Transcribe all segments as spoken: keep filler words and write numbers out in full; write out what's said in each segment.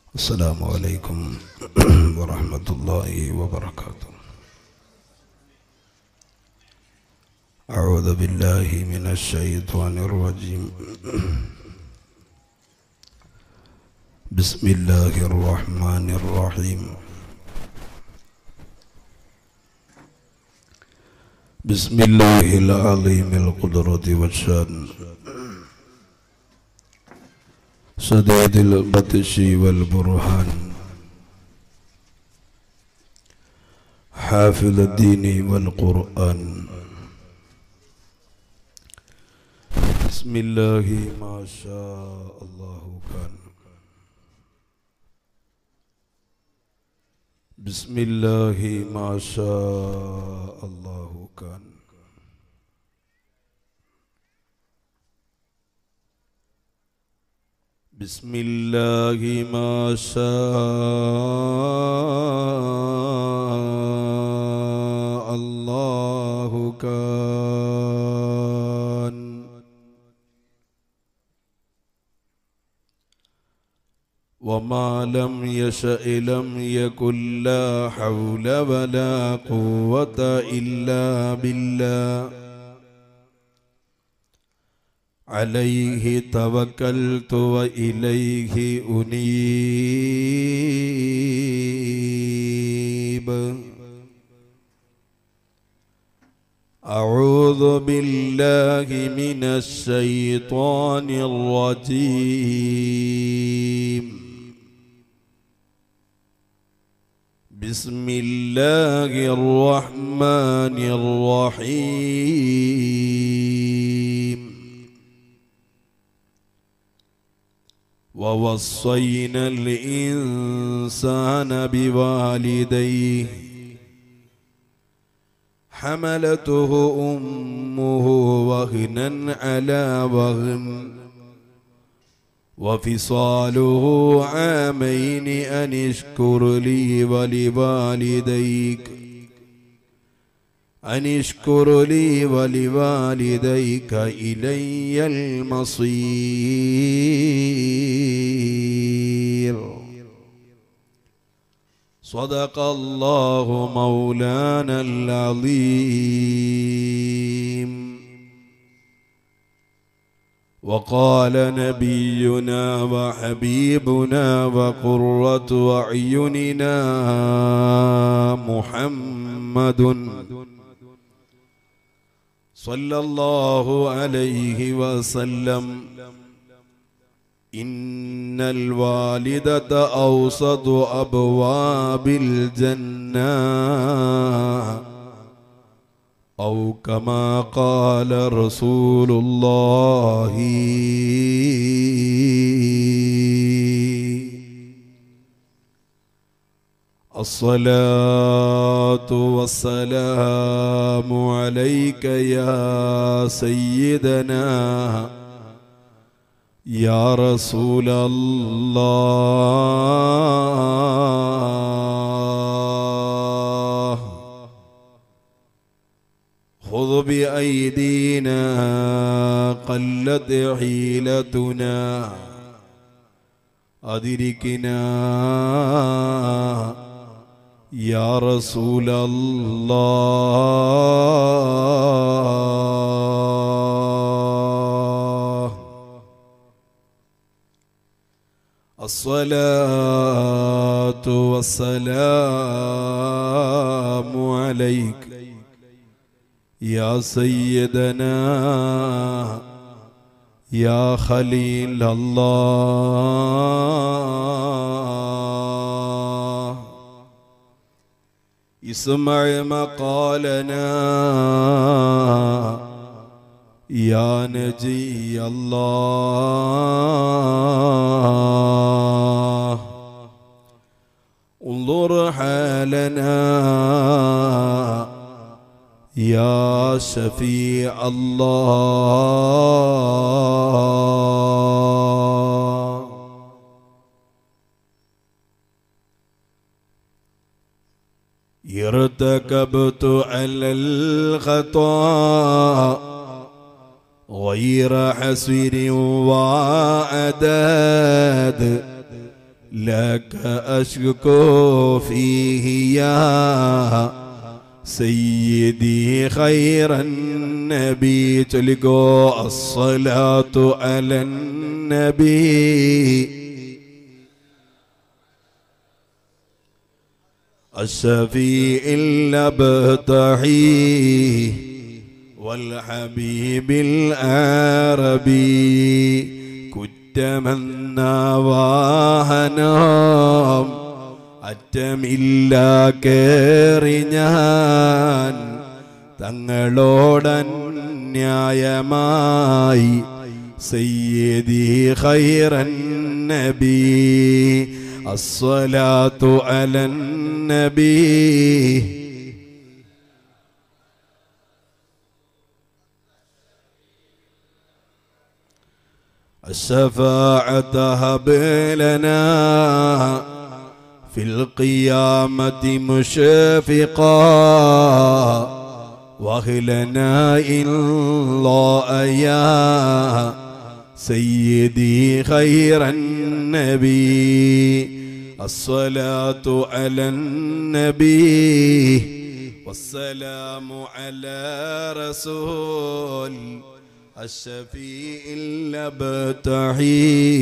السلام عليكم ورحمة الله وبركاته. أعوذ بالله من الشيطان الرجيم. بسم الله الرحمن الرحيم. بسم الله العظيم القدرة والشان، سديد البطش والبرهان، حافظ الدين والقرآن. بسم الله ما شاء الله كان. بسم الله ما شاء الله كان. بسم الله ما شاء الله كان. وما لم يشأ لم يكن، لا حول ولا قوة إلا بالله. عليه توكلت وإليه أنيب. أعوذ بالله من الشيطان الرجيم. بسم الله الرحمن الرحيم. ووصينا الإنسان بوالديه حملته أمه وهنا على وهن وفصاله عامين أن اشكر لي ولوالديك أن اشكر لي ولوالديك إلي المصير. صدق الله مولانا العظيم. وقال نبينا وحبيبنا وقرة أعيننا محمد صلى الله عليه وسلم: إن الوالدة أوسط أبواب الجنة، أو كما قال رسول الله. الصلاة والسلام عليك يا سيدنا يا رسول الله. خذ بأيدينا قلت حيلتنا، أدركنا يا رسول الله. الصلاة والسلام عليك يا سيدنا يا خليل الله. اسمع مقالنا يا نجي الله. انظر حالنا يا شفيع الله. ارتكبت على الخطأ غير حسير وعداد، لك أشكو فيه يا سيدي خير النبي تلقوا الصلاة على النبي الشفيع الأبتحي والحبيب العربي كتمنى واهنام അറ്റമില്ല കേറിഞ്ഞാൻ തങ്ങളോടന്യായമായി സയ്യിദി ഖൈറൻ നബി അസ്സലാത്തു അലൻ നബി الشفاعة هب لنا في القيامة مشفقا وهلنا الله يا سيدي خير النبي الصلاة على النبي والسلام على رسول الشفيع الأبتحي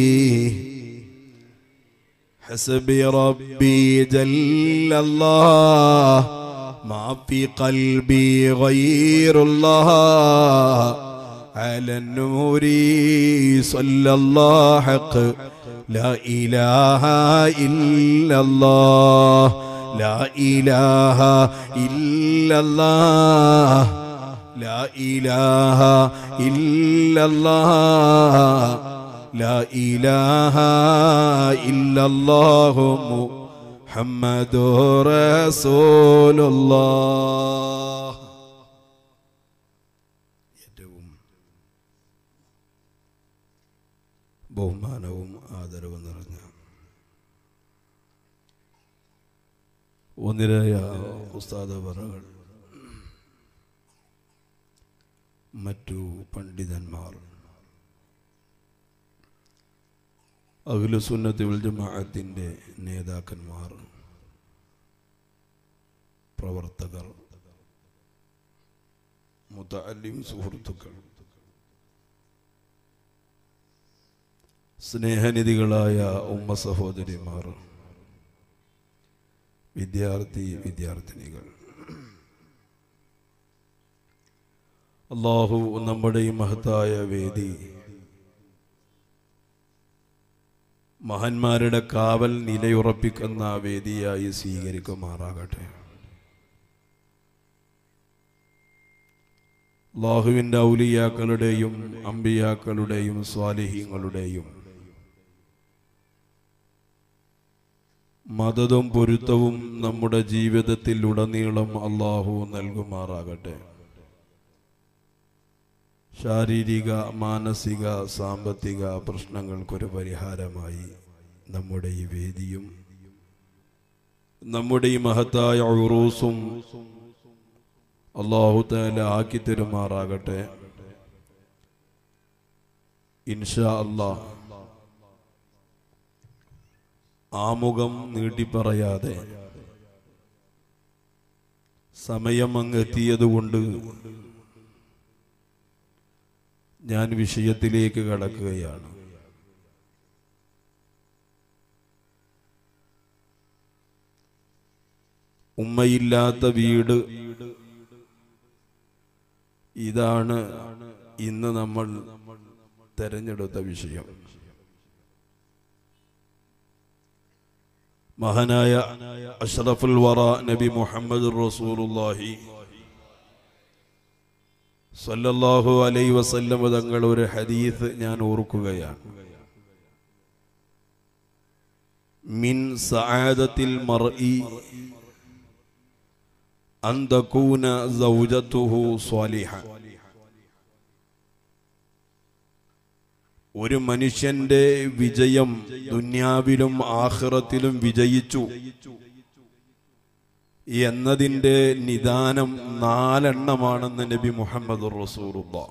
حسبي ربي جل الله ما في قلبي غير الله على النور صلى الله حق لا إله إلا الله لا إله إلا الله لا إله إلا الله لا إله إلا الله محمد رسول الله ഏറ്റവും ബഹുമാനവും ആദരവും നിറഞ്ഞ ഒന്നിരായ ഉസ്താദവറുകൾ മറ്റു പണ്ഡിതന്മാർ അഹ്ലുസുന്നത്തി വൽ ജമാഅത്തിന്റെ നേതാക്കന്മാർ പ്രവർത്തകർ മുതഅല്ലിം സുഹൃത്തുക്കൾ സ്നേഹനിധികളായ ഉമ്മ സഹോദരിമാർ വിദ്യാർത്ഥി വിദ്യാർത്ഥിനികൾ അല്ലാഹു നമ്മുടെ ഈ മഹത്തായ വേദി മഹാന്മാരുടെ കാവൽ നിലയുറപ്പിക്കുന്ന വേദിയായി സ്വീകരിക്കുമാറാകട്ടെ. അല്ലാഹുവിൻ്റെ ഔലിയാക്കളുടെയും അമ്പിയാക്കളുടെയും സ്വാലിഹീങ്ങളുടെയും മദതും പൊരുത്തവും നമ്മുടെ ജീവിതത്തിൽ ഉടനീളം അല്ലാഹു നൽകുമാറാകട്ടെ. ശാരീരിക മാനസിക സാമ്പത്തിക പ്രശ്നങ്ങൾക്കൊരു പരിഹാരമായി നമ്മുടെ ഈ വേദിയും നമ്മുടെ ഈ മഹത്തായ ഉറൂസും അല്ലാഹു തആല ആക്കി തരുമാറാകട്ടെ. ഇൻഷാ അല്ലാഹ് ആമുഖം നീട്ടിപ്പറയാതെ സമയം അങ്ങ് എത്തിയതുകൊണ്ട് ഞാൻ വിഷയത്തിലേക്ക് കടക്കുകയാണ്. ഉമ്മയില്ലാത്ത വീട്, ഇതാണ് ഇന്ന് നമ്മൾ തെരഞ്ഞെടുത്ത വിഷയം. മഹാനായ അഷ്റഫുൽ വറ നബി മുഹമ്മദ് റസൂലുള്ളാഹി സല്ലല്ലാഹു അലൈഹി വസല്ലം തങ്ങൾ ഒരു ഹദീസ് ഞാൻ ഓർക്കുകയാണ്. മിൻ സആദത്തിൽ മർഇ അൻ തകൂന സൗജതുഹു സ്വാലിഹ. ഒരു മനുഷ്യന്റെ വിജയം ദുനിയാവിലും ആഖിറത്തിലും വിജയിച്ചു എന്നതിൻ്റെ നിദാനം നാലെണ്ണമാണെന്ന് നബി മുഹമ്മദ് റസൂലുള്ളാഹി.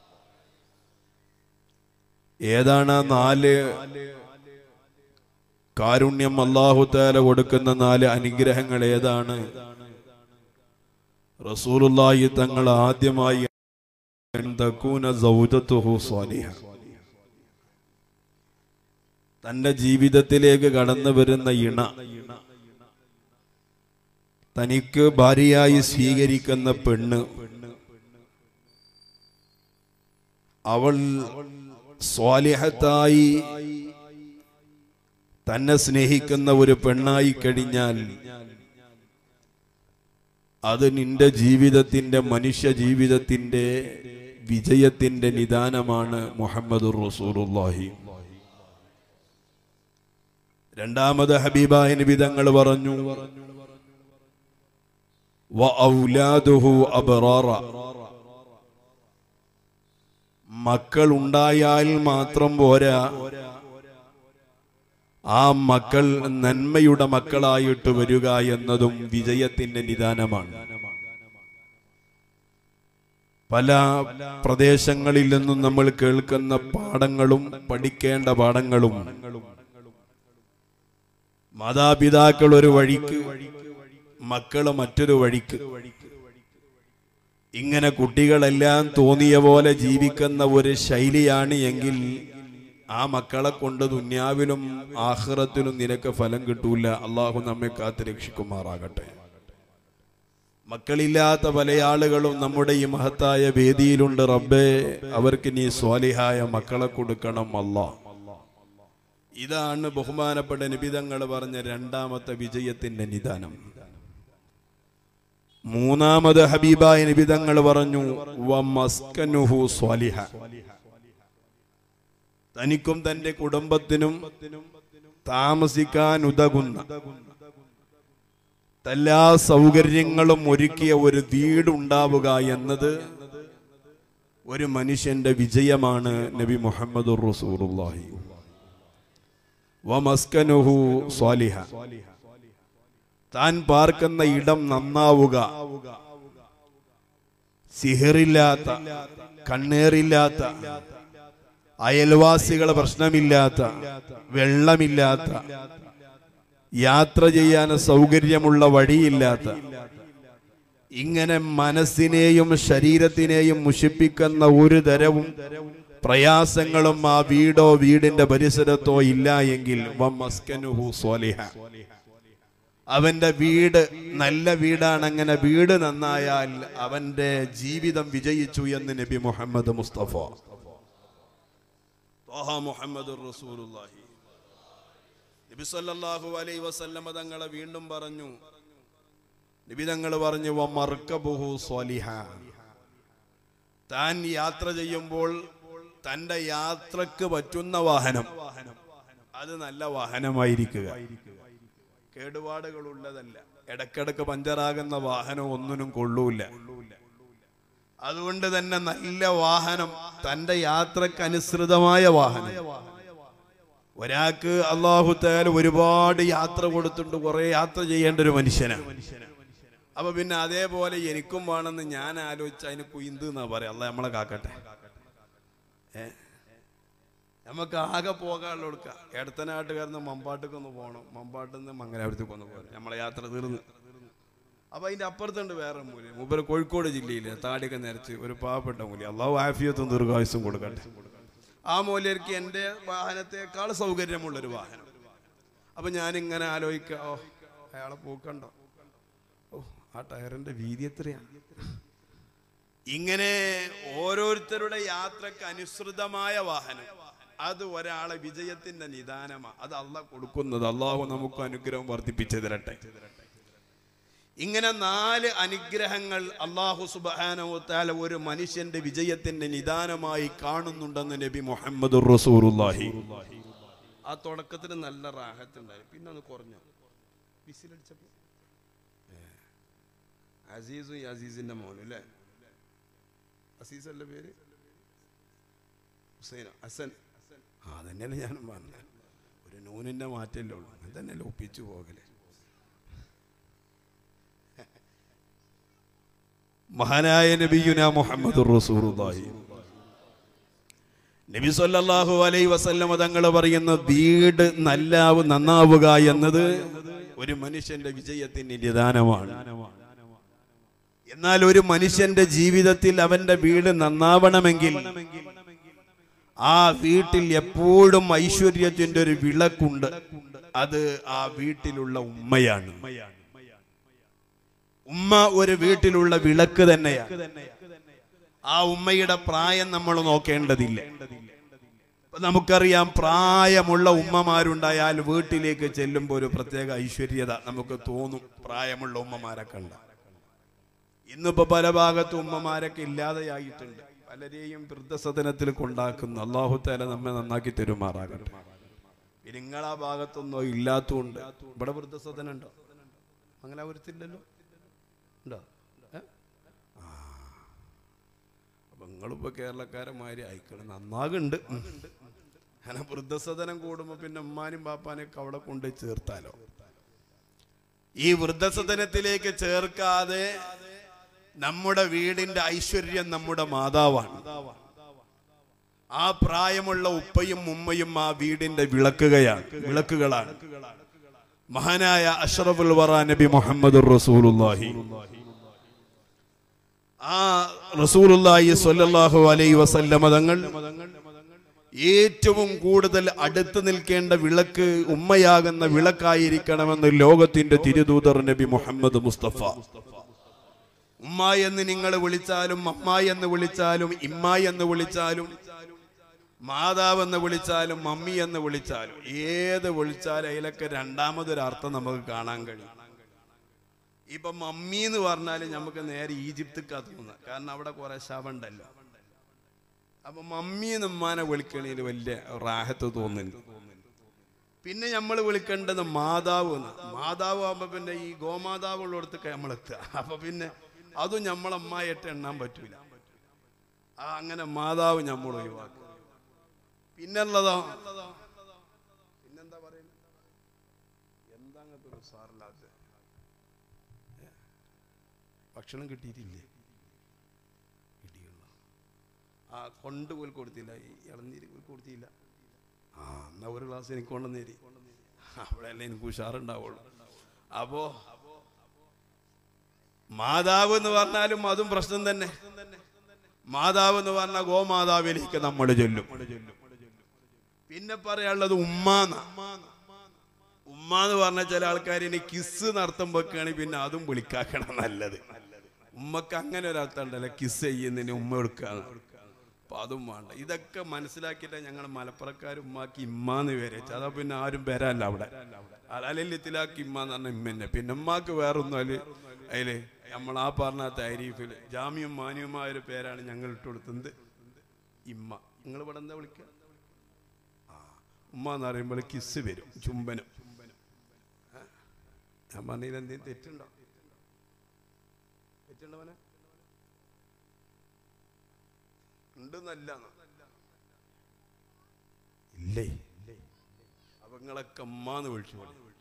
ഏതാണ് നാല്? കാരുണ്യം അല്ലാഹു തആല കൊടുക്കുന്ന നാല് അനുഗ്രഹങ്ങൾ ഏതാണ്? റസൂലുള്ളാഹി തങ്ങൾ ആദ്യമായി തകൂന സൗജതുഹു സ്വാലിഹ, തന്റെ ജീവിതത്തിലേക്ക് കടന്നു വരുന്ന ഇണ തനിക്ക് ഭാര്യയായി സ്വീകരിക്കുന്ന പെണ്ണ് അവൾ സ്വാലിഹത്തായി തന്നെ സ്നേഹിക്കുന്ന ഒരു പെണ്ണായി കഴിഞ്ഞാൽ അത് നിന്റെ ജീവിതത്തിന്റെ മനുഷ്യ ജീവിതത്തിന്റെ വിജയത്തിന്റെ നിദാനമാണ്. മുഹമ്മദുർ റസൂലുള്ളാഹി. രണ്ടാമത് ഹബീബായ നബി തങ്ങൾ പറഞ്ഞു വ ഔലാദുഹു അബ്റാറ, മക്കൾ ഉണ്ടായാൽ മാത്രം പോരാ, ആ മക്കൾ നന്മയുടെ മക്കളായിട്ട് വരിക എന്നതും വിജയത്തിന്റെ നിദാനമാണ്. പല പ്രദേശങ്ങളിൽ നിന്നും നമ്മൾ കേൾക്കുന്ന പാഠങ്ങളും പഠിക്കേണ്ട പാഠങ്ങളും, മാതാപിതാക്കൾ ഒരു വഴിക്ക്, മക്കള് മറ്റൊരു വഴിക്ക്, ഇങ്ങനെ കുട്ടികളെല്ലാം തോന്നിയ പോലെ ജീവിക്കുന്ന ഒരു ശൈലിയാണ് എങ്കിൽ ആ മക്കളെ കൊണ്ട് ദുന്യാവിലും ആഖിറത്തിലും നിനക്ക് ഫലം കിട്ടൂല. അള്ളാഹു നമ്മെ കാത്ത് രക്ഷിക്കുമാറാകട്ടെ. മക്കളില്ലാത്ത പല ആളുകളും നമ്മുടെ ഈ മഹത്തായ വേദിയിലുണ്ട്. റബ്ബേ, അവർക്ക് നീ സ്വാലിഹായ മക്കളെ കൊടുക്കണം അല്ലാഹ്. ഇതാണ് ബഹുമാനപ്പെട്ട നബി തങ്ങൾ പറഞ്ഞ രണ്ടാമത്തെ വിജയത്തിന്റെ നിദാനം. മൂന്നാമത് ഹബീബായ നബി തങ്ങൾ പറഞ്ഞു വമസ്കനുഹു സ്വാലിഹ, തനിക്കും തന്റെ കുടുംബത്തിനും താമസിക്കാൻ ഉതകുന്ന എല്ലാ സൗകര്യങ്ങളും ഒരുക്കിയ ഒരു വീടുണ്ടാവുക എന്നത് ഒരു മനുഷ്യന്റെ വിജയമാണ്. നബി മുഹമ്മദുർ റസൂലുള്ളാഹി. വമസ്കനുഹു സ്വാലിഹ, താൻ പാർക്കുന്ന ഇടം നന്നാവുക, സിഹറില്ലാത്ത, കണ്ണേറില്ലാത്ത, അയൽവാസികളെ പ്രശ്നമില്ലാത്ത, വെള്ളമില്ലാത്ത, യാത്ര ചെയ്യാൻ സൗകര്യമുള്ള വഴിയില്ലാത്ത, ഇങ്ങനെ മനസ്സിനെയും ശരീരത്തിനെയും മുഷിപ്പിക്കുന്ന ഒരു തരവും പ്രയാസങ്ങളും ആ വീടോ വീടിന്റെ പരിസരത്തോ ഇല്ല എങ്കിൽ വമസ്കനുഹു സ്വാലിഹ, അവന്റെ വീട് നല്ല വീടാണ്. അങ്ങനെ വീട് നന്നായാൽ അവന്റെ ജീവിതം വിജയിച്ചു എന്ന് നബി മുഹമ്മദ് മുസ്തഫ മുഹമ്മദുർ റസൂലുള്ളാഹി. നബി സല്ലല്ലാഹു അലൈഹി വസല്ലമ തങ്ങളെ വീണ്ടും പറഞ്ഞു, നബി തങ്ങൾ പറഞ്ഞു വമർകബുഹു സ്വാലിഹ, താൻ യാത്ര ചെയ്യുമ്പോൾ തന്റെ യാത്രക്ക് പറ്റുന്ന വാഹനം അത് നല്ല വാഹനമായിരിക്കുക, കേടുപാടുകൾ ഉള്ളതല്ല. ഇടക്കിടക്ക് പഞ്ചറാകുന്ന വാഹനം ഒന്നിനും കൊള്ളൂല. അതുകൊണ്ട് തന്നെ നല്ല വാഹനം, തന്റെ യാത്രക്ക് അനുസൃതമായ വാഹനം. ഒരാൾക്ക് അല്ലാഹു തആല ഒരുപാട് യാത്ര കൊടുത്തിട്ടുണ്ട്, കുറെ യാത്ര ചെയ്യേണ്ട ഒരു മനുഷ്യനാണ്. അപ്പൊ പിന്നെ അതേപോലെ എനിക്കും വേണമെന്ന് ഞാൻ ആലോചിച്ച അതിന് കുയിന്ത് എന്നാ പറയാ. അല്ലാഹ് നമ്മളെ കാക്കട്ടെ. ഏ നമുക്ക് ആകെ പോകാനുള്ള കൊടുക്ക. എടത്തനാട്ടുകാരന്ന് മമ്പാട്ടേക്കൊന്ന് പോകണം, മമ്പാട്ടിൽ നിന്ന് മംഗലാപുരത്തേക്കൊന്ന് പോകണം, നമ്മളെ യാത്ര തീർന്ന്. അപ്പൊ അതിന്റെ അപ്പുറത്തുണ്ട് വേറെ മൂല്യം, മൂപ്പര് കോഴിക്കോട് ജില്ലയിലെ താടിയൊക്കെ നിരച്ച് ഒരു പാവപ്പെട്ട മൂല്യം. അള്ളാഹു ആഫിയത്തും ദീർഘായുസ്സും കൊടുക്കട്ടെ. ആ മൂല്യർക്ക് എൻ്റെ വാഹനത്തെക്കാൾ സൗകര്യമുള്ളൊരു വാഹനം. അപ്പൊ ഞാനിങ്ങനെ ആലോചിക്കുക, ഓ അയാളെ പോക്കണ്ടോ, ഓ ആ ടയറിന്റെ വീതി എത്രയാണ്. ഇങ്ങനെ ഓരോരുത്തരുടെ യാത്രക്ക് അനുസൃതമായ വാഹനം അത് ഒരാളെ വിജയത്തിന്റെ നിദാനമാണ്. അത് അള്ളാഹ് കൊടുക്കുന്നത്. അള്ളാഹു നമുക്ക് അനുഗ്രഹം വർദ്ധിപ്പിച്ചു തരട്ടെ. ഇങ്ങനെ നാല് അനുഗ്രഹങ്ങൾ അല്ലാഹു സുബ്ഹാനഹു വ തആല ഒരു മനുഷ്യന്റെ വിജയത്തിന്റെ നിദാനമായി കാണുന്നുണ്ടെന്ന് നബി മുഹമ്മദുർ റസൂലുള്ളാഹി. ആ തുടക്കത്തിൽ നല്ല റാഹത്തുണ്ടായി, പിന്നെ അത് കുറഞ്ഞു. വിസിലടിച്ചപ്പോൾ അസീസും അസീസിന്റെ മോനും അല്ലേ, അസീസ് അല്ലേ പേര്, ഹുസൈൻ ഹസൻ. ആ അതന്നെയല്ലേ ഞാനും പറഞ്ഞ, ഒരു നൂനിന്റെ മാറ്റല്ലേ ഉള്ളൂ, അതന്നെയല്ലേ ഒപ്പിച്ചു പോകല്. മഹാനായ നബിയുനാ മുഹമ്മദുർ റസൂലുള്ളാഹി. നബി സല്ലല്ലാഹു അലൈഹി വസല്ലം തങ്ങൾ പറയുന്ന വീട് നല്ലാവ് നന്നാവുക എന്നത് ഒരു മനുഷ്യന്റെ വിജയത്തിന്റെ നിദാനമാണ്. എന്നാൽ ഒരു മനുഷ്യന്റെ ജീവിതത്തിൽ അവന്റെ വീട് നന്നാവണമെങ്കിൽ ആ വീട്ടിൽ എപ്പോഴും ഐശ്വര്യത്തിന്റെ ഒരു വിളക്കുണ്ട്. അത് ആ വീട്ടിലുള്ള ഉമ്മയാണ്. ഉമ്മ ഒരു വീട്ടിലുള്ള വിളക്ക് തന്നെയാണ്. ആ ഉമ്മയുടെ പ്രായം നമ്മൾ നോക്കേണ്ടതില്ല. നമുക്കറിയാം, പ്രായമുള്ള ഉമ്മമാരുണ്ടായാൽ വീട്ടിലേക്ക് ചെല്ലുമ്പോൾ ഒരു പ്രത്യേക ഐശ്വര്യത നമുക്ക് തോന്നും. പ്രായമുള്ള ഉമ്മമാരെ കണ്ട ഇന്നിപ്പോ പല ഭാഗത്തും ഉമ്മമാരൊക്കെ ഇല്ലാതെയായിട്ടുണ്ട്. പലരെയും വൃദ്ധസദനത്തിൽ കൊണ്ടാക്കുന്നു. അല്ലാഹു തആല നമ്മെ നന്നാക്കി തരുമാറാകട്ടെ. നിങ്ങളാ ഭാഗത്തൊന്നും ഇല്ലാത്തതുകൊണ്ട് ഇവിടെ വൃദ്ധസദനം ഉണ്ടോ? അങ്ങനെ വരുത്തില്ലല്ലോ. ഉണ്ടോ? അപ്പൊ നിങ്ങളിപ്പോ കേരളക്കാരന്മാര് അയക്കണം, നന്നാകുണ്ട്. അങ്ങനെ വൃദ്ധസദനം കൂടുമ്പോ പിന്നെ ഉമ്മാനും ബാപ്പാനെയൊക്കെ അവിടെ കൊണ്ട് ചേർത്താലോ? ഈ വൃദ്ധസദനത്തിലേക്ക് ചേർക്കാതെ നമ്മുടെ വീടിന്റെ ഐശ്വര്യം നമ്മുടെ മാതാവാണ്. ആ പ്രായമുള്ള ഉപ്പയും ഉമ്മയും ആ വീടിന്റെ വിളക്കുകയാണ് വിളക്കുകളാണ്. മഹാനായ അഷ്റഫുൽ വറ നബി മുഹമ്മദുർ റസൂലുള്ളാഹി ആ റസൂലുള്ളാഹി സ്വല്ലല്ലാഹു അലൈഹി വസല്ലം തങ്ങൾ ഏറ്റവും കൂടുതൽ അടുത്ത് നിൽക്കേണ്ട വിളക്ക് ഉമ്മയാകുന്ന വിളക്കായിരിക്കണമെന്ന് ലോകത്തിന്റെ തിരുദൂതർ നബി മുഹമ്മദ് മുസ്തഫ. ഉമ്മ എന്ന് നിങ്ങൾ വിളിച്ചാലും, അമ്മ എന്ന് വിളിച്ചാലും, ഇമ്മ എന്ന് വിളിച്ചാലും, മാതാവെന്ന് വിളിച്ചാലും, മമ്മി എന്ന് വിളിച്ചാലും, ഏത് വിളിച്ചാലും അതിലൊക്കെ രണ്ടാമതൊരർത്ഥം നമുക്ക് കാണാൻ കഴിയും. ഇപ്പൊ മമ്മി എന്ന് പറഞ്ഞാൽ നമുക്ക് നേരെ ഈജിപ്തിക്കാ തോന്നുക. കാരണം അവിടെ കുറെ ശവണ്ടല്ലോ. അപ്പൊ മമ്മി എന്ന് ഉമ്മാനെ വിളിക്കണേൽ വലിയ റാഹത്ത് തോന്നുന്നു. പിന്നെ നമ്മൾ വിളിക്കേണ്ടത് മാതാവ് എന്ന്. മാതാവ് ആകുമ്പോ പിന്നെ ഈ ഗോമാതാവുള്ളടത്തൊക്കെ നമ്മളെത്തുക. അപ്പൊ പിന്നെ അതും നമ്മളമ്മായിട്ട് എണ്ണാൻ പറ്റൂല. ആ അങ്ങനെ മാതാവ് നമ്മൾ ഒഴിവാക്കുക. പിന്നുള്ളതോ പിന്നെന്താ പറയുന്നത്? എന്താ അങ്ങനത്തെ ഒരു സാറില്ലാത്ത ഭക്ഷണം കിട്ടിയിട്ടില്ലേ? കിട്ടിയുള്ള ആ കൊണ്ട് പോൽ കൊടുത്തില്ല, ഈ ഇളനീര് പോൽ കൊടുത്തില്ല. ആ എന്നാ ഒരു ഗ്ലാസ് എനിക്ക് കൊണ്ടുവന്നേരി, അവിടെ അല്ലേ എനിക്ക് ഉഷാറുണ്ടാവുള്ളൂ. അപ്പോ മാതാവ് എന്ന് പറഞ്ഞാലും അതും പ്രശ്നം തന്നെ. മാതാവ് എന്ന് പറഞ്ഞാൽ ഗോമാതാവിലേക്ക് നമ്മൾ ചൊല്ലും. പിന്നെ പറയാനുള്ളത് ഉമ്മാന്ന. ഉമ്മ എന്ന് പറഞ്ഞ ചില ആൾക്കാർ ഇനി കിസ് നടത്തും വെക്കുകയാണെങ്കിൽ പിന്നെ അതും വിളിക്കാക്കണം നല്ലത്. ഉമ്മക്ക് അങ്ങനെ ഒരർത്ഥം ഉണ്ടല്ലോ, കിസ് ചെയ്യുന്നതിന് ഉമ്മ എടുക്കാന്ന്. അപ്പൊ അതും വേണ്ട. ഇതൊക്കെ മനസ്സിലാക്കിയിട്ട് ഞങ്ങൾ മലപ്പുറക്കാർ ഉമ്മാക്ക് ഇമ്മാന്ന് പേര് വെച്ചു. അതാ പിന്നെ ആരും വരാല്ല അവിടെ. അലലിത്തിലാക്കി ഇമ്മ എന്ന് പറഞ്ഞ ഇമ്മന്നെ. പിന്നെ ഉമ്മാക്ക് വേറൊന്നും അതില് അതില് നമ്മൾ ആ പറഞ്ഞ തരീഫില് ജാമ്യം മാന്യമായ ഒരു പേരാണ് ഞങ്ങൾ ഇട്ട് കൊടുത്തത്, ഇമ്മ. നിങ്ങൾ ഇവിടെ എന്താ വിളിക്കുക? ആ ഉമ്മ എന്ന് പറയുമ്പോൾ കിസ് വരും, ചുംബനം. ഞാൻ പറഞ്ഞതിൽ എന്തെങ്കിലും തെറ്റുണ്ടോ? തെറ്റുണ്ടോ മോനെ? ഉണ്ടെന്നല്ല ഇല്ലേ? അപ്പൊ നിങ്ങളൊക്കെ ഉമ്മാന്ന് വിളിച്ചു.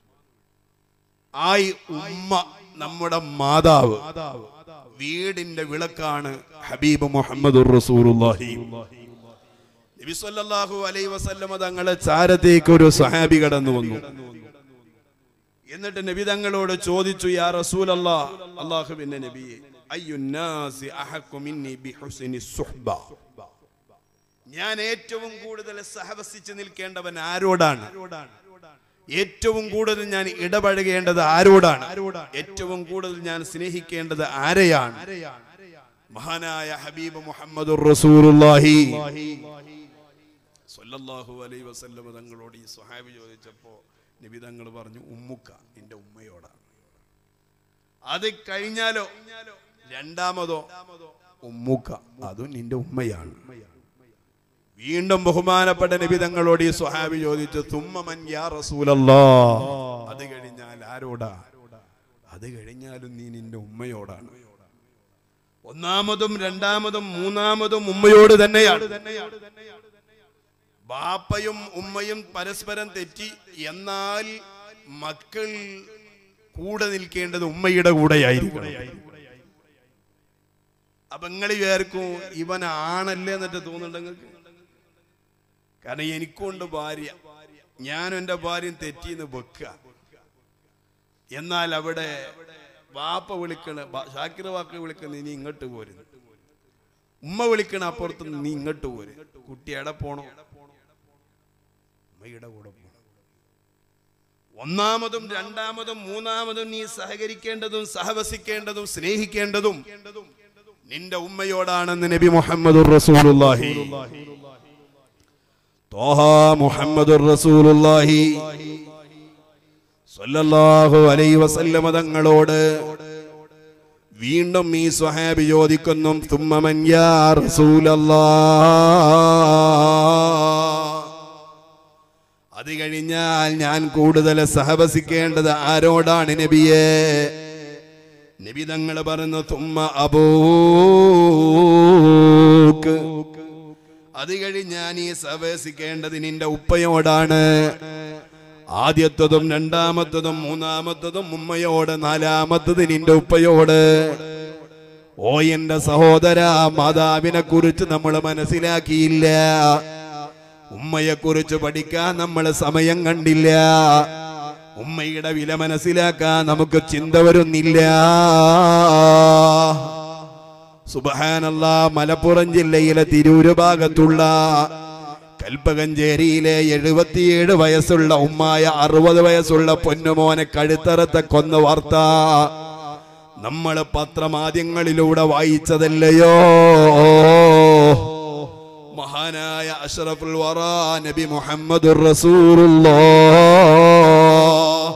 ആ ഉമ്മ നമ്മുടെ മാതാവ്, വീടിന്റെ വിളക്കാണ്. ഹബീബ് മുഹമ്മദുർ റസൂലുള്ളാഹി നബി സല്ലല്ലാഹു അലൈഹി വസല്ലം തങ്ങളെ ചാരത്തേക്ക് ഒരു സ്വഹാബി കടന്നു വന്നു. എന്നിട്ട് നബി തങ്ങളോട് ചോദിച്ചു, യാ റസൂലല്ലാഹ്, അല്ലാഹുവിന്റെ നബിയെ, അയ്യുന്നാസി അഹഖു മിന്നി ബിഹുസ്നി സുഹ്ബ, ഞാൻ ഏറ്റവും കൂടുതൽ സഹവസിച്ച് നിൽക്കേണ്ടവൻ ആരോടാണ്? ഏറ്റവും കൂടുതൽ ഞാൻ ഇടപഴകേണ്ടത് ആരോടാണ്? ഏറ്റവും കൂടുതൽ ഞാൻ സ്നേഹിക്കേണ്ടത് ആരെയാണ്? മഹാനായ ഹബീബ് മുഹമ്മദുർ റസൂലുള്ളാഹി സ്വല്ലല്ലാഹു അലൈഹി വസല്ലം തങ്ങളോട് ഈ സ്വഹാബി ചോദിച്ചപ്പോ നബി തങ്ങൾ പറഞ്ഞു, ഉമ്മുക്ക, നിന്റെ ഉമ്മയോടാണ്. അത് കഴിഞ്ഞാലോ രണ്ടാമതോ ഉമ്മുക്ക, അതും നിന്റെ ഉമ്മയാണ്. വീണ്ടും ബഹുമാനപ്പെട്ട നബി തങ്ങളോട് ഈ സ്വഹാബി ചോദിച്ചു, തുമ്മമൻ യാ റസൂലല്ലാഹ്, അത് കഴിഞ്ഞാൽ ആരോടാ? അത് കഴിഞ്ഞാലും നീ നിന്റെ ഉമ്മയോടാണ്. ഒന്നാമതും രണ്ടാമതും മൂന്നാമതും ഉമ്മയോട് തന്നെയാണ്. ബാപ്പയും ഉമ്മയും പരസ്പരം തെറ്റി, എന്നാൽ മക്കൾ കൂടെ നിൽക്കേണ്ടത് ഉമ്മയുടെ കൂടെയായിരിക്കണം. അപ്പൊ നിങ്ങൾ വിചാരിക്കും ഇവനാണല്ലേ എന്നിട്ട് തോന്നുന്നുണ്ടെങ്കിൽ കാരണം എനിക്കുണ്ട് ഭാര്യ, ഞാനും എൻ്റെ ഭാര്യയും തെറ്റിന്ന് വെക്കുക. എന്നാൽ അവിടെ വാപ്പ വിളിക്കണ ഷാക്കിർ വാക്ക് വിളിക്കുന്ന നീ ഇങ്ങോട്ട് പോരുന്നു, ഉമ്മ വിളിക്കണ അപ്പുറത്ത് നീ ഇങ്ങോട്ട് പോര്. കുട്ടി എവിടെ പോണോ? ഉമ്മയുടെ കൂടെ പോണം. ഒന്നാമതും രണ്ടാമതും മൂന്നാമതും നീ സഹകരിക്കേണ്ടതും സഹവസിക്കേണ്ടതും സ്നേഹിക്കേണ്ടതും നിന്റെ ഉമ്മയോടാണെന്ന് നബി മുഹമ്മദുർ റസൂലുള്ളാഹി ത്വാഹ മുഹമ്മദുർ റസൂലുള്ളാഹി സ്വല്ലല്ലാഹു അലൈഹി വസല്ലമ തങ്ങളോട് വീണ്ടും ഈ സ്വഹാബി ചോദിക്കുന്നു, തുമ്മ മൻ യാ റസൂലല്ലാഹ്, അത് കഴിഞ്ഞാൽ ഞാൻ കൂടുതൽ സഹവസിക്കേണ്ടത് ആരോടാണ് നബിയേ? നബി തങ്ങൾ പറഞ്ഞു, തുമ്മ അബൂക്ക്, അത് കഴിഞ്ഞാൽ നീ സഹവസിക്കേണ്ടത് നിന്റെ ഉപ്പയോടാണ്. ആദ്യത്തതും രണ്ടാമത്തതും മൂന്നാമത്തതും ഉമ്മയോട്, നാലാമത്തത് നിന്റെ ഉപ്പയോട്. ഓ എന്റെ സഹോദര, മാതാവിനെ കുറിച്ച് നമ്മൾ മനസ്സിലാക്കിയില്ല, ഉമ്മയെ കുറിച്ച് പഠിക്കാൻ നമ്മൾ സമയം കണ്ടില്ല, ഉമ്മയുടെ വില മനസ്സിലാക്കാൻ നമുക്ക് ചിന്ത വരുന്നില്ല. സുബ്ഹാനല്ലാഹ്, മലപ്പുറം ജില്ലയിലെ തിരൂര് ഭാഗത്തുള്ള കൽപ്പകഞ്ചേരിയിലെ എഴുപത്തിയേഴ് വയസ്സുള്ള ഉമ്മായ അറുപത് വയസ്സുള്ള പൊന്നുമോനെ കഴുത്തറത്ത കൊന്ന വാർത്ത നമ്മൾ പത്രമാധ്യമങ്ങളിലൂടെ വായിച്ചതല്ലയോ? മഹാനായ അഷ്റഫുൽ വറാ നബി മുഹമ്മദുർ റസൂലുള്ളാഹ്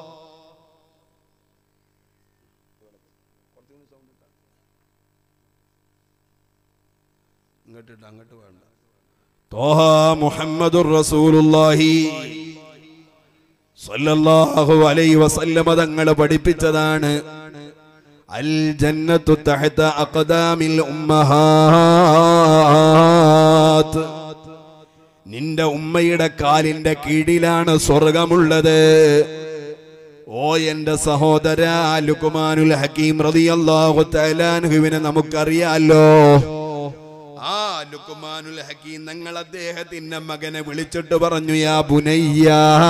അങ്ങോട്ട് അങ്ങോട്ട് വേണ്ട ത്വാഹ മുഹമ്മദുർ റസൂലുള്ളാഹി സ്വല്ലല്ലാഹു അലൈഹി വസല്ലമ തങ്ങൾ പഠിപ്പിച്ചതാണ്, അൽ ജന്നത്തു തഹത അഖദാമിൽ ഉമ്മഹാത്ത്, നിന്റെ ഉമ്മയുടെ കാലിന്റെ കീഴിലാണ് സ്വർഗമുള്ളത്. ഓ എന്റെ സഹോദര, ലുഖ്മാനുൽ ഹകീം റളിയല്ലാഹു തആല അൻഹുവിനെ നമുക്കറിയാലോ. ആ ലുഖ്മാനുൽ ഹകീം ഞങ്ങൾ അദ്ദേഹത്തിന്റെ മകനെ വിളിച്ചിട്ട് പറഞ്ഞു, യാ ബുനയ്യ,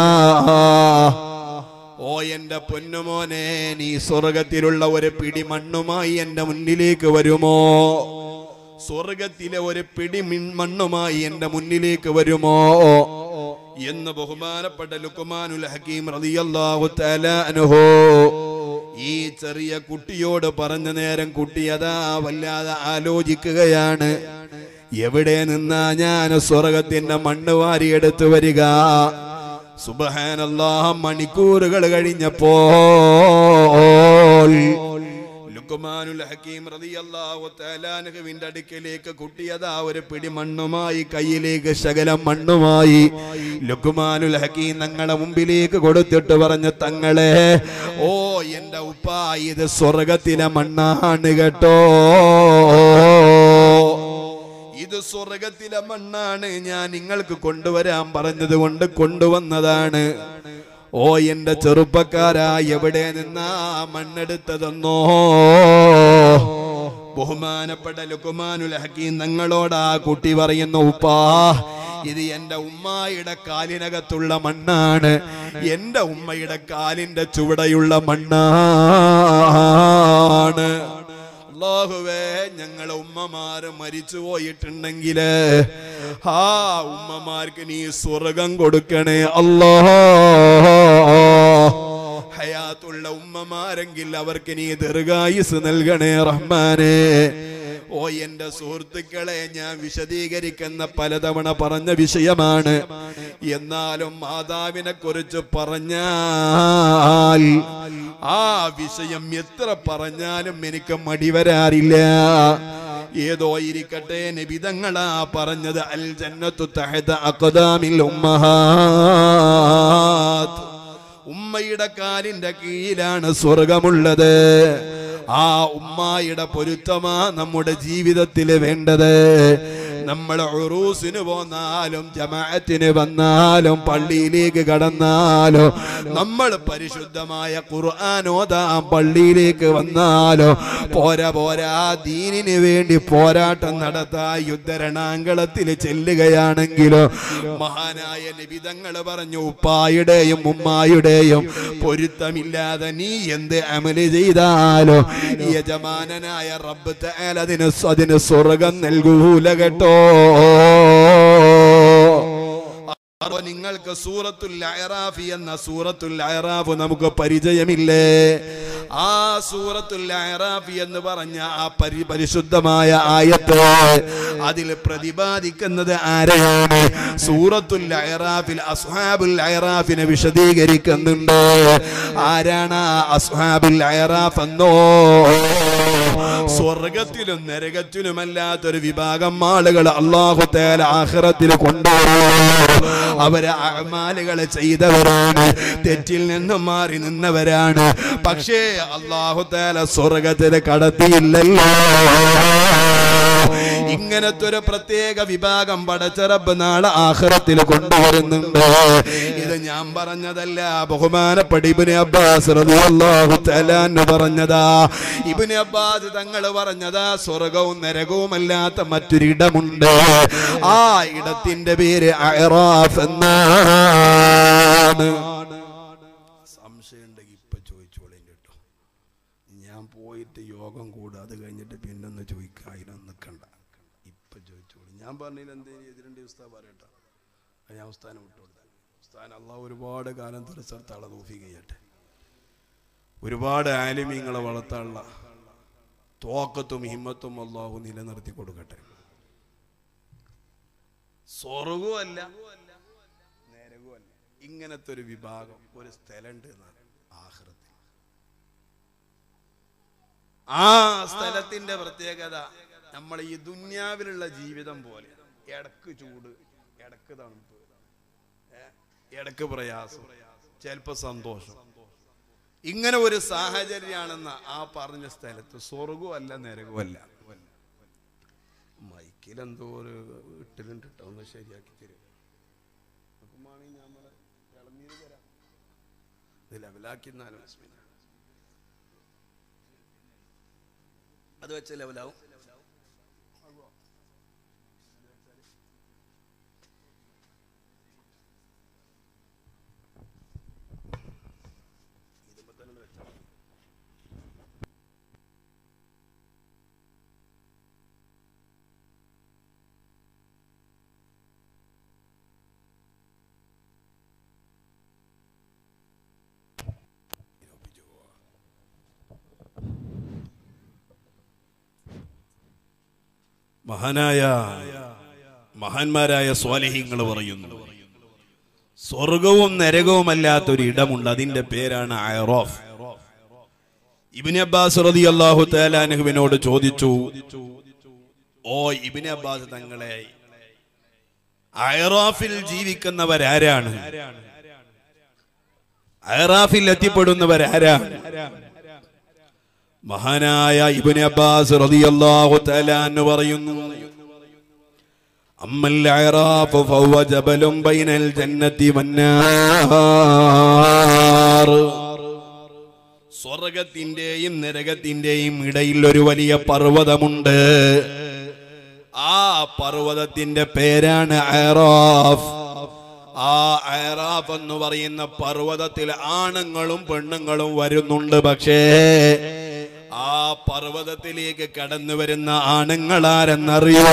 ഓ എന്റെ പൊന്നുമോനെ, നീ സ്വർഗത്തിലുള്ള ഒരു പിടി മണ്ണുമായി എന്റെ മുന്നിലേക്ക് വരുമോ? സ്വർഗത്തിലെ ഒരു പിടി മണ്ണുമായി എന്റെ മുന്നിലേക്ക് വരുമോ എന്ന് ബഹുമാനപ്പെട്ട ലുഖ്മാനുൽ ഹകീം റളിയല്ലാഹു തആല അൻഹു ഈ ചെറിയ കുട്ടിയോട് പറഞ്ഞ നേരം കുട്ടി അതാ വല്ലാതെ ആലോചിക്കുകയാണ്, എവിടെ നിന്നാ ഞാൻ സ്വർഗത്തിന്റെ മണ്ണ് വാരിയെടുത്തു വരിക? സുബ്ഹാനല്ലാഹ്, മണിക്കൂറുകൾ കഴിഞ്ഞപ്പോൾ ലുഖ്മാനുൽ ഹകീം റളിയല്ലാഹു തആല അൻഹുവിന്റെ അടുക്കലേക്ക് കുട്ടിയതാ ഒരു പിടി മണ്ണുമായി, കയ്യിലേക്ക് ശകലം മണ്ണുമായി ലുഖ്മാനുൽ ഹകീം തങ്ങളെ മുമ്പിലേക്ക് കൊടുത്തിട്ട് പറഞ്ഞു, തങ്ങളെ, ഓ എന്റെ ഉപ്പ, ഇത് സ്വർഗത്തിലെ മണ്ണാണ് കേട്ടോ, ഇത് സ്വർഗത്തിലെ മണ്ണാണ്, ഞാൻ നിങ്ങൾക്ക് കൊണ്ടുവരാൻ പറഞ്ഞത് കൊണ്ട് കൊണ്ടുവന്നതാണ്. ഓ എന്റെ ചെറുപ്പക്കാരാ, എവിടെ നിന്നാ മണ്ണെടുത്തതെന്നോ? ബഹുമാനപ്പെട്ട ലുഖ്മാനുൽ ഹകീം തങ്ങളോടാ കുട്ടി പറയുന്നു, ഉപ്പാ, ഇത് എന്റെ ഉമ്മയുടെ കാലിനകത്തുള്ള മണ്ണാണ്, എന്റെ ഉമ്മയുടെ കാലിന്റെ ചുവടെയുള്ള മണ്ണാണ്. അല്ലാഹുവേ, ഞങ്ങളെ ഉമ്മമാര് മരിച്ചു പോയിട്ടുണ്ടെങ്കില് ആ ഉമ്മമാർക്ക് നീ സ്വർഗം കൊടുക്കണേ അല്ലാഹ്. ഹയാത്തുള്ള ഉമ്മമാരെങ്കിൽ അവർക്ക് നീ ദീർഘായുസ് നൽകണേ റഹ്മാനേ. ഓ എന്റെ സുഹൃത്തുക്കളെ, ഞാൻ വിശദീകരിക്കുന്ന പലതവണ പറഞ്ഞ വിഷയമാണ്, എന്നാലും മാതാവിനെ കുറിച്ച് പറഞ്ഞാൽ ആ വിഷയം എത്ര പറഞ്ഞാലും എനിക്ക് മടി വരാറില്ല. ഏതോ ഇരിക്കട്ടെ, നബി തങ്ങളാ പറഞ്ഞത്, അൽ ജന്നത്തു തഹത അഖദാമിൽ ഉമ്മഹാത്ത്, ഉമ്മയുടെ കാലിന്റെ കീഴിലാണ് സ്വർഗമുള്ളത്. ആ ഉമ്മായുടെ പൊരുത്തമാ നമ്മുടെ ജീവിതത്തിൽ വേണ്ടത്. നമ്മൾ ഉറൂസിന് പോന്നാലും ജമാഅത്തിന് വന്നാലും പള്ളിയിലേക്ക് കടന്നാലോ നമ്മൾ പരിശുദ്ധമായ ഖുർആൻ ഓതാൻ പള്ളിയിലേക്ക് വന്നാലോ പോരാ പോരാ ദീനിന് വേണ്ടി പോരാട്ടം നടത്താൻ യുദ്ധരണാങ്കളത്തിൽ ചെല്ലുകയാണെങ്കിലോ മഹാനായ നബി തങ്ങൾ പറഞ്ഞു ഉപ്പായുടെയും ഉമ്മായുടെയും പൊരുത്തമില്ലാതെ നീ എന്ത് അമല് ചെയ്താലോ യജമാനനായ റബ്ബ് തആല അതിന് അതിന് സ്വർഗം നൽകൂല കേട്ടോ. നിങ്ങൾക്ക് സൂറത്തുൽ അഅറാഫ് എന്ന സൂറത്തുൽ അഅറാഫ് നമുക്ക് പരിചയമില്ലേ? ആ സൂറത്തുൽ അഅറാഫ് എന്ന് പറഞ്ഞ ആ പരി പരിശുദ്ധമായ ആയത്ത് അതിൽ പ്രതിപാദിക്കുന്നത് ആരെയാണ്? സൂറത്തുൽ അഅറാഫിൽ അസ്ഹാബുൽ അഅറാഫിനെ വിശദീകരിക്കുന്നുണ്ട്. ആരാണ് അസ്ഹാബുൽ അഅറാഫ് എന്നോ? സ്വർഗത്തിലും നരകത്തിലുമല്ലാത്തൊരു വിഭാഗം ആളുകൾ അല്ലാഹു തആല ആഖിറത്തിൽ കൊണ്ടുവരും. അവര് അഅമാലുകൾ ചെയ്തവരാണ്, തെറ്റിൽ നിന്നും മാറി നിന്നവരാണ്. പക്ഷേ അല്ലാഹു തആല സ്വർഗത്തിൽ കടത്തിയില്ലല്ലോ. ഇങ്ങനത്തെ ഒരു പ്രത്യേക വിഭാഗം പടച്ച റബ്ബ് നാളെ ആഖിറത്തിൽ കൊണ്ടുവരുന്നുണ്ട്. ഇത് ഞാൻ പറഞ്ഞതല്ല, ബഹുമാനപ്പെട്ട ഇബ്നു അബ്ബാസ് റളിയല്ലാഹു തആല അൻഹു പറഞ്ഞതാ. ഇബ്നു അബ്ബാസ് തങ്ങൾ പറഞ്ഞതാ സ്വർഗവും നരകവും അല്ലാത്ത മറ്റൊരിടമുണ്ട്. ആ ഇടത്തിന്റെ പേര് അഅറാഫ് എന്നാണ്. സംശയം ഉണ്ടെങ്കിൽ ഇപ്പൊ ചോദിച്ചോളേം കേട്ടോ. ഞാൻ പോയിട്ട് യോഗം കൂടാ, അത് കഴിഞ്ഞിട്ട് പിന്നൊന്ന് ചോദിക്കാതിനും നിൽക്കണ്ട. ഇപ്പൊ ചോദിച്ചോളൂ. ഞാൻ പറഞ്ഞതിൽ എന്തേലും എതിരണ്ടി ഉസ്താദ് പറയട്ടെ, ഞാൻ ഉസ്താനെ വിട്ടുകൊടുത്ത ഉസ്താൻ അള്ളാഹ് ഒരുപാട് കാലം തുറച്ചെടുത്താളെ തൗഫീഖ് ചെയ്യട്ടെ. ഒരുപാട് ആലിമീങ്ങളെ വളർത്താനുള്ള തോക്കത്തും ഹിമ്മത്തും അള്ളാഹു നിലനിർത്തി കൊടുക്കട്ടെ. സ്വർഗവും അല്ല നരകവും അല്ല, ഇങ്ങനത്തെ ഒരു വിഭാഗം ഒരു സ്ഥലമുണ്ട് ആഖിറത്തിൽ. ആ സ്ഥലത്തിന്റെ പ്രത്യേകത നമ്മൾ ഈ ദുന്യാവിലുള്ള ജീവിതം പോലെ ഇടക്ക് ചൂട്, ഇടക്ക് തണുപ്പ്, ഇടക്ക് പ്രയാസം, ചിലപ്പോ സന്തോഷം, ഇങ്ങനെ ഒരു സാഹചര്യമാണെന്ന് ആ പറഞ്ഞ സ്ഥലത്ത് സ്വർഗവും അല്ല നരകവും അല്ല. മൈക്കിലെന്തോ ഒരു ഇട്ടിലുണ്ട് കേട്ടോ, ഒന്ന് ശരിയാക്കി തരും. നമ്മള് ഇളനീര് തരാം, ഇത് ലെവലാക്കിന്നാലും അത് വെച്ച ലെവലാവും. മഹാനായ മഹാന്മാരായ സ്വാലിഹീങ്ങൾ പറയുന്നു, സ്വർഗവും നരകവും അല്ലാത്തൊരു ഇടമുണ്ട്, അതിന്റെ പേരാണ് അഅറാഫ്. ഇബ്നു അബ്ബാസ് റളിയല്ലാഹു തആല അൻഹുവിനോട് ചോദിച്ചു, ഓ ഇബ്നു അബ്ബാസ് തങ്ങളെ, അഅറാഫിൽ ജീവിക്കുന്നവരാരാണ്? അഅറാഫിൽ എത്തിപ്പെടുന്നവരാരാണ്? മഹാനായ ഇബ്നു അബ്ബാസ് റളിയല്ലാഹു തആല അൻഹു പറയുന്നു, അമ്മൽ അഅറാഫ് ഫഹുവ ജബലുൻ ബൈനൽ ജന്നതി വന്നാർ. സ്വർഗ്ഗത്തിന്റെയും നരകത്തിന്റെയും ഇടയിൽ ഒരു വലിയ പർവ്വതമുണ്ട്. ആ പർവ്വതത്തിന്റെ പേരാണ് അഅറാഫ്. ആ അഅറാഫ് എന്ന് പറയുന്ന പർവ്വതത്തിൽ ആണുങ്ങളും പെണ്ണുങ്ങളും വരുന്നുണ്ട്. പക്ഷേ ആ പർവ്വതത്തിലേക്ക് കടന്നു വരുന്ന ആണുങ്ങളാരെന്നറിയോ?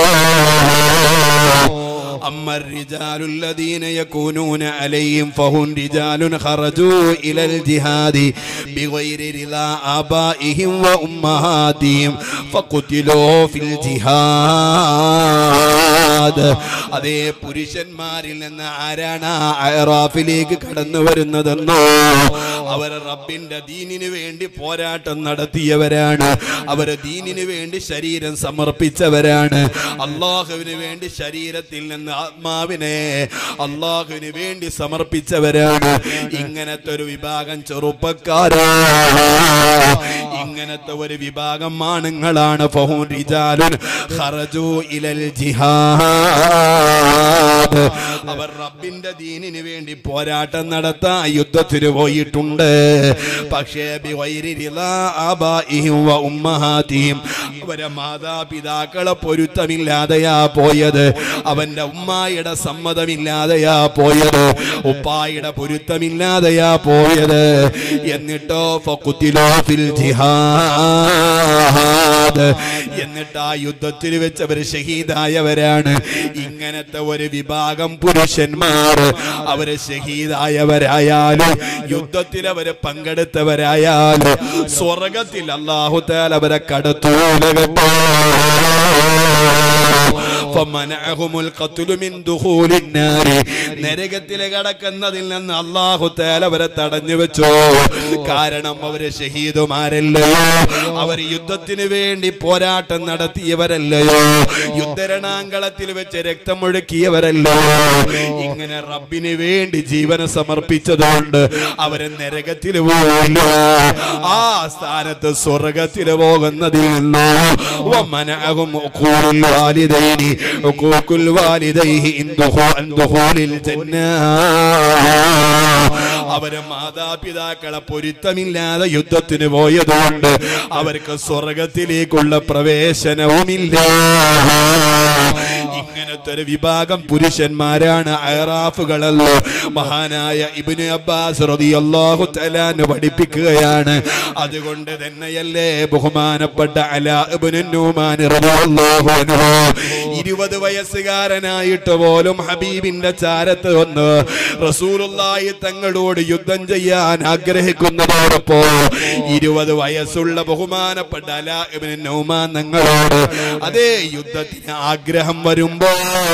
أما الرجال الذين يكونون عليهم فهم رجال خرجوا إلى الجهاد بغير رضا آبائهم وأمهاتهم فقتلوا في الجهاد. അതേ പുരുഷന്മാരിൽ നിന്ന് ആരാണ് അഅറാഫിലേക്ക് കടന്നു വരുന്നതെന്നോ? അവർ റബ്ബിന്റെ ദീനിന് വേണ്ടി പോരാട്ടം നടത്തിയവരാണ്. അവർ ദീനിന് വേണ്ടി ശരീരം സമർപ്പിച്ചവരാണ്. അള്ളാഹുവിന് വേണ്ടി ശരീരത്തിൽ നിന്ന് ആത്മാവിനെ അള്ളാഹുവിന് വേണ്ടി സമർപ്പിച്ചവരാണ്. ഇങ്ങനത്തെ ഒരു വിഭാഗം ചെറുപ്പക്കാരാ, ഇങ്ങനത്തെ ഒരു വിഭാഗം ആണുങ്ങളാണ്. ഫഹും റിജാലുൻ ഖറജു ഇലൽ ജിഹാദ്. അവർ റബ്ബിന്റെ ദീനിന് വേണ്ടി പോരാട്ടം നടത്താൻ യുദ്ധത്തിന് പോയിട്ടുണ്ട്. പക്ഷേ ബിഗൈരി റിളാ ആബാഇഹിം വ ഉമ്മഹാതിഹിം, അവരെ മാതാപിതാക്കളെ പൊരുത്തമില്ലാതെയാ പോയത്. അവന്റെ ഉമ്മായുടെ സമ്മതമില്ലാതെയാ പോയത്. ഉപ്പായുടെ പൊരുത്തമില്ലാതെയാ പോയത്. എന്നിട്ടോ ഫഖുതിലൂ ഫിൽ ജിഹാദ്, എന്നിട്ട് ആ യുദ്ധത്തിൽ വെച്ച് അവർ ഷഹീദായവരാണ്. ഇങ്ങനത്തെ ഒരു വിഭാഗം പുരുഷന്മാർ അവര് ഷഹീദായവരായാലും യുദ്ധത്തിൽ അവര് പങ്കെടുത്തവരായാലും സ്വർഗത്തിൽ അല്ലാഹു തആല അവരെ കടത്തൂല കേട്ടോ. നരകത്തിലെ കടക്കുന്നതിൽ നിന്ന് അല്ലാഹു തആല അവരെ തടഞ്ഞു വെച്ചു. കാരണം അവര് ഷഹീദുമാരല്ലയോ, അവർ യുദ്ധത്തിന് വേണ്ടി പോരാട്ടം നടത്തിയവരല്ലയോ, യുദ്ധരണാങ്കളത്തിൽ വെച്ച് രക്തമൊഴുക്കിയവരല്ലയോ. ഇങ്ങനെ റബ്ബിന് വേണ്ടി ജീവനെ സമർപ്പിച്ചതുകൊണ്ട് അവര് നരകത്തിൽ പോയില്ല. ആ സ്ഥാനത്ത് സ്വർഗത്തിൽ പോകുന്നതിൽ നിന്ന് അവര് മാതാപിതാക്കളെ പൊരുത്തമില്ലാതെ യുദ്ധത്തിന് പോയതുകൊണ്ട് അവർക്ക് സ്വർഗത്തിലേക്കുള്ള പ്രവേശനവുമില്ല. ഇങ്ങനത്തെ ഒരു വിഭാഗം പുരുഷന്മാരാണ് അറാഫുകളല്ലോ. മഹാനായ ഇബ്നു അബ്ബാസ് റളിയല്ലാഹു തആല പഠിപ്പിക്കുകയാണ്. അതുകൊണ്ട് തന്നെയല്ലേ ബഹുമാനപ്പെട്ട അലാ ഇബ്നു നുമാൻ റളിയല്ലാഹു അൻഹു ഇരുപത് വയസ്സുകാരനായിട്ട് പോലും ഹബീബിന്റെ ചാരത്ത് വന്ന് റസൂലുള്ളാഹി തങ്ങളോട് യുദ്ധം ചെയ്യാൻ ആഗ്രഹിക്കുന്നതോടൊപ്പം ഇരുപത് വയസ്സുള്ള ബഹുമാനപ്പെട്ട അലാ ഇബ്നു നുമാൻ തങ്ങളോട് അതേ യുദ്ധത്തിന് ആഗ്രഹം വരുമ്പോ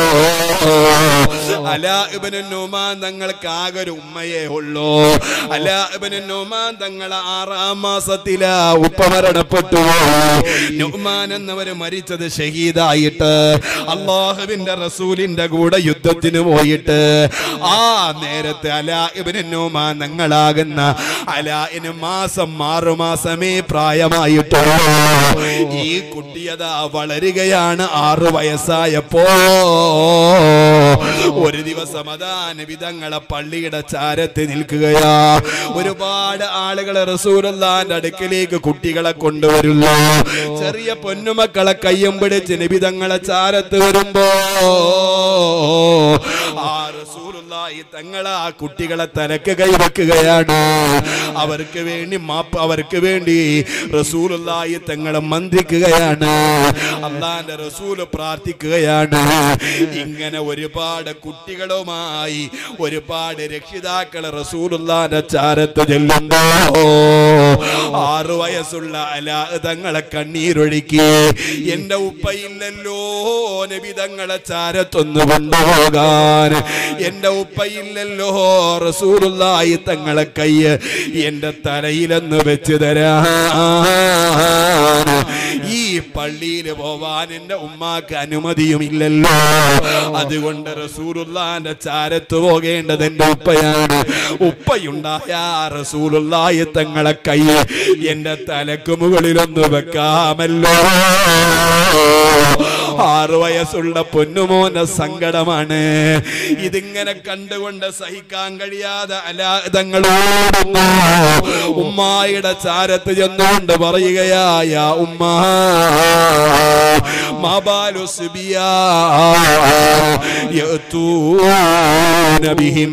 അലാ ഇബ്നു നുമാൻ തങ്ങൾക്ക് ആകെ ഒരു ഉമ്മയെ ഉള്ളൂ. അലാ ഇബ്നു നുമാൻ തങ്ങളെ ആറാം മാസത്തിലാ ഉപ്പ മരണപ്പെട്ടു. നുമാൻ എന്നവര് മരിച്ചത് ഷഹീദായിട്ട് അല്ലാഹുവിന്റെ റസൂലിന്റെ കൂടെ യുദ്ധത്തിന് പോയിട്ട്. ആ നേരത്തെ അലാ ഇബ്നു നുമാൻ തങ്ങളാകുന്ന അലാഇന് മാസം ആറുമാസമേ പ്രായമായിട്ടുള്ളൂ. ഈ കുട്ടിയതാ വളരുകയാണ്. ആറു വയസ്സായപ്പോ ഒരു ദിവസം അതാ നബി തങ്ങളെ പള്ളിയുടെ ചാരത്ത് നിൽക്കുകയാ. ഒരുപാട് ആളുകളെ റസൂലുള്ളാഹിന്റെ അടുക്കലേക്ക് കുട്ടികളെ കൊണ്ടുവരുന്നു. ചെറിയ പൊന്നുമക്കളെ കയ്യും പിടിച്ച് നബി തങ്ങളെ ചാരത്ത് വരുമ്പോ ആ റസൂലുള്ളാഹി തങ്ങൾ ആ കുട്ടികളെ തലക്ക് കൈവെക്കുകയാണ്. അവർക്ക് വേണ്ടി മാപ്പ് അവർക്ക് വേണ്ടി റസൂലുള്ളാഹി തങ്ങളെ മന്ത്രിക്കുകയാണ്. അല്ലാഹുവിന്റെ റസൂല് പ്രാർത്ഥിക്കുകയാണ്. ഇങ്ങനെ ഒരുപാട് കുട്ടികളുമായി ഒരുപാട് രക്ഷിതാക്കളെ റസൂലുള്ളാഹിന്റെ ചാരത്ത് ചെല്ലുമ്പോ ആറു വയസ്സുള്ള അലാ തങ്ങളെ കണ്ണീരൊഴുക്കി. എന്റെ ഉപ്പയില്ലല്ലോ നബി തങ്ങളെ ചാരത്തൊന്ന് കൊണ്ടുപോകാൻ, എന്റെ ഉപ്പയില്ലല്ലോ റസൂലുള്ളാഹി തങ്ങളെ കയ്യ് എന്റെ തലയിലൊന്ന് വെച്ച് തരാൻ. ഈ പള്ളിയിൽ പോവാൻ എന്റെ ഉമ്മാക്ക് അനുമതിയുമില്ലല്ലോ. അതുകൊണ്ട് റസൂലുള്ളാഹിന്റെ ചാരത്ത് പോകേണ്ടത് എന്റെ ഉപ്പയാണ്. ഉപ്പയുണ്ടായ റസൂലുള്ളാഹി തങ്ങളെ കൈ എന്റെ തലക്ക് മുകളിലൊന്ന് വെക്കാമല്ലോ. ആറു വയസ്സുള്ള പൊന്നുമോന്റെ സങ്കടമാണ്. ഇതിങ്ങനെ കണ്ടുകൊണ്ട് സഹിക്കാൻ കഴിയാതെ അലാ തങ്ങളോട് ഉമ്മായുടെ ചാരത്ത് ചെന്നുകൊണ്ട് പറയുകയായ ഉമ്മ മാബാലു സിബിയാ യഅതൂന ബിഹിം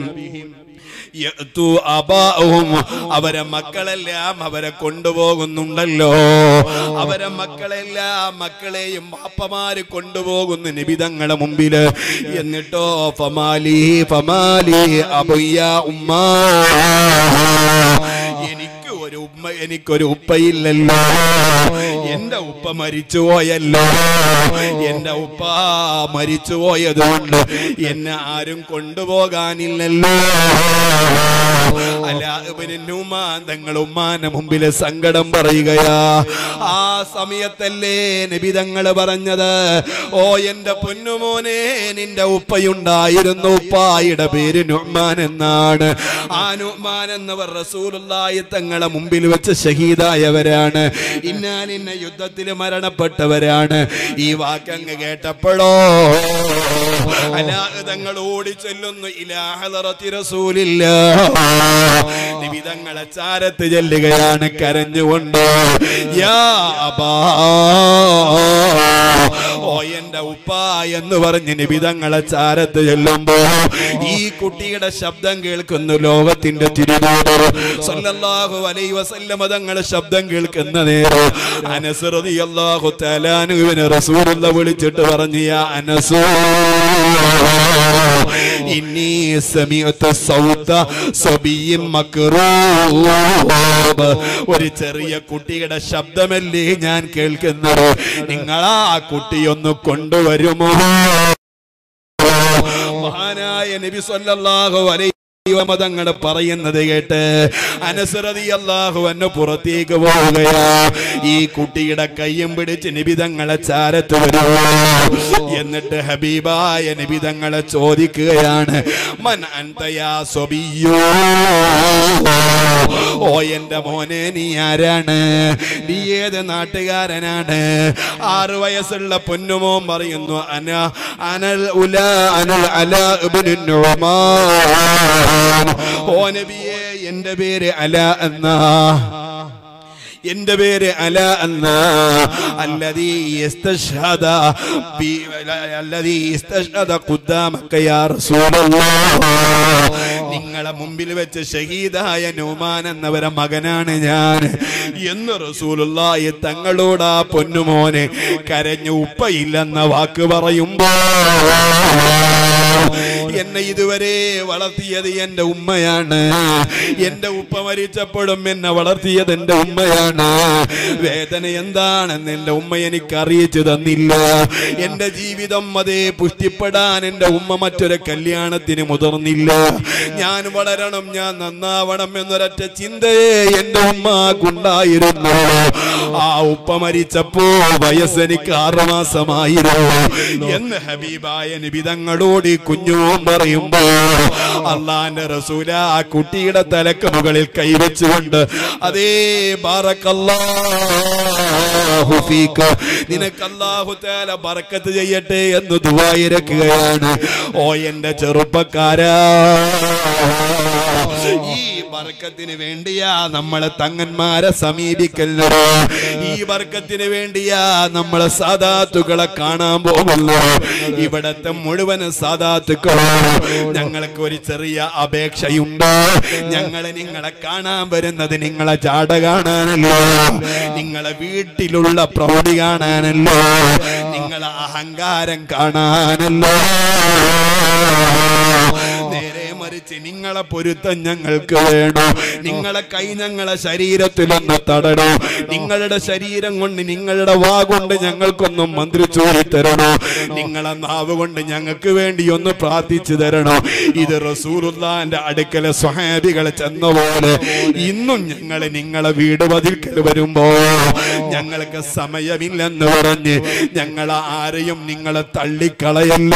അവരെ മക്കളെല്ലാം അവരെ കൊണ്ടുപോകുന്നുണ്ടല്ലോ. അവരെ മക്കളെല്ലാം മക്കളെയും ബാപ്പമാര് കൊണ്ടുപോകുന്നു നബി തങ്ങളുടെ മുമ്പില്. എന്നിട്ടോ ഫമാലി ഫമാലി അബയ്യ ഉമ്മ, എനിക്ക് ഒരു ഉമ്മ എനിക്കൊരു ഉപ്പയില്ലല്ലോ, എന്റെ ഉപ്പ മരിച്ചുപോയല്ലോ, എന്റെ ഉപ്പ മരിച്ചുപോയതുകൊണ്ട് എന്നെ ആരും കൊണ്ടുപോകാനില്ലല്ലോ. അലാ ഇബ്നു നുമാൻ തങ്ങൾ ഉമ്മാന്റെ മുമ്പിൽ സങ്കടം പറയുകയാ. ആ സമയത്തല്ലേ നബി തങ്ങൾ പറഞ്ഞത്, ഓ എന്റെ പൊന്നുമോനെ, നിന്റെ ഉപ്പയുണ്ടായിരുന്നു, ഉപ്പായുടെ പേര് നുഅ്മാൻ എന്നാണ്. ആ നുഅ്മാൻ എന്നവർ റസൂലുള്ളാഹി തങ്ങളെ മുമ്പിൽ വെച്ച് ഷഹീദായവരാണ്, ഇന്നാലിന്ന യുദ്ധത്തിൽ മരണപ്പെട്ടവരാണ്. ഈ വാക്കങ്ങ് കേട്ടപ്പോഴോ അലാ തങ്ങൾ ഓടി ചെല്ലുന്നു ഇലാ ഹളറത്തി റസൂലില്ലാഹ്. നബി തങ്ങളെ ചാരത്ത് ചെല്ലുകയാണ് കരഞ്ഞുകൊണ്ട്. യാ അബാ, ഓ എന്റെ ഉപ്പ എന്ന് പറഞ്ഞ് നബി തങ്ങളെ ചാരത്ത് ചെല്ലുമ്പോ ഈ കുട്ടിയുടെ ശബ്ദം കേൾക്കുന്നു ലോകത്തിന്റെ തിരുദൂതർ സല്ലല്ലാഹു അലൈഹി വസല്ലം തങ്ങളുടെ ശബ്ദം കേൾക്കുന്ന നേരം അനസ് റളിയല്ലാഹു തആല അൻഹുവിനെ റസൂലുള്ളാഹി വിളിച്ചിട്ട് പറഞ്ഞു, യാ അനസ്, ഇന്നി സമീഅതു സൗത സബിയ്യിൻ മക്റൂബ്. ഒരു ചെറിയ കുട്ടിയുടെ ശബ്ദമല്ലേ ഞാൻ കേൾക്കുന്നത്, നിങ്ങൾ ആ കുട്ടിയൊന്ന് കൊണ്ടുവരുമോ? മഹാനായ നബി സല്ലല്ലാഹു അലൈഹി തങ്ങൾ പറയുന്നത് കേട്ട് അനസ് റളിയല്ലാഹു അൻഹു പുറത്തേക്ക് പോവുകയാ. ഈ കുട്ടിയുടെ കയ്യും പിടിച്ച് നബി തങ്ങളെ ചാരത്ത് വരുന്നു. എന്നിട്ട് ഹബീബായ നബി തങ്ങളെ ചോദിക്കുകയാണ്, മൻ അൻത യാ സബിയ്യോ, ഓ എന്റെ മോനെ നീ ആരാണ്, നീ ഏത് നാട്ടുകാരനാണ്? ആറ് വയസ്സുള്ള പൊന്നുമോൻ പറയുന്നു, അന അനൽ ഉലാ അനൽ അലാ ഇബ്നു നുഅ്മാൻ. ഓ നബിയേ, എന്റെ പേര് അല എന്നാ, എന്റെ പേര് അല എന്ന അല്ലദീ ഇസ്തശ്ഹദ ബി അല്ലദീ ഇസ്തശ്ഹദ ഖുദ്ദാമക യാ റസൂലല്ലാഹ്. നിങ്ങളെ മുമ്പിൽ വെച്ച് ഷഹീദായ നുഅ്മാൻ എന്നവരെ മകനാണ് ഞാൻ എന്ന് റസൂലുള്ളാഹി തങ്ങളോട് ആ പൊന്നുമോനെ കരഞ്ഞു ഉപ്പയില്ലെന്ന വാക്ക് പറയുമ്പോ, എന്നെ ഇതുവരെ വളർത്തിയത് എന്റെ ഉമ്മയാണ്, എന്റെ ഉപ്പ മരിച്ചപ്പോഴും എന്നെ വളർത്തിയത് എന്റെ ഉമ്മയാണ്. വേദന എന്താണെന്ന് എന്റെ ഉമ്മ എനിക്ക് അറിയിച്ചു തന്നില്ല. എന്റെ ജീവിതം അതേ പുഷ്ടിപ്പെടാൻ എന്റെ ഉമ്മ മറ്റൊരു കല്യാണത്തിന് മുതിർന്നില്ല. ഞാൻ വളരണം, ഞാൻ നന്നാവണം എന്നൊരൊറ്റ ചിന്തയെ എന്റെ ഉമ്മക്കുണ്ടായിരുന്നു. ആ ഉപ്പ മരിച്ചപ്പോ വയസ്സെനിക്ക് ആറു മാസമായിരുന്നു എന്ന് ഹബീബായ നബി തങ്ങളോട് ഈ കുഞ്ഞുമോൻ പറയുമ്പോ അള്ളാന്റെ റസൂല ആ കുട്ടിയുടെ തലക്ക് മുകളിൽ കൈവച്ചുകൊണ്ട്, അതേ ബറക്കല്ലാഹു ഫീക, നിനക്ക് അല്ലാഹു തആല ബറക്കത്ത് ചെയ്യട്ടെ എന്ന് ദുആ ഇരക്കുകയാണ്. ഓ എന്റെ ചെറുപ്പക്കാരാ, ഈ ബർക്കത്തിന് വേണ്ടിയാ നമ്മളെ തങ്ങന്മാരെ സമീപിക്കുന്നത്, ഈ ബർക്കത്തിന് വേണ്ടിയാ നമ്മളെ സാദാത്തുക്കളെ കാണാൻ പോകുന്നു. ഇവിടത്തെ മുഴുവൻ സാദാത്തുക്കളാണ്. ഞങ്ങൾക്ക് ഒരു ചെറിയ അപേക്ഷയുണ്ട്. ഞങ്ങൾ നിങ്ങളെ കാണാൻ വരുന്നത് നിങ്ങളെ ജാട കാണാനല്ലോ, നിങ്ങളെ വീട്ടിലുള്ള പ്രൗഢി കാണാനല്ലോ, നിങ്ങളെ അഹങ്കാരം കാണാനല്ലോ. നേരെ മറിച്ച് നിങ്ങളെ പൊരുത്തം ഞങ്ങൾക്ക് വേണം. നിങ്ങളെ കൈ ഞങ്ങളെ ശരീരത്തിലൊന്ന് തടണോ, നിങ്ങളുടെ ശരീരം കൊണ്ട് നിങ്ങളുടെ വാ കൊണ്ട് ഞങ്ങൾക്കൊന്നും മന്ത്രിച്ചോടി തരണോ, നിങ്ങളെ നാവ് കൊണ്ട് ഞങ്ങൾക്ക് വേണ്ടി ഒന്ന് പ്രാർത്ഥിച്ചു തരണോ. ഇത് റസൂലുള്ളാഹിന്റെ അടുക്കലെ സ്വഹാബികൾ ചെന്ന പോലെ ഇന്നും ഞങ്ങൾ നിങ്ങളെ വീട് പതിക്കൽ വരുമ്പോ ഞങ്ങൾക്ക് സമയമില്ലെന്ന് പറഞ്ഞ് ഞങ്ങൾ ആരെയും നിങ്ങളെ തള്ളിക്കളയല്ല.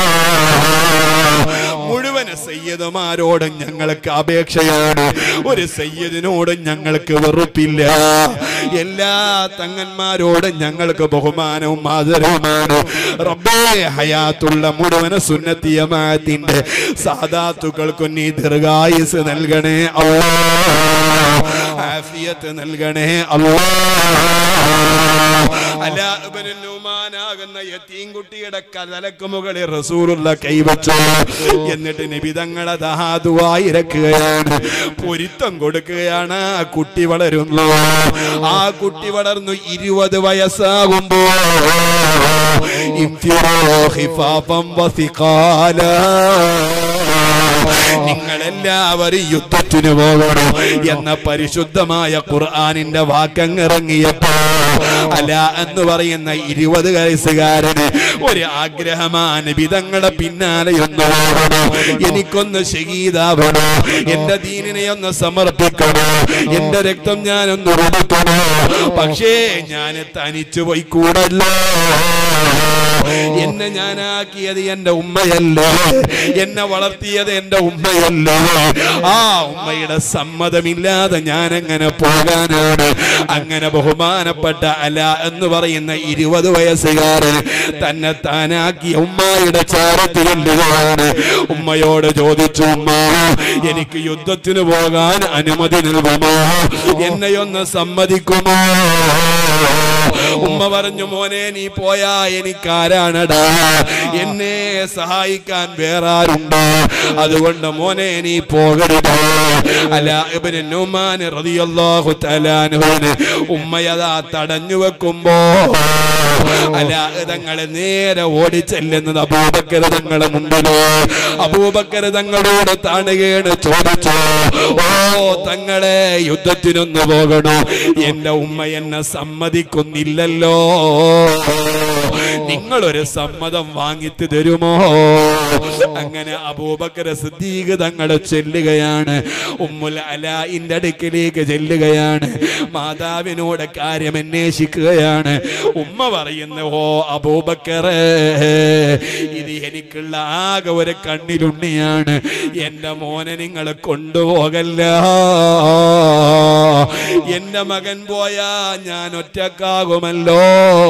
മുഴുവൻ സയ്യിദുമാരോടും ഞങ്ങൾക്ക് അപേക്ഷയാണ്. ഒരു സയ്യിദിനോടും ഞങ്ങൾക്ക് വെറുപ്പില്ല. എല്ലാ തങ്ങന്മാരോടും ഞങ്ങൾക്ക് ബഹുമാനവും ആദരവുമാണ്. റബ്ബേ, ഹയാത്തുള്ള മുഴുവൻ സുന്നത്തി ജമാഅത്തിന്റെ സാദാത്തുക്കൾക്കും നീ ദീർഘായുസ് നൽകണേ അല്ലാഹ്, ആഫിയത്ത് നൽകണേ അല്ലാഹ്. അലാ ഇബ്നു നുഅ്മാൻ ആകുന്ന യതീം കുട്ടിയുടെ തലക്ക് മുകളിൽ റസൂലുള്ള കൈവച്ചു. എന്നിട്ട് നബി തങ്ങളെ ദുആ ഇരക്കുകയാണ്, പൊരുത്തം കൊടുക്കുകയാണ്. ആ കുട്ടി വളരുന്നു. ആ കുട്ടി വളർന്നു ഇരുപത് വയസ്സാകുമ്പോ നിങ്ങളെല്ലാവരും യുദ്ധത്തിന് പോകണം എന്ന പരിശുദ്ധമായ ഖുർആനിന്റെ വാക്കങ്ങിറങ്ങിയപ്പോ അല എന്ന് പറയുന്ന ഇരുപത് വയസ്സുകാരന് ഒരു ആഗ്രഹമാണ് വിധങ്ങളെ പിന്നാലെ ഒന്ന് പോകണോ, എനിക്കൊന്ന് ഷഹീദാവണോ, എന്റെ ദീനിനെ ഒന്ന് സമർപ്പിക്കണോ, എന്റെ രക്തം ഞാനൊന്ന് കൊടുക്കണോ. പക്ഷേ ഞാൻ തനിച്ചു പോയി കൂടല്ലോ. എന്നെ ഞാനാക്കിയത് എന്റെ ഉമ്മയല്ലേ, എന്നെ വളർത്തിയത് എന്റെ ഉമ്മയല്ലേ. ആ ഉമ്മയുടെ സമ്മതമില്ലാതെ ഞാൻ എങ്ങനെ പോകാനാണ്? അങ്ങനെ ബഹുമാനപ്പെട്ട അല എന്ന് പറയുന്ന ഇരുപത് വയസ്സുകാരൻ തന്നെ താനാക്കിയ ഉമ്മയുടെ ചാരത്തിലുള്ളതാണ്. ഉമ്മയോട് ചോദിച്ചു, ഉമ്മ എനിക്ക് യുദ്ധത്തിന് പോകാൻ അനുമതി നൽകുമോ, എന്നെയൊന്ന് സമ്മതിക്കുമോ? ഉമ്മ പറഞ്ഞു, മോനെ നീ പോയാ എനിക്കാരാണടാ, എന്നെ സഹായിക്കാൻ വേറെ ആരുണ്ടോ? അതുകൊണ്ട് മോനെ നീ പോകരുത്. അലാ ഇബ്നു നുമാൻ റളിയല്ലാഹു തആല അൻഹുവിനെ ഉമ്മയതാ തടഞ്ഞു വെക്കുമ്പോ അലാ തങ്ങളെ നേരെ ഓടിച്ചെല്ലുന്നത് അബൂബക്കർ തങ്ങളെ മുമ്പിലോ. അബൂബക്കർ തങ്ങളോട് താണുകയാണ്, ചോദിച്ചോ, ഓ തങ്ങളെ യുദ്ധത്തിനൊന്ന് പോകണോ? എന്റെ ഉമ്മ എന്നെ സമ്മതിക്കുന്നില്ലല്ലോ, നിങ്ങളൊരു സമ്മതം വാങ്ങിച്ചു തരുമോ? അങ്ങനെ അബൂബക്കർ സിദ്ദീഖ് തങ്ങളെ ചെല്ലുകയാണ്, ഉമ്മുൽ അലാഇന്റെ അടുക്കിലേക്ക് ചെല്ലുകയാണ്, മാതാവിനോട് കാര്യം അന്വേഷിക്കുകയാണ്. ഉമ്മ പറയുന്നു, ഓ അബൂബക്കറേ, ഇത് എനിക്കുള്ള ആകെ ഒരു കണ്ണിലുണ്ണിയാണ്, എന്റെ മോനെ നിങ്ങൾ കൊണ്ടുപോകല്ല. എന്റെ മകൻ പോയാ ഞാൻ ഒറ്റക്കാകുമല്ലോ.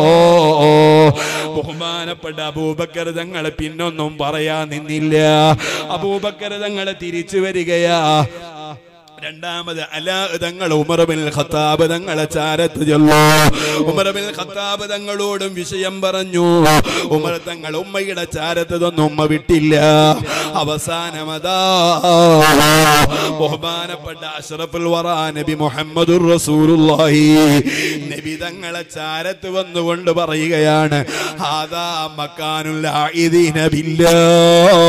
ബഹുമാനപ്പെട്ട അബൂബക്കർ തങ്ങളെ പിന്നൊന്നും പറയാൻ നിന്നില്ല. അബൂബക്കർ തങ്ങളെ തിരിച്ചു വരികയാ. രണ്ടാമത് അലാ തങ്ങൾ ഉമർ ബിൻ ഖത്താബ് തങ്ങളെ ചാരത്ത് ചെന്നു. ഉമർ ബിൻ ഖത്താബ് തങ്ങളോടും വിഷയം പറഞ്ഞു. ഉമർ തങ്ങൾ ഉമ്മയുടെ ചാരത്ത് തൊന്നും ഉമ്മ വിട്ടില്ല. അവസാനമതാ ബഹുമാനപ്പെട്ട അഷ്റഫുൽ വറ നബി മുഹമ്മദുർ റസൂലുള്ളാഹി നബി തങ്ങളെ ചാരത്ത് വന്നുകൊണ്ട് പറയുകയാണ്, ഹാദാ മക്കാനുൽ ആഇദീന ബില്ലാഹ്.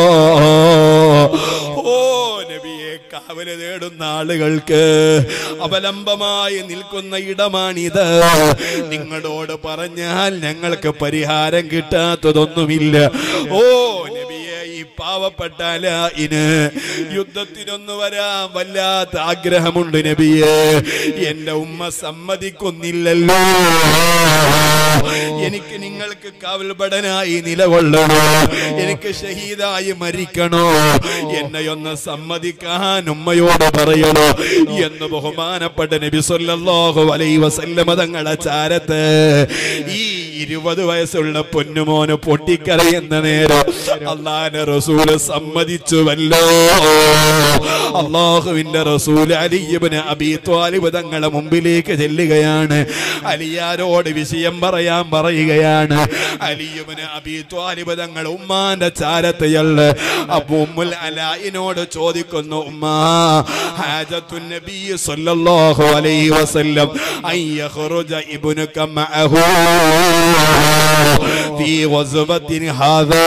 ഓ നബിയെ, കാവല് തേടുന്ന ആളുകൾക്ക് അവലംബമായി നിൽക്കുന്ന ഇടമാണിത്. നിങ്ങളോട് പറഞ്ഞാൽ ഞങ്ങൾക്ക് പരിഹാരം കിട്ടാത്തതൊന്നുമില്ല. ഓ നബിയെ, ഈ പാവപ്പെട്ട അലാഇന് യുദ്ധത്തിനൊന്നു വരാൻ വല്ലാത്ത ആഗ്രഹമുണ്ട് നബിയെ. എന്റെ ഉമ്മ സമ്മതിക്കുന്നില്ലല്ലോ. എനിക്ക് നിങ്ങൾക്ക് കാവൽപടനായി നിലകൊള്ളണോ, എനിക്ക് ഷഹീദായി മരിക്കണോ, എന്നെയൊന്ന് സമ്മതിക്കാൻ ഉമ്മയോട് പറയണോ എന്ന് ബഹുമാനപ്പെട്ട നബി സല്ലല്ലാഹു അലൈഹി വസല്ലമ തങ്ങളുടെ ചാരത്ത് ഈ ഇരുപത് വയസ്സുള്ള പൊന്നുമോന് പൊട്ടിക്കരയുന്ന നേരം അല്ലാഹുവിന്റെ റസൂല് സമ്മതിച്ചുവല്ലോ. അല്ലാഹുവിന്റെ റസൂൽ അലി ഇബ്നു അബീ ത്വാലിബ് തങ്ങളുടെ മുമ്പിലേക്ക് ചെല്ലുകയാണ്. അലിയാരോട് വിഷയം പറയാൻ പറയുകയാണ്. അലി ഇബ്നു അബീ ത്വാലിബ് തങ്ങൾ ഉമ്മാന്റെ ചാരത്തയല്ല അബൂ ഉമ്മുൽ അലാഇനോട് ചോദിക്കുന്നു, ഉമ്മാ ഹാജത്തുൻ നബി സല്ലല്ലാഹു അലൈഹി വസല്ലം അൻ യഖ്റുജ ഇബ്നുക മഅഹു ഫീ ഗസ്വത്തിൻ ഹാദാ.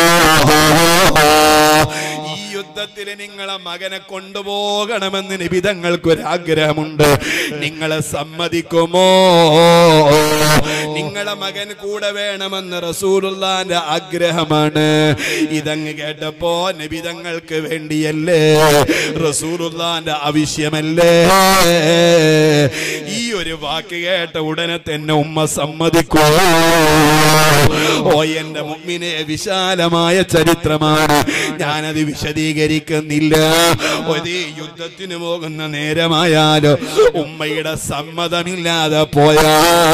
ഈ യുദ്ധത്തിൽ നിങ്ങളെ മകനെ കൊണ്ടുപോകണമെന്ന് നബി തങ്ങൾക്കൊരാഗ്രഹമുണ്ട്. നിങ്ങളെ സമ്മതിക്കുമോ? നിങ്ങളെ മകൻ കൂടെ വേണമെന്ന് റസൂലുള്ളാന്റെ ആഗ്രഹമാണ്. ഇതങ്ങ് കേട്ടപ്പോ നബി തങ്ങൾക്ക് വേണ്ടിയല്ലേ, റസൂലുള്ളാന്റെ ആവശ്യമല്ലേ. ഈ ഒരു വാക്ക് കേട്ട ഉടനെ തന്നെ ഉമ്മ സമ്മതിക്കോ? ഓ എന്റെ മുഅ്മിനെ, വിശാലമായ ചരിത്രമാണ്, ഞാനത് വിശദീകരിക്കുന്നില്ല. ഒരു യുദ്ധത്തിന് പോകുന്ന നേരമായാലോ ഉമ്മയുടെ സമ്മതമില്ലാതെ പോയാ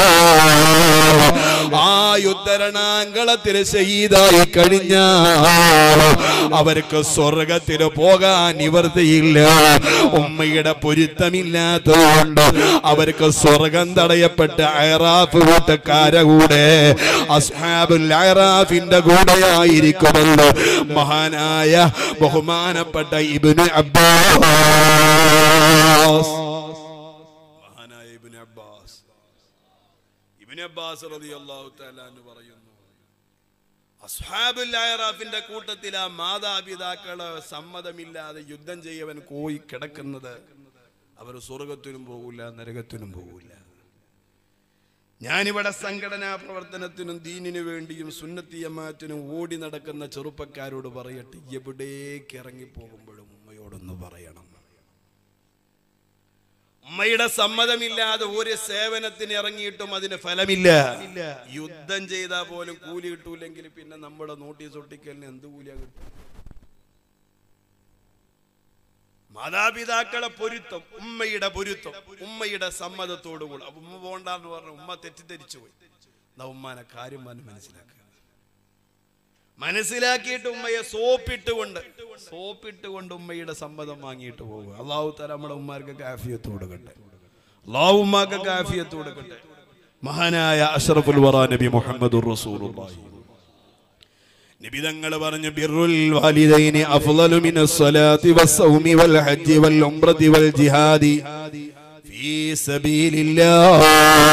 ആ യുദ്ധരണാങ്കളത്തിൽ ഷഹീദായി കഴിഞ്ഞ അവർക്ക് സ്വർഗത്തിൽ പോകാൻ നിവൃത്തിയില്ല. ഉമ്മയുടെ പൊരുത്തമില്ലാത്തതുകൊണ്ട് അവർക്ക് സ്വർഗം തടയപ്പെട്ട അയറാഫ് കൂട്ടക്കാരെ കൂടെ അസ്ഹാബുൽ അയറാഫിന്റെ കൂടെയായിരിക്കുമല്ലോ മഹാനായ ബഹുമാനപ്പെട്ട ഇബ്നു അബ്ബാസ്. മഹാനായ ഇബ്നു അബ്ബാസ് ഇബ്നു അബ്ബാസ് റളിയല്ലാഹു തആല അൻഹു പറയുന്നു, അസ്ഹാബുൽ അഅറാഫിന്റെ കൂട്ടത്തിൽ ആ മാതാപിതാക്കള് സമ്മതമില്ലാതെ യുദ്ധം ചെയ്യവൻ പോയി കിടക്കുന്നത് അവർ സ്വർഗത്തിനും പോകില്ല, നരകത്തിനും പോകില്ല. ഞാനിവിടെ സംഘടനാ പ്രവർത്തനത്തിനും ദീനിനു വേണ്ടിയും സുന്നത്തി ജമാഅത്തിനും ഓടി നടക്കുന്ന ചെറുപ്പക്കാരോട് പറയട്ടെ, എവിടേക്ക് ഇറങ്ങിപ്പോകുമ്പോഴും ഉമ്മയോടൊന്ന് പറയണം. ഉമ്മയുടെ സമ്മതമില്ലാതെ ഒരു സേവനത്തിന് ഇറങ്ങിയിട്ടും അതിന് ഫലമില്ല. യുദ്ധം ചെയ്താൽ പോലും കൂലി കിട്ടൂലെങ്കിൽ പിന്നെ നമ്മുടെ നോട്ടീസ് ഒട്ടിക്കലിന് എന്ത് കൂലിയാ കിട്ടും? മാതാപിതാക്കളെ പൊരുത്തം, ഉമ്മയുടെ പൊരുത്തം, ഉമ്മയുടെ സമ്മതത്തോടുകൂടി. അപ്പൊ ഉമ്മ പോണ്ടെന്ന് പറഞ്ഞു, ഉമ്മ തെറ്റിദ്ധരിച്ചു പോയി. എന്നാ ഉമ്മാനെ കാര്യം മനസ്സിലാക്കുക. മനസ്സിലാക്കിയിട്ട് ഉമ്മയെ സോപ്പിട്ടുകൊണ്ട് സോപ്പിട്ടുകൊണ്ട് ഉമ്മയുടെ സമ്മതം വാങ്ങിയിട്ട് പോകുക. അള്ളാഹു തആല നമ്മുടെ ഉമ്മാർക്കൊക്കെ ആഫിയത്ത് കൊടുക്കട്ടെ. അള്ളാഹു ഉമ്മാക്കൊക്കെ ആഫിയത്ത് കൊടുക്കട്ടെ. മഹാനായ അഷ്റഫുൽ വറാ നബി മുഹമ്മദുർ റസൂലുള്ളാഹി നബി തങ്ങൾ പറഞ്ഞു, ബിർറുൽ വാലിദൈനി അഫ്ളലു മിനസ് സ്വലാത്തി വസ്സൗമി വൽ ഹജ്ജി വൽ ഉംറതി വൽ ജിഹാദി ഫീ സബീലില്ലാഹ്.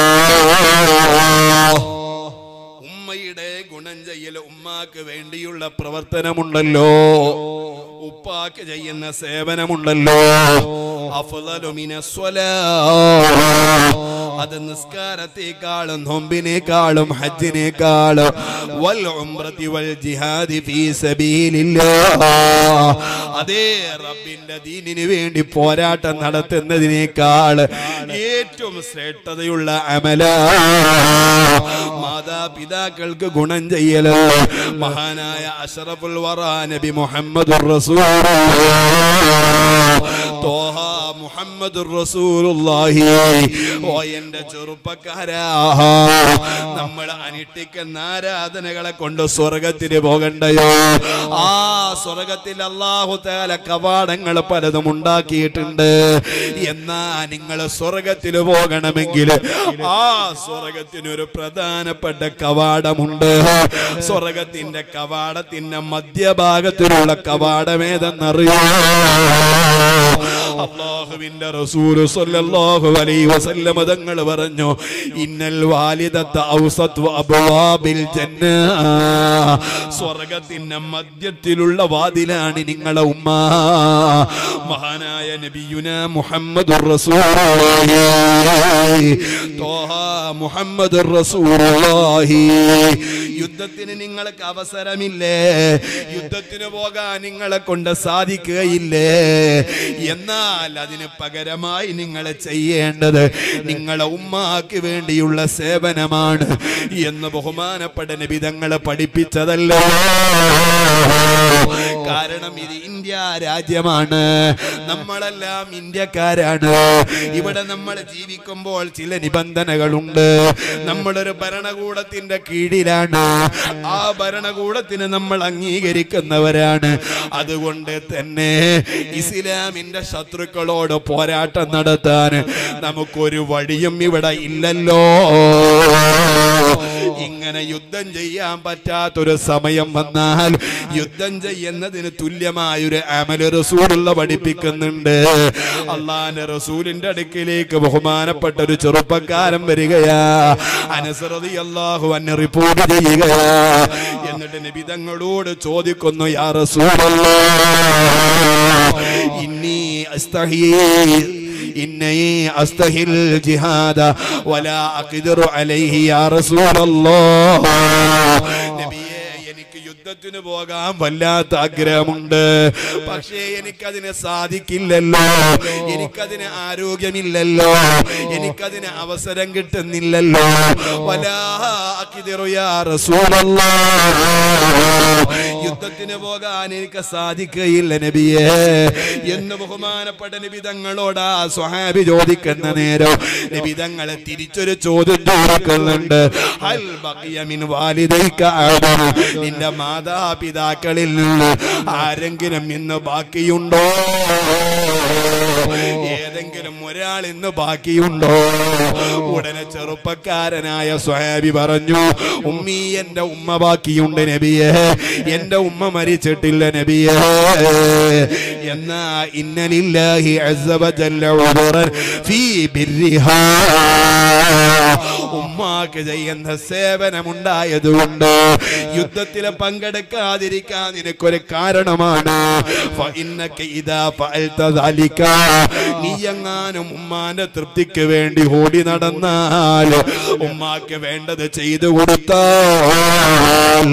ഉമ്മയുടെ ഗുണം ചെയ്യൽ, ഉമ്മാക്ക് വേണ്ടിയുള്ള പ്രവർത്തനമുണ്ടല്ലോ, ഉപ്പാക്ക് ചെയ്യുന്ന സേവനമുണ്ടല്ലോ, അഫ്ളലു മിനസ് സ്വലാത്ത്, അത് നിസ്കാരത്തെക്കാളും നോമ്പിനേക്കാളും ഹജ്ജിനേക്കാളും വൽ ഉംറതി വൽ ജിഹാദി ഫീ സബീലില്ലാഹ്, അതേ റബ്ബിന്റെ ദീനിന് വേണ്ടി പോരാട്ടം നടത്തുന്നതിനേക്കാൾ ഏറ്റവും ശ്രേഷ്ഠതയുള്ള അമലാണ് മാതാപിതാക്കൾക്ക് ഗുണം ചെയ്യല്. മഹാനായ അഷ്റഫുൽ വറാ നബി മുഹമ്മദുർ റസൂലുള്ളാഹി ത്വാഹ മുഹമ്മദുർ റസൂലുള്ളാഹി. ഓ എന്റെ ചെറുപ്പക്കാരാ, നമ്മൾ അനുഷ്ഠിക്കുന്ന ആരാധനകളെ കൊണ്ട് സ്വർഗത്തിന് പോകണ്ടയോ? ആ സ്വർഗത്തിൽ അല്ലാഹു തആല കവാടങ്ങൾ പലതും ഉണ്ടാക്കിയിട്ടുണ്ട്. എന്നാ നിങ്ങൾ സ്വർഗത്തിൽ പോകണമെങ്കിൽ ആ സ്വർഗത്തിനൊരു പ്രധാനപ്പെട്ട കവാടമുണ്ട്. സ്വർഗത്തിന്റെ കവാടത്തിന്റെ മധ്യഭാഗത്തിലുള്ള കവാടമേതെന്നറിയോ? അല്ലാഹുവിന്റെ റസൂൽ സ്വല്ലല്ലാഹു അലൈഹി വസല്ലം തങ്ങൾ പറഞ്ഞു, ഇന്നൽ വാലിദത ഔസതു അബ്വാബിൽ ജന്ന, സ്വർഗ്ഗത്തിന്റെ മധ്യത്തിലുള്ള വാതിലാണ് നിങ്ങളുടെ ഉമ്മ. മഹാനായ നബിയുനാ മുഹമ്മദുർ റസൂലുള്ളാഹി ത്വാഹ മുഹമ്മദുർ റസൂലുള്ളാഹി. യുദ്ധത്തിന് നിങ്ങൾക്ക് അവസരമില്ലേ? യുദ്ധത്തിന് പോകാൻ നിങ്ങളെ കൊണ്ട് സാധിക്കുകയില്ലേ? എന്നാൽ അതിന് പകരമായി നിങ്ങൾ ചെയ്യേണ്ടത് നിങ്ങളെ ഉമ്മാക്ക് വേണ്ടിയുള്ള സേവനമാണ് എന്ന് ബഹുമാനപ്പെട്ട നബി തങ്ങളെ പഠിപ്പിച്ചതല്ലോ. കാരണം ഇത് ഇന്ത്യ രാജ്യമാണ്, നമ്മളെല്ലാം ഇന്ത്യക്കാരാണ്. ഇവിടെ നമ്മൾ ജീവിക്കുമ്പോൾ ചില നിബന്ധനകളുണ്ട്. നമ്മളൊരു ഭരണകൂടത്തിന്റെ കീഴിലാണ്, ആ ഭരണകൂടത്തിന് നമ്മൾ അംഗീകരിക്കുന്നവരാണ്. അതുകൊണ്ട് തന്നെ ഇസ്ലാമിന്റെ ശത്രുക്കളോട് പോരാട്ടം നടത്താൻ നമുക്കൊരു വഴിയും ഇവിടെ ഇല്ലല്ലോ. ഇങ്ങനെ യുദ്ധം ചെയ്യാൻ പറ്റാത്തൊരു സമയം വന്നാൽ യുദ്ധം ചെയ്യുന്നതിന് തുല്യമായൊരു അമല് റസൂലുള്ള പഠിപ്പിക്കുന്നുണ്ട്. അള്ളാന്റെ റസൂലിന്റെ അടുക്കിലേക്ക് ബഹുമാനപ്പെട്ട ഒരു ചെറുപ്പക്കാരൻ വരികയാ. അനസ് റളിയല്ലാഹു അൻഹു റിപ്പോർട്ട് ചെയ്യുകയാ. എന്നിട്ട് നബി തങ്ങളോട് ചോദിക്കുന്നു, യാ റസൂലല്ലാഹ്, ഇന്നി അസ്തഹി إني أستحي الجهاد ولا أقدر عليه يا رسول الله. യുദ്ധത്തിന് പോകാൻ വല്ലാത്ത ആഗ്രഹമുണ്ട്, പക്ഷേ എനിക്കതിന് സാധിക്കില്ലല്ലോ, എനിക്കതിന് ആരോഗ്യമില്ലല്ലോ, എനിക്കതിന് അവസരം കിട്ടുന്നില്ലല്ലോ. വലാ അഖ്ദിറു യാ റസൂലല്ലാഹ്, യുദ്ധത്തിന് പോകാൻ എനിക്ക് സാധിക്കുകയില്ല നബിയേ എന്ന് ബഹുമാനപ്പെട്ട നബി തങ്ങളോട് ആ സ്വഹാബി ചോദിക്കുന്ന നേരം നബി തങ്ങളെ തിരിച്ചൊരു ചോദ്യം ചോദിക്കുന്നുണ്ട്. ഹൽ ബഖിയ മിൻ വാലിദൈക അഹദുൻ, നിന്റെ മാതാപിതാക്കളിൽ നിന്ന് ആരെങ്കിലും ഇന്ന് ബാക്കിയുണ്ടോ? ഏതെങ്കിലും ഒരാൾ ഇന്ന് ബാക്കിയുണ്ടോ? ഉടനെ ചെറുപ്പക്കാരനായ സ്വഹാബി പറഞ്ഞു, ഉമ്മീ, എന്റെ ഉമ്മ ബാക്കിയുണ്ട് നബിയേ, എന്റെ ഉമ്മ മരിച്ചിട്ടില്ല നബിയേ. എന്നാ ഇന്നലില്ലാഹി അസ്സ വജല്ല ഉദറൻ ഫീ ബിർരിഹാ, ഉമ്മാക്ക് ചെയ്യുന്ന സേവനമുണ്ടായതുകൊണ്ട് യുദ്ധത്തിൽ പങ്കെടുക്കാതിരിക്കാൻ നിനക്കൊരു കാരണമാണ്. നീ എങ്ങാനും ഉമ്മാന്റെ തൃപ്തിക്ക് വേണ്ടി ഓടി നടന്നാൽ, ഉമ്മാക്ക് വേണ്ടത് ചെയ്തു കൊടുത്താൽ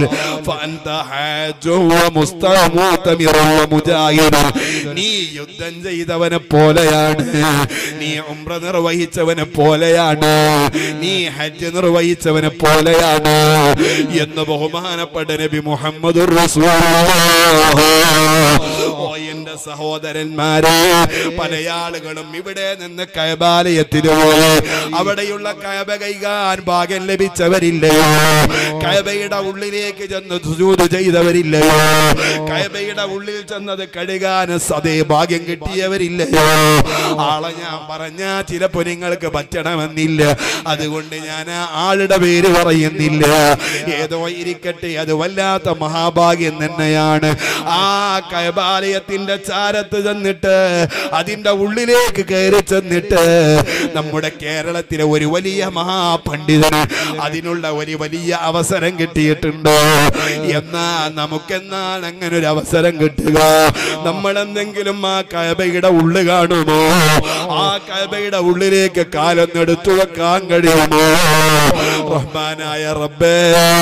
നീ യുദ്ധം ചെയ്തവനെ പോലെയാണ്, നീ ഉംറ നിർവഹിച്ചവനെ പോലെയാണ്, നീ ഹജ്ജ് നിർവഹിച്ചവനെ പോലെയാണ് എന്ന് ബഹുമാനപ്പെട്ട നബി മുഹമ്മദുർ റസൂലുള്ളാഹ്. ഓ എന്റെ സഹോദരന്മാരെ, പല ആളുകളും ഇവിടെ നിന്ന് കഅബാലയത്തിൽ പോയി അവിടെയുള്ള കഅബ കൈകാൻ ഭാഗ്യം ലഭിച്ചവരില്ലയോ? കഅബയുടെ ഉള്ളിലേക്ക് ചെന്ന് സുജൂദ് ചെയ്തവരില്ലയോ? കഅബയുടെ ഉള്ളിൽ ചെന്നത് കഴുകാൻ സദേ ഭാഗ്യം കിട്ടിയവരില്ലയോ? ആളെ ഞാൻ പറഞ്ഞ ചിലപ്പോ നിങ്ങൾക്ക് പറ്റണമെന്നില്ല, അതുകൊണ്ട് ഞാൻ ആ ആളുടെ പേര് പറയുന്നില്ല. ഏതോ ഇരിക്കട്ടെ, അത് വല്ലാത്ത മഹാഭാഗ്യം തന്നെയാണ്. ആ കഅബാലയത്തിന്റെ ചാരത്ത് ചെന്നിട്ട് അതിന്റെ ഉള്ളിലേക്ക് കയറി ചെന്നിട്ട് നമ്മുടെ കേരളത്തിലെ ഒരു വലിയ മഹാപണ്ഡിതന് അതിനുള്ള ഒരു വലിയ അവസരം കിട്ടിയിട്ടുണ്ട്. എന്നാ നമുക്കെന്നാണ് അങ്ങനെ ഒരു അവസരം കിട്ടുക? നമ്മൾ എന്തെങ്കിലും ആ കഅബയുടെ ഉള്ളു കാണുമോ? ആ കഅബയുടെ ഉള്ളിലേക്ക് കാലൊന്നെടുത്തു വെക്കാൻ കഴിയുമോ? റഹ്മാനായ റബ്ബേ,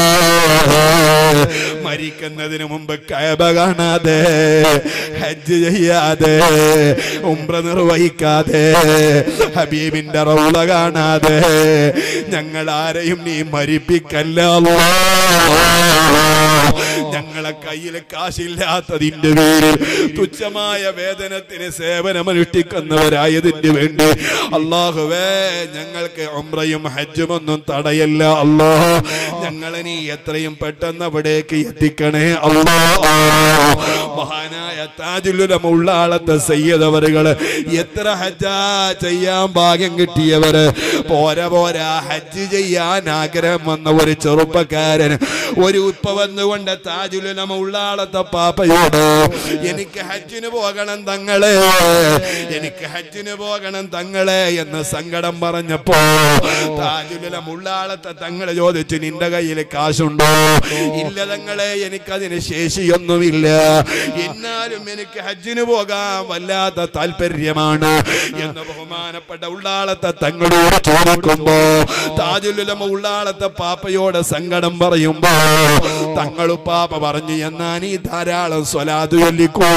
മരിക്കുന്നതിന് മുമ്പ് കഅബ കാണാതെ, ഹജ്ജ് ചെയ്യാതെ, ഉംറ നിർവഹിക്കാതെ, ഹബീബിന്റെ റൗള കാണാതെ ഞങ്ങൾ ആരെയും നീ മരിപ്പിക്കല്ല അല്ലാഹ്. ഞങ്ങളെ കയ്യിൽ കാശില്ലാത്തതിന്റെ പേരിൽ തുച്ഛമായ വേതനത്തിന് സേവനമനുഷ്ഠിക്കുന്നവരായതിന് വേണ്ടി അല്ലാഹുവേ, ഞങ്ങൾക്ക് ഉംറയും ഹജ്ജും ഒന്നും തടയല്ല അല്ലാഹ്. ഞങ്ങളെ നീ എത്രയും പെട്ടെന്ന് അവിടേക്ക് എത്തിക്കണേ അല്ലാഹ്. മഹാനായ താജുൽ ഉലമ ഉള്ളാളത്തെ സയ്യിദ് അവറുകള് എത്ര ഹജ്ജാ ചെയ്യാൻ ഭാഗ്യം കിട്ടിയവര്. പോരാ പോരാ, ഹജ്ജ് ചെയ്യാൻ ആഗ്രഹം വന്ന ഒരു ചെറുപ്പക്കാരൻ ഒരു ഉപ്പ വന്നുകൊണ്ട് താജുൽ ഉലമ ഉള്ളാളത്തെ പാപ്പയോട്, എനിക്ക് ഹജ്ജിന് പോകണം തങ്ങളെ, എനിക്ക് ഹജ്ജിന് പോകണം തങ്ങളെ എന്ന് സങ്കടം പറഞ്ഞപ്പോ താജുൽ ഉലമ ഉള്ളാളത്തെ തങ്ങളെ ചോദിച്ചു, നിന്റെ കയ്യിൽ കാശുണ്ടോ? ഇല്ല തങ്ങളെ, എനിക്കതിന് ശേഷിയൊന്നുമില്ല, എന്നാലും എനിക്ക് ഹജ്ജിന് പോകാൻ വല്ലാത്ത താല്പര്യമാണ് എന്ന് ബഹുമാനപ്പെട്ട ഉള്ളാളത്തെ തങ്ങളോട് ചോദിക്കുമ്പോ താജുൽ ഉലമ ഉള്ളാളത്തെ പാപ്പയോട് സങ്കടം പറയുമ്പോ തങ്ങളു പാപ്പ പറഞ്ഞു, എന്നാ നീ ധാരാളം സ്വലാത്ത് ചൊല്ലിക്കോ.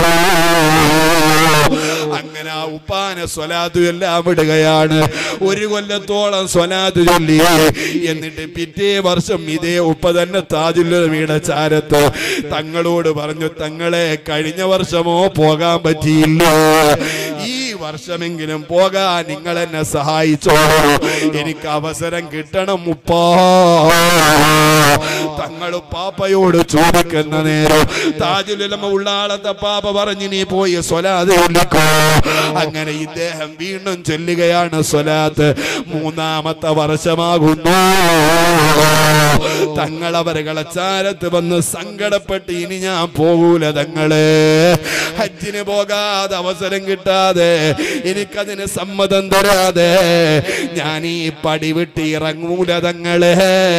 അങ്ങനെ ആ ഉപ്പാനെ സ്വലാത്ത് എല്ലാം വിടുകയാണ്. ഒരു കൊല്ലത്തോളം സ്വലാത്ത് ചൊല്ലി. എന്നിട്ട് പിറ്റേ വർഷം ഇതേ ഉപ്പ തന്നെ താജുൽ ഉലമയുടെ ചാരത്ത് തങ്ങളോട് പറഞ്ഞു, തങ്ങളെ കഴിഞ്ഞ വർഷമോ പോകാൻ പറ്റിയില്ല, ഈ വർഷമെങ്കിലും പോകാൻ നിങ്ങൾ എന്നെ സഹായിച്ചോ, എനിക്ക് അവസരം കിട്ടണം ഉപ്പാ. തങ്ങൾ പാപ്പയോട് ചോദിക്കുന്ന നേരം താജുൽ ഉലമ ഉള്ളാളത്തെ പാപ്പ പറഞ്ഞു, നീ പോയി സ്വലാത്ത് ചൊല്ലിക്കോ. അങ്ങനെ ഇദ്ദേഹം വീണ്ടും ചൊല്ലുകയാണ് സ്വലാത്ത്. മൂന്നാമത്തെ വർഷമാകുന്നു. തങ്ങളവരുകളെ ചാരത്ത് വന്ന് സങ്കടപ്പെട്ട്, ഇനി ഞാൻ പോകൂല തങ്ങളെ, ഹജ്ജിന് പോകാതെ അവസരം കിട്ടാതെ, എനിക്കതിന് സമ്മതം തരാതെ ഞാൻ ഈ പടി വിട്ട് ഇറങ്ങൂല തങ്ങളെ.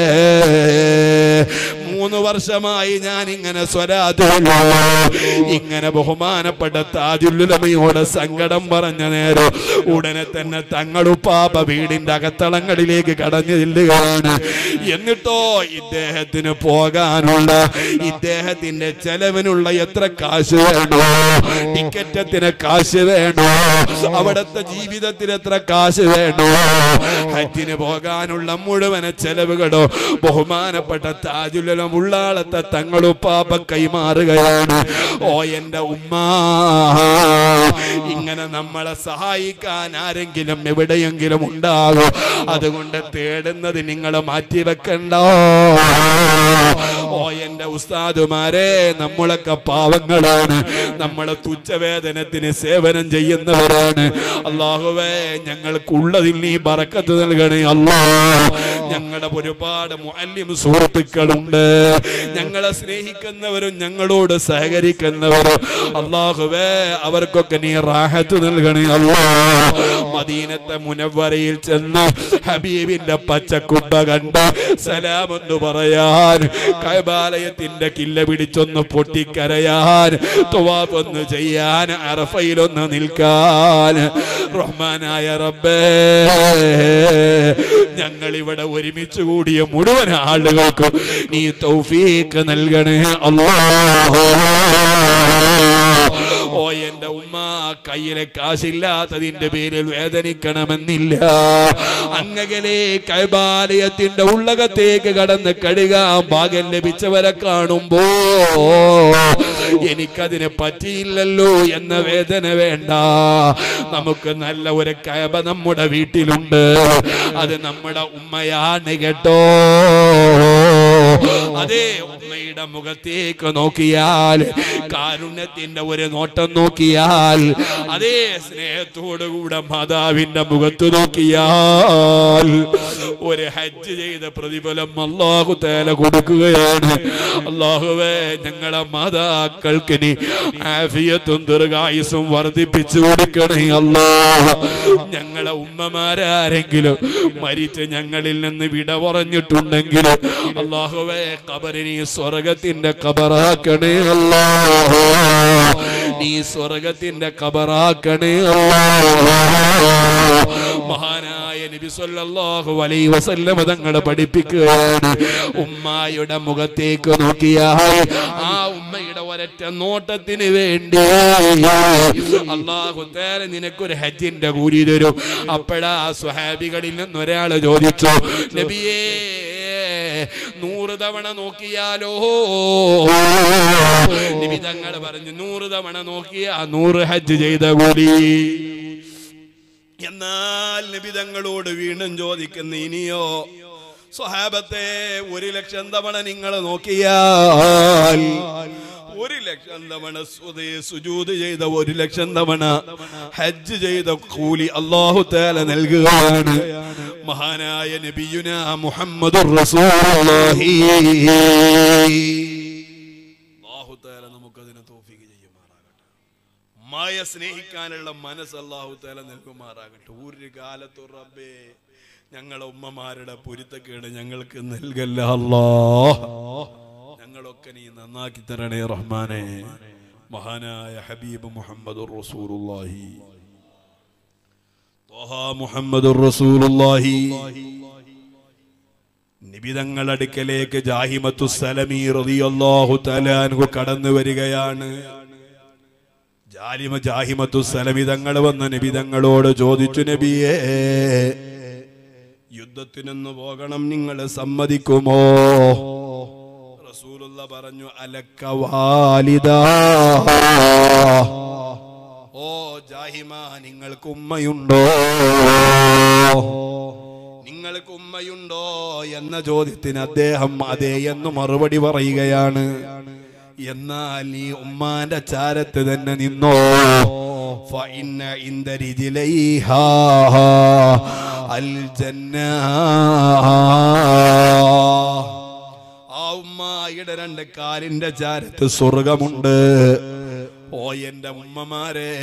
മൂന്ന് വർഷമായി ഞാൻ ഇങ്ങനെ സ്വലാത്ത് ഇങ്ങനെ ബഹുമാനപ്പെട്ട താജുൽ ഉലമയോട് സങ്കടം പറഞ്ഞ നേരം ഉടനെ തന്നെ തങ്ങളുപ്പാപ്പ വീടിന്റെ അകത്തളങ്ങളിലേക്ക് കടഞ്ഞു ചെല്ലുകയാണ്. എന്നിട്ടോ ഇദ്ദേഹത്തിന് പോകാനുള്ള, ഇദ്ദേഹത്തിന്റെ ചെലവിനുള്ള എത്ര കാശ് വേണോ, ടിക്കറ്റത്തിന് കാശ് വേണോ, അവിടുത്തെ ജീവിതത്തിന് എത്ര കാശ് വേണോ, ഹജ്ജിന് പോകാനുള്ള മുഴുവൻ ചെലവുകളോ ബഹുമാനപ്പെട്ട താജുൽ ഉലമ ഉള്ളാളത്തെ തങ്ങളുപ്പാപ്പ കൈമാറുകയാണ്. ഓ എന്റെ ഉമ്മ, ഇങ്ങനെ നമ്മളെ സഹായിക്കാൻ ആരെങ്കിലും എവിടെയെങ്കിലും ഉണ്ടാകും. അതുകൊണ്ട് തേടുന്നത് നിങ്ങൾ മാറ്റിവെക്കണ്ട. ഓ എന്റെ ഉസ്താദുമാരെ, നമ്മളൊക്കെ പാവങ്ങളാണ്, നമ്മളെ തുച്ഛവേതനത്തിന് സേവനം ചെയ്യുന്നവരാണ്. അല്ലാഹുവേ, ഞങ്ങൾക്കുള്ളതിൽ നീ ബറക്കത്ത് നൽകണേ അല്ലാഹ്. ഞങ്ങളുടെ ഒരുപാട് മുഅല്ലിം സുഹൃത്തുക്കളുണ്ട്, ഞങ്ങളെ സ്നേഹിക്കുന്നവരും ഞങ്ങളോട് സഹകരിക്കുന്നവരും. അല്ലാഹുവേ അവർക്കൊക്കെ നീ റാഹത്ത് നൽകണേ അല്ലാഹ്. മദീനത്തെ മുനവ്വറയിൽ ചെന്ന് ഹബീബിന്റെ പച്ചക്കുബ്ബ കണ്ട് സലാമെന്ന് പറയാൻ, കഅബാലയത്തിന്റെ കില്ല പിടിച്ചൊന്ന് പൊട്ടിക്കരയാൻ, തവാഫ് ഒന്ന് ചെയ്യാൻ, അറഫയിലൊന്ന് നിൽക്കാൻ. റഹ്മാനായ റബ്ബേ, ഞങ്ങൾ ഇവിടെ ഒരുമിച്ച് കൂടിയ മുഴുവൻ ആളുകൾക്കും നീ തൗഫീഖ് നൽകണേ അല്ലാഹ്. ഓ എന്റെ ഉമ്മ കയ്യിലെ കാശില്ലാത്തതിന്റെ പേരിൽ വേദനിക്കണമെന്നില്ല. അങ്ങകലെ കഅബാലയത്തിന്റെ ഉള്ളകത്തേക്ക് കടന്ന് കഴുകാൻ ഭാഗ്യം ലഭിച്ചവരെ കാണുമ്പോ എനിക്കതിനെ പറ്റിയില്ലല്ലോ എന്ന വേദന വേണ്ട. നമുക്ക് നല്ല ഒരു കഅബ നമ്മുടെ വീട്ടിലുണ്ട്, അത് നമ്മുടെ ഉമ്മയാണ് കേട്ടോ. അതേ ഉമ്മയുടെ മുഖത്തേക്ക് നോക്കിയാൽ, കാരുണ്യത്തിന്റെ ഒരു നോട്ടം നോക്കിയാൽ, അതേ സ്നേഹത്തോടുകൂടെ മാതാവിന്റെ മുഖത്ത് നോക്കിയാൽ ഒരു ഹജ്ജ് ചെയ്ത പ്രതിഫലം അല്ലാഹു തആല കൊടുക്കുകയാണ്. അല്ലാഹുവേ ഞങ്ങളെ മാതാക്കൾക്ക് നീ ആഫിയത്തും ദീർഘായുസ്സും വർദ്ധിപ്പിച്ചു കൊടുക്കണേ അല്ലാഹ്. ഞങ്ങളെ ഉമ്മമാരാരെങ്കിലും മരിച്ച് ഞങ്ങളിൽ നിന്ന് വിട പറഞ്ഞിട്ടുണ്ടെങ്കിൽ അല്ലാഹുവേ ഖബറിനെ സ്വർഗ്ഗത്തിന്റെ ഖബറാക്കണേ അല്ലാഹ്. നീ സ്വർഗ്ഗത്തിന്റെ ഖബറാക്കണേ അല്ലാഹ്. മഹാനായ നബി സല്ലല്ലാഹു അലൈഹി വസല്ലം തങ്ങൾ പഠിപ്പിക്കുകയാണ്, ഉമ്മയുടെ മുഖത്തേക്ക് നോക്കിയാൽ ആ ഉമ്മയുടെ ഒരൊറ്റ നോട്ടത്തിന് വേണ്ടി അല്ലാഹു തആല നിനക്കൊരു ഹജ്ജിന്റെ കൂലി തരും. അപ്പോഴാ സ്വഹാബികളിൽ നിന്ന് ഒരാൾ ചോദിച്ചു, നബിയേ നൂറ് തവണ നോക്കിയാലോ? നബി തങ്ങൾ പറഞ്ഞു, നൂറ് തവണ നോക്കിയാ നൂറ് ഹജ്ജ് ചെയ്ത കൂലി. എന്നാൽ നബി തങ്ങളോട് വീണ്ടും ചോദിക്കുന്ന, ഇനിയോ സ്വഹാബത്തെ ഒരു ലക്ഷം തവണ നിങ്ങൾ നോക്കിയാൽ ഒരു ലക്ഷം തവണ സുജൂദ് ചെയ്ത ഒരു ലക്ഷം തവണ ഹജ്ജ് ചെയ്ത കൂലി അല്ലാഹു തആല നൽകുകയാണ്. മഹാനായ നബിയുനാ മുഹമ്മദുർ റസൂലുള്ളാഹി. അല്ലാഹു തആല നമുക്കതിനെ തൗഫീഖ് ചെയ്യുമാറാകട്ടെ. മായ സ്നേഹിക്കാനുള്ള മനസ്സ് അല്ലാഹു തആല നൽകുമാറാകട്ടെ. ഒരു കാലത്തും റബ്ബേ ഞങ്ങളെ ഉമ്മമാരുടെ പൊരുത്തക്കേട് ഞങ്ങൾക്ക് നൽകല്ല അല്ലാഹ്. ഞങ്ങളൊക്കെ നീ നന്നാക്കി തരണേ റഹ്മാനെ. മഹാനായ ഹബീബ് മുഹമ്മദുർ റസൂലുള്ളാഹി ത്വഹ മുഹമ്മദുർ റസൂലുള്ളാഹി നബി തങ്ങളുടെ അടുക്കലേക്ക് ജാഹിമത്തു സലമി റളിയല്ലാഹു തആല അൻഹു കടന്നു വരികയാണ്. ജാലിമ ജാഹിമത്തു സലമി തങ്ങൾ വന്ന നബി തങ്ങളോട് ചോദിച്ചു, നബിയേ യുദ്ധത്തിനൊന്ന് പോകണം, നിങ്ങൾ സമ്മതിക്കുമോ? റസൂലുള്ള പറഞ്ഞു, അലക്ക വാലിദാ. ഓ ജാഹിമ, നിങ്ങൾക്ക് ഉമ്മയുണ്ടോ? നിങ്ങൾക്ക് ഉമ്മയുണ്ടോ എന്ന ചോദ്യത്തിന് അദ്ദേഹം അതെ എന്ന് മറുപടി പറയുകയാണ്. എന്നാൽ നീ ഉമ്മാന്റെ ചാരത്ത് തന്നെ നിന്നോ. ഫഇന്ന ഇൻദ റിജ്ലൈഹാ അൽ ജന്ന. ആ ഉമ്മയുടെ രണ്ട് കാലിന്റെ ചാരത്ത് സ്വർഗമുണ്ട്. ഓ എന്റെ ഉമ്മമാരെ,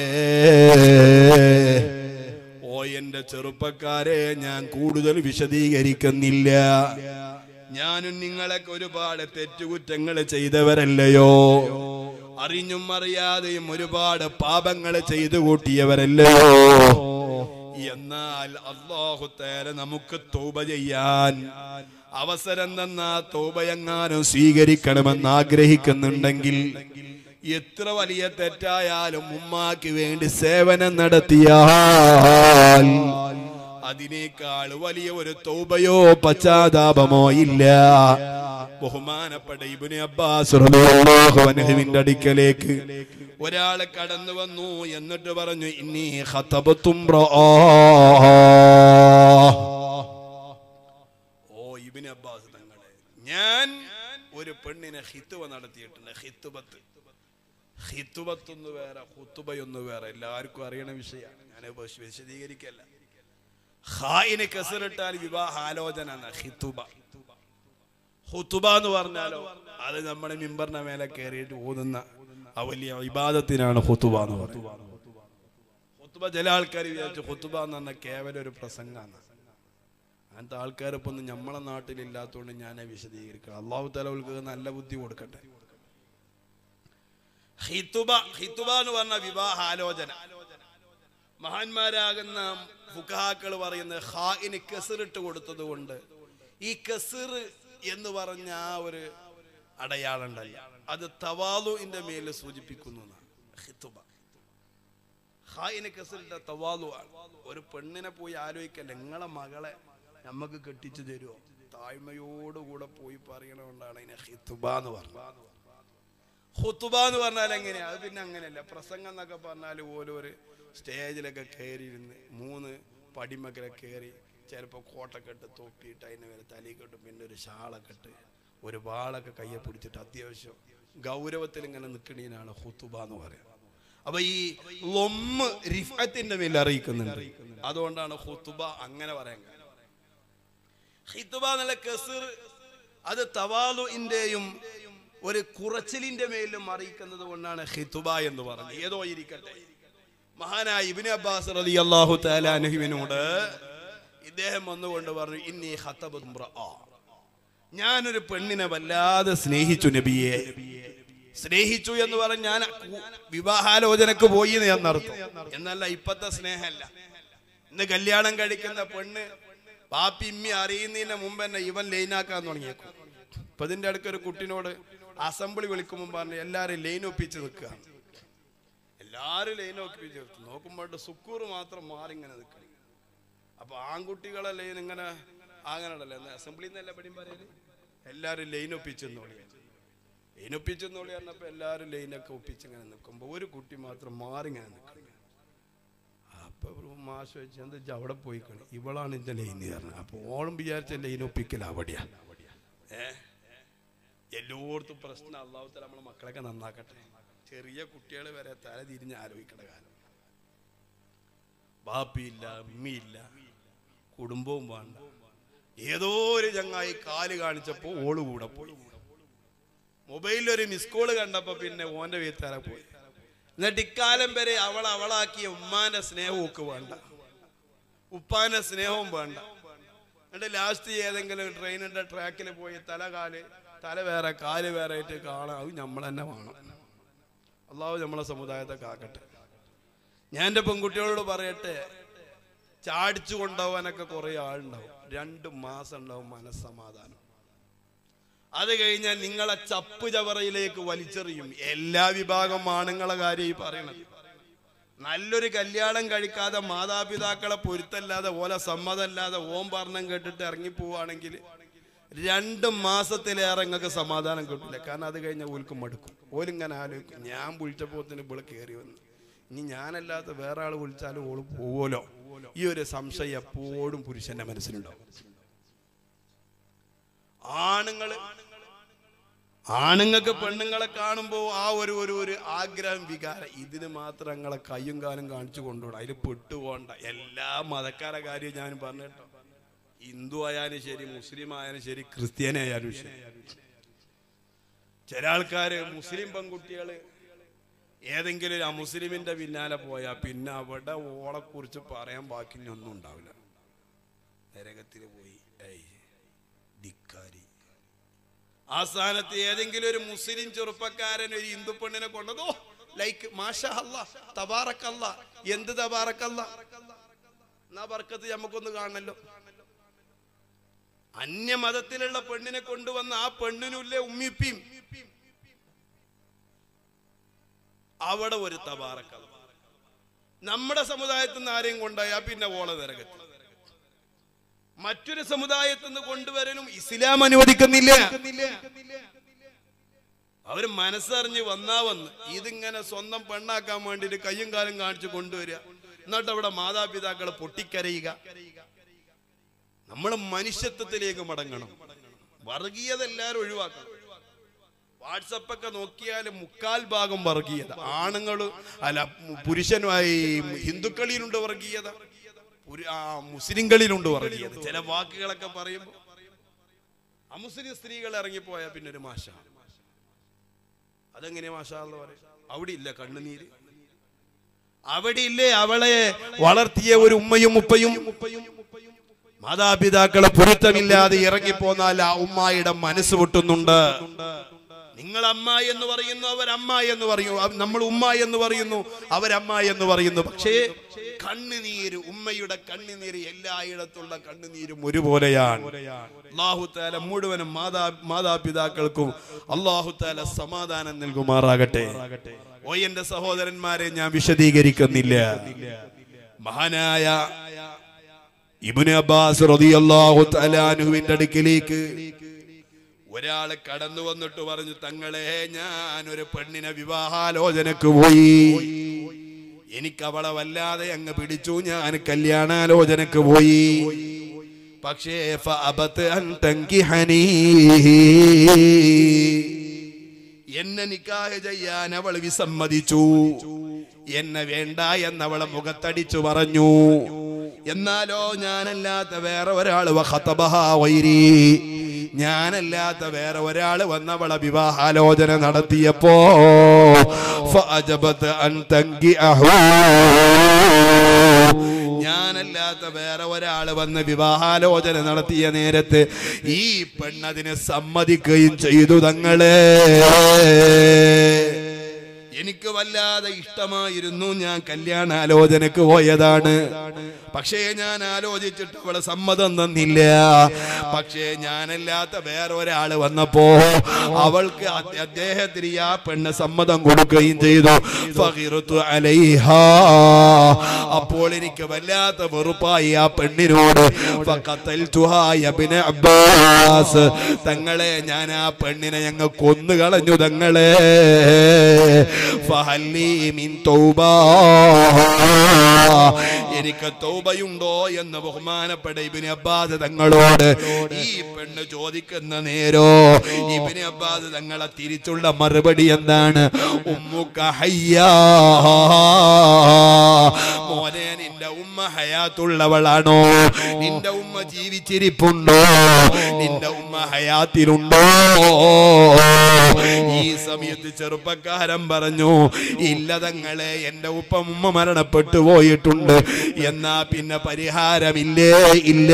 ഓ എന്റെ ചെറുപ്പക്കാരെ, ഞാൻ കൂടുതൽ വിശദീകരിക്കുന്നില്ല. ഞാനും നിങ്ങളൊക്കെ ഒരുപാട് തെറ്റുകുറ്റങ്ങൾ ചെയ്തവരല്ലയോ? അറിഞ്ഞും അറിയാതെയും ഒരുപാട് പാപങ്ങൾ ചെയ്തു കൂട്ടിയവരല്ലയോ? എന്നാൽ അല്ലാഹു തആല നമുക്ക് തൗബ ചെയ്യാൻ അവസരം തന്നാ തൗബയെങ്ങാനും സ്വീകരിക്കണമെന്ന് ആഗ്രഹിക്കുന്നുണ്ടെങ്കിൽ എത്ര വലിയ തെറ്റായാലും ഉമ്മാക്ക് വേണ്ടി സേവനം നടത്തിയാൽ അതിനേക്കാൾ വലിയ ഒരു തൗബയോ പശ്ചാത്താപമോ ഇല്ല. ബഹുമാനപ്പെട്ട ഇബ്നു അബ്ബാസ് റളിയല്ലാഹു അൻഹുവിന്റെ അടുക്കലേക്ക് ഒരാൾ കടന്നു വന്നു. എന്നിട്ട് പറഞ്ഞു, ഇന്നി ഖതബതും റആ. ഓ ഇബ്നു അബ്ബാസ് തങ്ങളെ, ഞാൻ ഒരു പെണ്ണിനെ ഖിത്ബ നടത്തിയിട്ടുണ്ട്. ഖിത്ബത്ത് ഖിത്ബത്തൊന്ന് വേറെ, ഖുത്ബയൊന്ന് വേറെ, എല്ലാവർക്കും അറിയണ വിഷയമാണ്. ഞാൻ വിശദീകരിക്കല്ല. ഖായിന് കസറിട്ടാൽ വിവാഹാലോചന. ഖിതുബ ഖുതുബ എന്ന് പറഞ്ഞാലോ അത് നമ്മുടെ മിമ്പറിന്റെ മേലെ കയറിയിട്ട് ഓതുന്ന ആ വലിയ ഇബാദത്തിനാണ് ഖുതുബ എന്ന് പറയുന്നത്. ഖുതുബ ചില ആൾക്കാർ വിചാരിച്ചു ഖുതുബ എന്ന് പറഞ്ഞാൽ കേവലം ഒരു പ്രസംഗമാണ്. അങ്ങനത്തെ ആൾക്കാരിപ്പോ ഒന്നും നമ്മളെ നാട്ടിലില്ലാത്തതുകൊണ്ട് ഞാൻ വിശദീകരിക്കണം. അള്ളാഹു തആല അവർക്ക് നല്ല ബുദ്ധി കൊടുക്കട്ടെ. ഖിതുബ ഖിതുബ എന്ന് പറഞ്ഞ വിവാഹാലോചന. മഹാന്മാരാകുന്ന ഫുഖഹാക്കൾ പറയുന്നത് ഖാഇന് കസറിട്ട് കൊടുത്തത് കൊണ്ട് ഈ കസർ എന്ന് പറഞ്ഞ ആ ഒരു അടയാളം ഉണ്ടല്ല, അത് തവാലുവിന്റെ മേലെ സൂചിപ്പിക്കുന്നു. ഖിതുബ ഖാഇന് കസറിട്ട തവാലു ആണ്. ഒരു പെണ്ണിനെ പോയി ആലോചിക്കല്ല, നിങ്ങളെ മകളെ നമുക്ക് കെട്ടിച്ചു തരുമോ, താഴ്മയോടുകൂടെ പോയി പറയണോണ്ടാണ് ഇതിനെ ഖിതുബ എന്ന് പറഞ്ഞത്. ഖുതുബ എന്ന് പറഞ്ഞാൽ എങ്ങനെയാ? അത് പിന്നെ അങ്ങനെയല്ല. പ്രസംഗം എന്നൊക്കെ പറഞ്ഞാൽ ഓരോരു സ്റ്റേജിലൊക്കെ കയറിയിരുന്ന് മൂന്ന് പടിമക്കലെ കയറി ചിലപ്പോൾ കോട്ടൊക്കെ ഇട്ട് തൊപ്പിയിട്ട് അതിന് വരെ തലയിക്കെട്ട്, പിന്നെ ഒരു ഷാളൊക്കെ ഇട്ട് ഒരു വാളൊക്കെ കയ്യെ പിടിച്ചിട്ട് അത്യാവശ്യം ഗൗരവത്തിൽ ഇങ്ങനെ നിൽക്കണീനാണ് ഖുതുബ എന്ന് പറയുക. അപ്പൊ ഈ ലൊമ്മ് റിഫഅത്തിന്റെ മേൽ അറിയിക്കുന്നുണ്ട്, അതുകൊണ്ടാണ് ഖുതുബ അങ്ങനെ പറയാൻ കാരണം. ഖിതുബ എന്നുള്ള കസർ അത് തവാലുഇന്റെയും ഒരു കുറച്ചിലിന്റെ മേലും അറിയിക്കുന്നത് കൊണ്ടാണ് ഖിതുബ എന്ന് പറഞ്ഞത്. ഏതോ ഇരിക്കട്ടെ, മഹാനായ ഇബ്നു അബ്ബാസ് റളിയല്ലാഹു തആല അൻഹുവിനോട് ഇദ്ദേഹം വന്നുകൊണ്ട് പറഞ്ഞു, ഇന്നി ഖതബതു ഇംറഅ, ഞാനൊരു പെണ്ണിനെ വല്ലാതെ സ്നേഹിച്ചു നബിയെ. സ്നേഹിച്ചു എന്ന് പറഞ്ഞ് ഞാൻ വിവാഹാലോചനക്ക് പോയി എന്നർത്ഥം, എന്നല്ല ഇപ്പത്തെ സ്നേഹമല്ല. ഇന്ന് കല്യാണം കഴിക്കുന്ന പെണ്ണ് പാപ്പി ഇമ്മി അറിയുന്നതിന് മുമ്പ് തന്നെ ഇവൻ ലൈനാക്കാൻ തുടങ്ങിയേക്കും. ഇപ്പൊ ഇതിന്റെ അടുക്ക് ഒരു കുട്ടിനോട് അസംബ്ലി വിളിക്കുമ്പോൾ പറഞ്ഞു എല്ലാരും ലൈൻ ഒപ്പിച്ച് നിൽക്കുക. എല്ലാരും ലൈൻ ഒപ്പിച്ച് നിർത്തും. നോക്കുമ്പോൾ സുക്കൂർ മാത്രം മാറി ഇങ്ങനെ നിൽക്കണം. അപ്പൊ ആൺകുട്ടികളെ ലൈൻ ഇങ്ങനെ അങ്ങനെയല്ല, അസംബ്ലിയിൽ നിന്നല്ല പടിയും പറയല്, എല്ലാരും ലൈൻ ഒപ്പിച്ചെന്നോളി ലൈൻ ഒപ്പിച്ചെന്നോളി പറഞ്ഞപ്പോ എല്ലാരും ലൈനൊക്കെ ഒപ്പിച്ച് ഇങ്ങനെ നിൽക്കുമ്പോ ഒരു കുട്ടി മാത്രം മാറി ഇങ്ങനെ നിൽക്കണം. അപ്പൊ മാഷ് വെച്ച് എന്താ വെച്ചാൽ അവിടെ പോയിക്കണം, ഇവളാണ് എന്റെ ലൈൻ കാരണം. അപ്പൊ ഓളും വിചാരിച്ച ലൈൻ ഒപ്പിക്കല അവിടെയാ. ഏഹ് എല്ലായിടത്തും പ്രശ്നം. അല്ലാഹു തആല നമ്മളെ മക്കളൊക്കെ നന്നാക്കട്ടെ. ചെറിയ കുട്ടികൾ വരെ തല തിരിഞ്ഞ് ആലോചിക്കണ കാലം. ബാപ്പിയില്ല, ഉമ്മയില്ല, കുടുംബവും വേണ്ട. ഏതോ ഒരു ചങ്ങായി കാല് കാണിച്ചപ്പോ ഓള് കൂടെ പോയി. മൊബൈലിൽ ഒരു മിസ് കോള് കണ്ടപ്പോ പിന്നെ ഓന്റെ വീട്ടുകാര പോയി. എന്നിട്ട് ഇക്കാലം വരെ അവൾ അവളാക്കിയ ഉമ്മാന്റെ സ്നേഹവും ഒക്കെ വേണ്ട, ഉപ്പാന്റെ സ്നേഹവും വേണ്ട. എന്നിട്ട് ലാസ്റ്റ് ഏതെങ്കിലും ട്രെയിനിന്റെ ട്രാക്കിൽ പോയി തല കാല് തല വേറെ കാല് വേറെ ആയിട്ട് കാണാം. അത് നമ്മൾ തന്നെ വേണം. അള്ളാഹു നമ്മളെ സമുദായത്തെ കാക്കട്ടെ. ഞാൻ എൻ്റെ പെൺകുട്ടികളോട് പറയട്ടെ, ചാടിച്ചു കൊണ്ടുപോകാനൊക്കെ കുറെ ആളുണ്ടാവും. രണ്ടു മാസം ഉണ്ടാവും മനസ്സമാധാനം. അത് കഴിഞ്ഞാൽ നിങ്ങളെ ചപ്പ് ചവറയിലേക്ക് വലിച്ചെറിയും. എല്ലാ വിഭാഗം ആണുങ്ങളെ കാര്യം ഈ പറയണത്. നല്ലൊരു കല്യാണം കഴിക്കാതെ മാതാപിതാക്കളെ പൊരുത്തല്ലാതെ ഓല സമ്മതമല്ലാതെ ഓം പറഞ്ഞം കേട്ടിട്ട് ഇറങ്ങിപ്പോവാണെങ്കിൽ രണ്ട് മാസത്തിലേറെ നിങ്ങൾക്ക് സമാധാനം കിട്ടില്ല. കാരണം അത് കഴിഞ്ഞാൽ ഓൽക്കും മടുക്കും. ഓലിങ്ങനെ ആലോചിക്കും, ഞാൻ വിളിച്ചപ്പോത്തിന് ഇവിടെ കയറി വന്നു, ഇനി ഞാനല്ലാത്ത വേറെ ആൾ വിളിച്ചാലും ഓള് പോവോലോ. ഈ ഒരു സംശയം എപ്പോഴും പുരുഷന്റെ മനസ്സിലുണ്ടാവും. ആണുങ്ങള് ആണുങ്ങൾക്ക് പെണ്ണുങ്ങളെ കാണുമ്പോൾ ആ ഒരു ഒരു ഒരു ആഗ്രഹം, വികാരം, ഇതിന് മാത്രം നിങ്ങളെ കയ്യും കാലും കാണിച്ചു കൊണ്ടുപോകണം. അതിൽ പെട്ടുപോകണ്ട. എല്ലാ മതക്കാരെ കാര്യം ഞാൻ പറഞ്ഞിട്ടോ, ഹിന്ദു ആയാലും ശരി, മുസ്ലിം ആയാലും ശരി, ക്രിസ്ത്യാനായാലും ശരി. ചില ആൾക്കാര് മുസ്ലിം പെൺകുട്ടികള് ഏതെങ്കിലും ഒരു അമുസ്ലിമിന്റെ പിന്നാലെ പോയാൽ പിന്നെ അവിടെ ഓളെ കുറിച്ച് പറയാൻ ബാക്കി ഒന്നും ഉണ്ടാവില്ല. നരകത്തിൽ പോയി ധിക്കാരി. ആ സ്ഥാനത്ത് ഏതെങ്കിലും ഒരു മുസ്ലിം ചെറുപ്പക്കാരൻ ഒരു ഹിന്ദു പെണ്ണിനെ കൊണ്ടതോ ലൈക്ക് മാഷാ അല്ലാഹ് തബാറക്കല്ലാഹ്, എന്ത് തബാറക്കല്ലാഹ്, എന്നാ ബർക്കത്ത് നമുക്കൊന്ന് കാണണല്ലോ. അന്യമതത്തിലുള്ള പെണ്ണിനെ കൊണ്ടുവന്ന ആ പെണ്ണിനുല്ലേ ഉമ്മിപ്പിയും അവിടെ ഒരു തബാറക്കല്ലാഹ്. നമ്മുടെ സമുദായത്തിൽ നിന്ന് ആരെയും കൊണ്ടായാ പിന്നെ ഓള നരകത്തിൽ. മറ്റൊരു സമുദായത്തിൽ നിന്ന് കൊണ്ടുവരലും ഇസ്ലാം അനുവദിക്കുന്നില്ല. അവര് മനസ്സറിഞ്ഞ് വന്നാ വന്ന് ഇതിങ്ങനെ സ്വന്തം പെണ്ണാക്കാൻ വേണ്ടിട്ട് കയ്യും കാലും കാണിച്ചു കൊണ്ടുവരിക. എന്നിട്ട് അവിടെ മാതാപിതാക്കളെ പൊട്ടിക്കരയുക. നമ്മൾ മനുഷ്യത്വത്തിലേക്ക് മടങ്ങണം. വർഗീയത എല്ലാവരും ഒഴിവാക്കണം. വാട്സപ്പൊക്കെ നോക്കിയാൽ മുക്കാൽ ഭാഗം വർഗീയത. ആണുങ്ങൾ അല്ല പുരുഷനുമായി ഹിന്ദുക്കളിലുണ്ട് വർഗീയത, ഒരു ആ മുസ്ലിങ്ങളിലുണ്ട് വർഗീയത. ചില വാക്കുകളൊക്കെ പറയുമ്പോൾ അമുസ്ലിം സ്ത്രീകൾ ഇറങ്ങിപ്പോയാൽ പിന്നെ ഒരു മാഷ. അതെങ്ങനെയാ മാഷ എന്ന് പറയും? അവിടെ ഇല്ല കണ്ണുനീര്, അവിടെ ഇല്ലേ അവളെ വളർത്തിയ ഒരു ഉമ്മയും ഉപ്പയും. മാതാപിതാക്കളെ പൊരുത്തമില്ലാതെ ഇറങ്ങിപ്പോന്നാൽ ആ ഉമ്മായിയുടെ മനസ്സ് പൊട്ടുന്നുണ്ട്. നിങ്ങൾ അമ്മ എന്ന് പറയുന്നു, അവരമ്മ എന്ന് പറയുന്നു, നമ്മൾ ഉമ്മ എന്ന് പറയുന്നു, അവരമ്മ എന്ന് പറയുന്നു. പക്ഷേ കണ്ണുനീര്, ഉമ്മയുടെ കണ്ണുനീര് എല്ലായിടത്തുള്ള കണ്ണുനീരും ഒരുപോലെയാണ്. അല്ലാഹു തആല മുഴുവനും മാതാ മാതാപിതാക്കൾക്കും അല്ലാഹു തആല സമാധാനം നൽകുമാറാകട്ടെ. ഓ എന്റെ സഹോദരന്മാരെ, ഞാൻ വിശദീകരിക്കുന്നില്ല. മഹാനായ ഇബ്നു അബ്ബാസ് റളിയല്ലാഹു തആല അൻഹുവിന്റെ അടുക്കലേക്ക് ഒരാള് കടന്നു വന്നിട്ട് പറഞ്ഞു, തങ്ങളെ, ഞാൻ ഒരു പെണ്ണിനെ വിവാഹാലോചനക്ക് പോയി, എനിക്ക് അവളെ വല്ലാതെ അങ്ങ് പിടിച്ചു, ഞാൻ കല്യാണാലോചനക്ക് പോയി, പക്ഷേ ഫഅബത് അൻ തൻകിഹനി, എന്നെ നിക്കാഹ് ചെയ്യാൻ അവൾ വിസമ്മതിച്ചു, എന്നെ വേണ്ട എന്നവളെ മുഖത്തടിച്ചു പറഞ്ഞു. എന്നാലോ ഞാനല്ലാത്ത വേറെ ഒരാൾ ഞാനല്ലാത്ത വേറെ ഒരാൾ വന്നവളെ വിവാഹാലോചന നടത്തിയപ്പോ ഞാനല്ലാത്ത വേറെ ഒരാൾ വന്ന് വിവാഹാലോചന നടത്തിയ നേരത്ത് ഈ പെണ്ണതിനെ സമ്മതിക്കുകയും ചെയ്തു. തങ്ങളെ, എനിക്ക് വല്ലാതെ ഇഷ്ടമായിരുന്നു, ഞാൻ കല്യാണാലോചനക്ക് പോയതാണ്, പക്ഷേ ഞാൻ ആലോചിച്ചിട്ട് അവളെ സമ്മതം തന്നില്ല. പക്ഷേ ഞാനല്ലാത്ത വേറെ ഒരാള് വന്നപ്പോ അവൾക്ക് അദ്ദേഹത്തിന് ആ പെണ്ണ് സമ്മതം കൊടുക്കുകയും ചെയ്തു. ഫഖിറതു അലൈഹാ, അപ്പോൾ എനിക്ക് വല്ലാത്ത വെറുപ്പായി ആ പെണ്ണിനോട്. ഫഖതൽതുഹാ ഇബ്നു അബ്ബാസ്, തങ്ങളെ, ഞാൻ ആ പെണ്ണിനെ ഞങ്ങൾ കൊന്നു കളഞ്ഞു. തങ്ങളെ, ഫഹല്ലി മിൻ തൗബ, എനിക്ക് തൗബയുണ്ടോ എന്ന് ബഹുമാനപ്പെട്ട ഇബ്നു അബ്ബാസ് തങ്ങളോട് ഈ പെണ്ണ് ചോദിക്കുന്ന നേരോ ഇബ്നു അബ്ബാസ് തങ്ങളെ തിരിച്ചുള്ള മറുപടി എന്താണ്? ഉമ്മുക ഹയ്യാ, മോനെ, നിന്റെ ഉമ്മ ഹയാത്തുള്ളവളാണോ? നിന്റെ ഉമ്മ ജീവിച്ചിരിപ്പുണ്ടോ? നിന്റെ ഉമ്മ ഹയാത്തിലുണ്ടോ? ഈ സമയത്ത് ചെറുപ്പക്കാരൻ പറഞ്ഞു, ഇല്ല തങ്ങളെ, എന്റെ ഉപ്പ ഉമ്മ മരണപ്പെട്ടു പോയിട്ടുണ്ട്. എന്നാ പിന്നെ പരിഹാരമില്ലേ? ഇല്ല.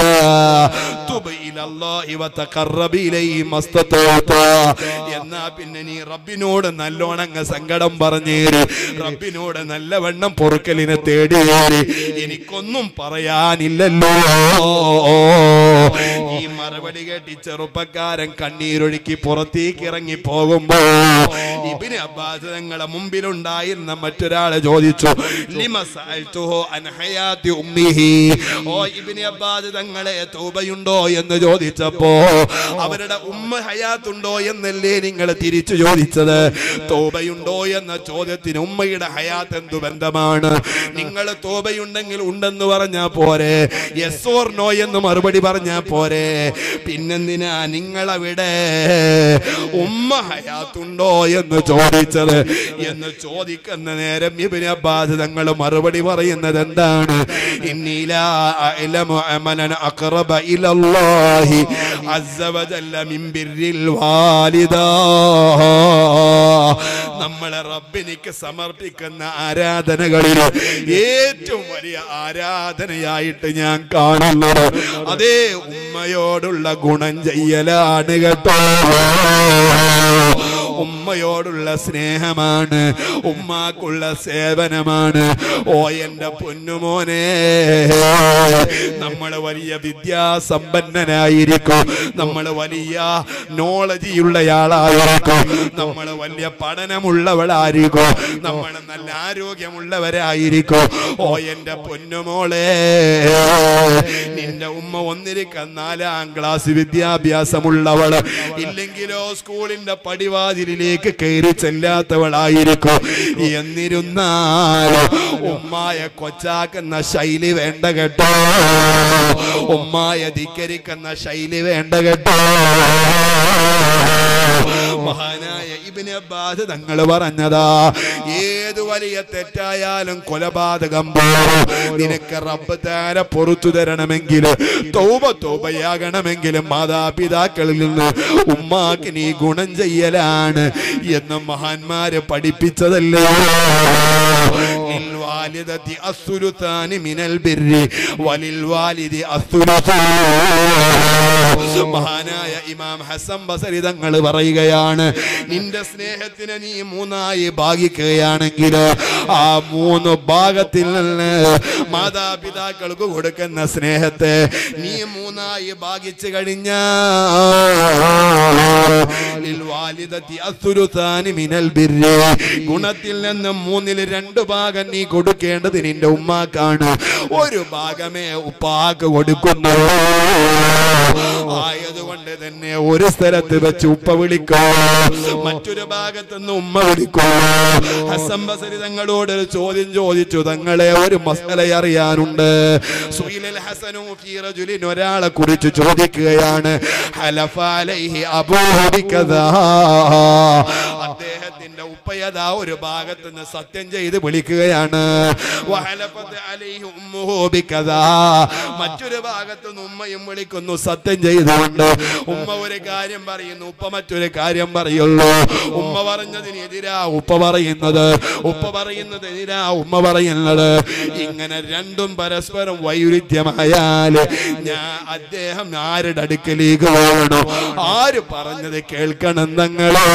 എന്നാ പിന്നെ നീ റബ്ബിനോട് നല്ലോണം സങ്കടം പറഞ്ഞേര്, റബ്ബിനോട് നല്ലവണ്ണം പൊറുക്കലിനെ തേടിയേര്, എനിക്കൊന്നും പറയാനില്ലല്ലോ. ഈ മറുപടി കേട്ടി ചെറുപ്പക്കാരൻ കണ്ണീരൊഴുക്കി പുറത്തേക്ക് ഇറങ്ങി പോകുമ്പോ ഇബ്നു അബ്ബാസ് തങ്ങളെ മുമ്പിലുണ്ടായിരുന്ന മറ്റൊരാളെ ചോദിച്ചു, ലിമ സഅൽതുഹു അൻ ഹയാത്തി ഉമ്മിഹി, ഓ ഇബ്നു അബ്ബാസ് തങ്ങളെ, തൗബയുണ്ടോ എന്ന് ചോദിച്ചപ്പോ അവരുടെ ഉമ്മ ഹയാത്തുണ്ടോ എന്നല്ലേ നിങ്ങൾ തിരിച്ചു ചോദിച്ചത്? തൗബയുണ്ടോ എന്ന ചോദ്യത്തിന് ഉമ്മയുടെ ഹയാത്ത് എന്തു ബന്ധമാണ്? നിങ്ങൾ തൗബയുണ്ടെങ്കിൽ ഉണ്ടെന്ന് പറഞ്ഞാ പോരെ, യെസ് ഓർ നോ എന്ന് മറുപടി പറഞ്ഞാ പോരെ, പിന്നെന്തിനാ നിങ്ങളവിടെ ഉമ്മ ഹയാത്തുണ്ടോ എന്ന് ചോദിച്ചത് എന്ന് ചോദിക്കുന്ന നേരം ഇബ്നു അബ്ബാസ് തങ്ങൾ മറുപടി പറയുന്നത് എന്താണ്? ഇന്നി ലാ അഅലമു അമലൻ അഖറബ ഇലല്ലാഹി അസ്സ വജല്ല മിൻ ബിർരിൽ വാലിദാ, നമ്മളെ റബ്ബിനിക്ക് സമർപ്പിക്കുന്ന ആരാധനകളിൽ ഏറ്റവും വലിയ ആരാധനയായിട്ട് ഞാൻ കാണുന്നത് അതേ ഉമ്മയോടുള്ള ഗുണം ചെയ്യലാണ് കേട്ടോ. ഉമ്മയോടുള്ള സ്നേഹമാണ്, ഉമ്മാക്കുള്ള സേവനമാണ്. ഓ എന്റെ പൊന്നുമോനെ, നമ്മൾ വലിയ വിദ്യാസമ്പന്നനായിരിക്കും, നമ്മൾ വലിയ നോളജിയുള്ളയാളായിരിക്കും, നമ്മൾ വലിയ പഠനമുള്ളവളായിരിക്കും, നമ്മൾ നല്ല ആരോഗ്യമുള്ളവരായിരിക്കും. ഓ എന്റെ പൊന്നുമോളെ, നിന്റെ ഉമ്മ ഒന്നിരിക്ക നാലാം ക്ലാസ് വിദ്യാഭ്യാസമുള്ളവള്, ഇല്ലെങ്കിലോ സ്കൂളിന്റെ പടിവാതി വാതിലിലേക്ക് കയറി ചെല്ലാത്തവളായിരിക്കും. എന്നിരുന്നാലും ഉമ്മായെ കൊച്ചാക്കുന്ന ശൈലി വേണ്ട കേട്ടോ, ഉമ്മായെ ധിക്കരിക്കുന്ന ശൈലി വേണ്ട കേട്ടോ. മഹാനായ ഇബ്നു അബ്ബാസ് തങ്ങൾ പറഞ്ഞതാ, ഏതു വലിയ തെറ്റായാലും കൊലപാതകം നിനക്ക് റബ്ബ് തആല പുറത്തു തരണമെങ്കിൽ, തൗബ തൗബയാകണമെങ്കിൽ മാതാപിതാക്കളിൽ നിന്ന് ഉമ്മാക്ക് നീ ഗുണം ചെയ്യലാണ് എന്ന് മഹാന്മാരെ പഠിപ്പിച്ചതല്ലേ. ലിൽവാലിദതി അസ്സുലുതാനി മിനൽ ബിർരി വലിൽ വാലിദി അസ്സുലുതാ. മഹാനായ ഇമാം ഹസൻ ബസരി തങ്ങൾ പറയുകയാണ്, നിന്റെ സ്നേഹത്തിനെ നീ മൂന്നായി ഭാഗിക്കുകയാണെങ്കിൽ ആ മൂന്ന് ഭാഗത്തിൽ നിന്ന് മാതാപിതാക്കൾക്ക് കൊടുക്കുന്ന സ്നേഹത്തെ നീ മൂന്നായി ഭാഗിച്ചു കഴിഞ്ഞാൽ ഗുണത്തിൽ നിന്ന് മൂന്നിൽ രണ്ട് ഭാഗം നീ കൊടുക്കേണ്ടത് നിന്റെ ഉമ്മാക്കാണ്. ഒരു ഭാഗമേ ഉപ്പാക്ക് കൊടുക്കുന്നു. ആയതുകൊണ്ട് തന്നെ ഒരു സ്ഥലത്ത് വെച്ച് ഉപ്പ വിളിക്കോ, മറ്റൊരു ഭാഗത്ത് നിന്ന് ഉമ്മ വിളിക്കോ. ഹസൻ ബസരി തങ്ങളോട് ഒരു ചോദ്യം ചോദിച്ചു, തങ്ങളെ ഒരു മസല അറിയാനുണ്ട്. സുഇലൽ ഹസനു ഫീ റജുലിൻ, ഒരാളെ കുറിച്ച് ചോദിക്കുകയാണ്. ഹലഫ അലൈഹി അബൂഹു ബികദാ, അദ്ദേഹത്തിന്റെ ഉപ്പയതാ ഒരു ഭാഗത്ത് നിന്ന് സത്യം ചെയ്ത് വിളിക്കുകയാണ്. വഹലഫത് അലൈഹി ഉമ്മുഹു ബികദാ, മറ്റൊരു ഭാഗത്ത് നിന്ന് ഉമ്മയും വിളിക്കുന്നു സത്യം ചെയ്തുകൊണ്ട്. ഉമ്മ ഒരു കാര്യം പറയുന്നു, ഉപ്പ മറ്റൊരു കാര്യം പറയുള്ളൂ. ഉമ്മ പറഞ്ഞതിനെതിരാ ഉപ്പ പറയുന്നത്, ഉപ്പ പറയുന്നതിനെതിരാ ഉമ്മ പറയുന്നത്. ഇങ്ങനെ രണ്ടും പരസ്പരം വൈരുദ്ധ്യമായാൽ ഞാൻ അദ്ദേഹം ആരുടെ അടുക്കലേക്ക് പോകണോ, ആര് പറഞ്ഞത് കേൾക്കണം തങ്ങളെ.